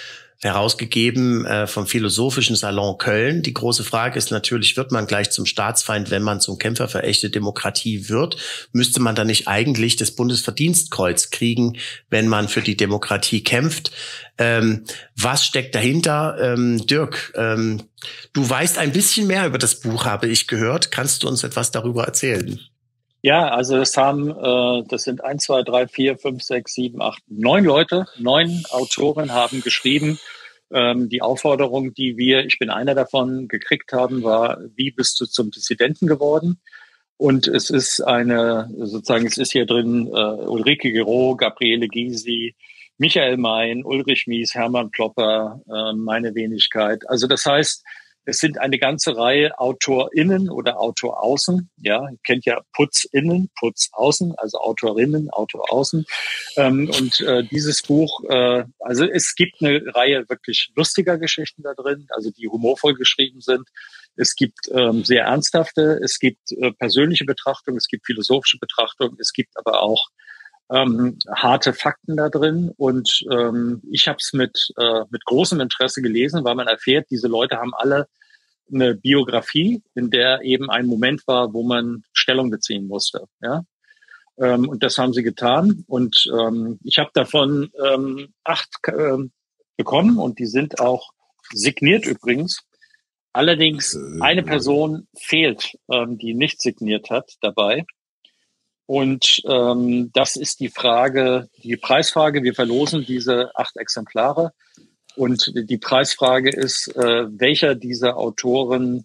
herausgegeben vom Philosophischen Salon Köln. Die große Frage ist natürlich, wird man gleich zum Staatsfeind, wenn man zum Kämpfer für echte Demokratie wird? Müsste man dann nicht eigentlich das Bundesverdienstkreuz kriegen, wenn man für die Demokratie kämpft? Was steckt dahinter? Dirk, du weißt ein bisschen mehr über das Buch, habe ich gehört. Kannst du uns etwas darüber erzählen? Ja, also das sind 1, 2, 3, 4, 5, 6, 7, 8, 9 Leute, 9 Autoren haben geschrieben. Die Aufforderung, die ich bin einer davon, gekriegt haben, war: Wie bist du zum Dissidenten geworden? Und es ist es ist hier drin Ulrike Gero, Gabriele Gysi, Michael Mein, Ulrich Mies, Hermann Plopper, meine Wenigkeit. Also das heißt, es sind eine ganze Reihe AutorInnen oder AutorAußen. Ja, ihr kennt ja PutzInnen, PutzAußen, also AutorInnen, AutorAußen. Dieses Buch, also es gibt eine Reihe wirklich lustiger Geschichten da drin, also die humorvoll geschrieben sind. Es gibt sehr ernsthafte, es gibt persönliche Betrachtungen, es gibt philosophische Betrachtungen, es gibt aber auch harte Fakten da drin. Und ich habe es mit großem Interesse gelesen, weil man erfährt, diese Leute haben alle eine Biografie, in der eben ein Moment war, wo man Stellung beziehen musste. Ja? Und das haben sie getan. Und ich habe davon 8 bekommen, und die sind auch signiert übrigens. Allerdings eine Person fehlt, die nicht signiert hat dabei. Und das ist die Preisfrage. Wir verlosen diese 8 Exemplare. Und die Preisfrage ist, welcher dieser Autoren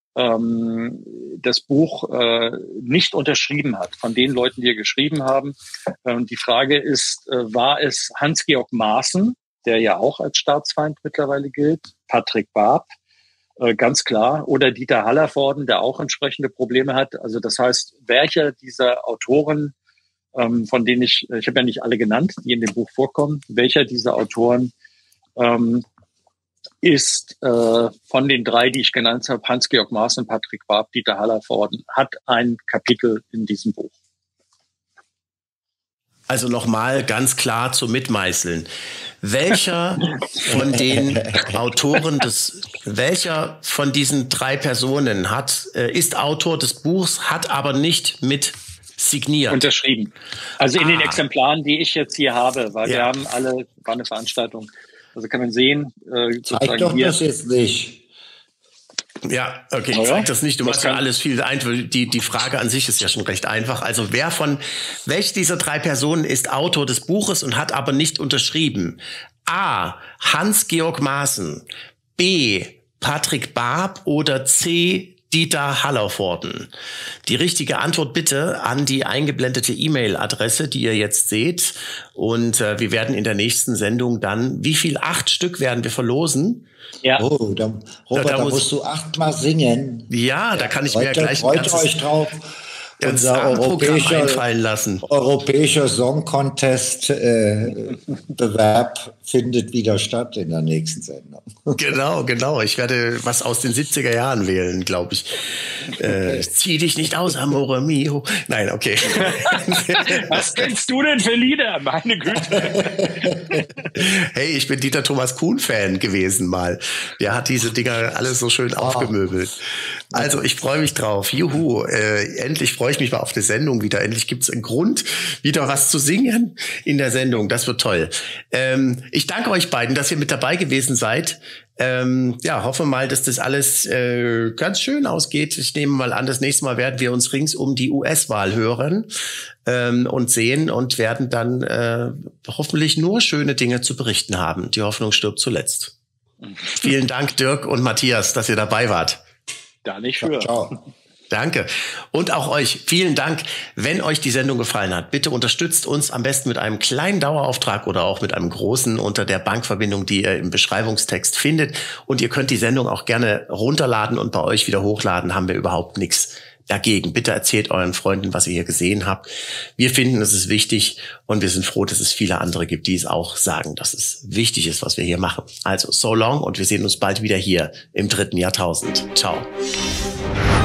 das Buch nicht unterschrieben hat, von den Leuten, die geschrieben haben. Die Frage ist, war es Hans-Georg Maaßen, der ja auch als Staatsfeind mittlerweile gilt, Patrick Barb, ganz klar, oder Dieter Hallervorden, der auch entsprechende Probleme hat. Also das heißt, welcher dieser Autoren, von denen ich habe ja nicht alle genannt, die in dem Buch vorkommen, welcher dieser Autoren ist von den 3, die ich genannt habe, Hans-Georg Maaßen, Patrick Barb, Dieter Hallervorden, hat ein Kapitel in diesem Buch. Also nochmal ganz klar zum Mitmeißeln. Welcher von den Autoren welcher von diesen 3 Personen ist Autor des Buchs, hat aber nicht mit signiert? Unterschrieben. Also in den Exemplaren, die ich jetzt hier habe, weil wir haben alle, war eine Veranstaltung. Also kann man sehen. Zeig doch hier das jetzt nicht. Ja, okay, ich zeig das nicht. Du machst ja alles viel einfach. Die Frage an sich ist ja schon recht einfach. Also welche dieser 3 Personen ist Autor des Buches und hat aber nicht unterschrieben? A. Hans-Georg Maaßen. B. Patrick Barb. Oder C. Dieter Hallervorden. Die richtige Antwort bitte an die eingeblendete E-Mail-Adresse, die ihr jetzt seht. Und wir werden in der nächsten Sendung dann, 8 Stück werden wir verlosen? Ja. Oh, Robert, da musst du 8-mal singen. Ja, da kann ich mir gleich freut euch drauf. Unser europäischer Song Contest Bewerb findet wieder statt in der nächsten Sendung. Genau. Ich werde was aus den 70er Jahren wählen, glaube ich. Zieh dich nicht aus, Amore mio. Nein, okay. Was kennst du denn für Lieder? Meine Güte. Hey, ich bin Dieter Thomas Kuhn-Fan gewesen mal. Der hat diese Dinger alles so schön aufgemöbelt. Also ich freue mich drauf. Juhu, endlich freue ich mich mal auf die Sendung wieder. Endlich gibt's einen Grund, wieder was zu singen in der Sendung. Das wird toll. Ich danke euch beiden, dass ihr mit dabei gewesen seid. Hoffe mal, dass das alles ganz schön ausgeht. Ich nehme mal an, das nächste Mal werden wir uns rings um die US-Wahl hören und sehen und werden dann hoffentlich nur schöne Dinge zu berichten haben. Die Hoffnung stirbt zuletzt. Vielen Dank, Dirk und Matthias, dass ihr dabei wart. Da nicht für. Ciao. Danke. Und auch euch vielen Dank. Wenn euch die Sendung gefallen hat, bitte unterstützt uns am besten mit einem kleinen Dauerauftrag oder auch mit einem großen unter der Bankverbindung, die ihr im Beschreibungstext findet. Und ihr könnt die Sendung auch gerne runterladen und bei euch wieder hochladen. Haben wir überhaupt nichts dagegen. Bitte erzählt euren Freunden, was ihr hier gesehen habt. Wir finden, es ist wichtig und wir sind froh, dass es viele andere gibt, die es auch sagen, dass es wichtig ist, was wir hier machen. Also so long und wir sehen uns bald wieder hier im 3. Jahrtausend. Ciao.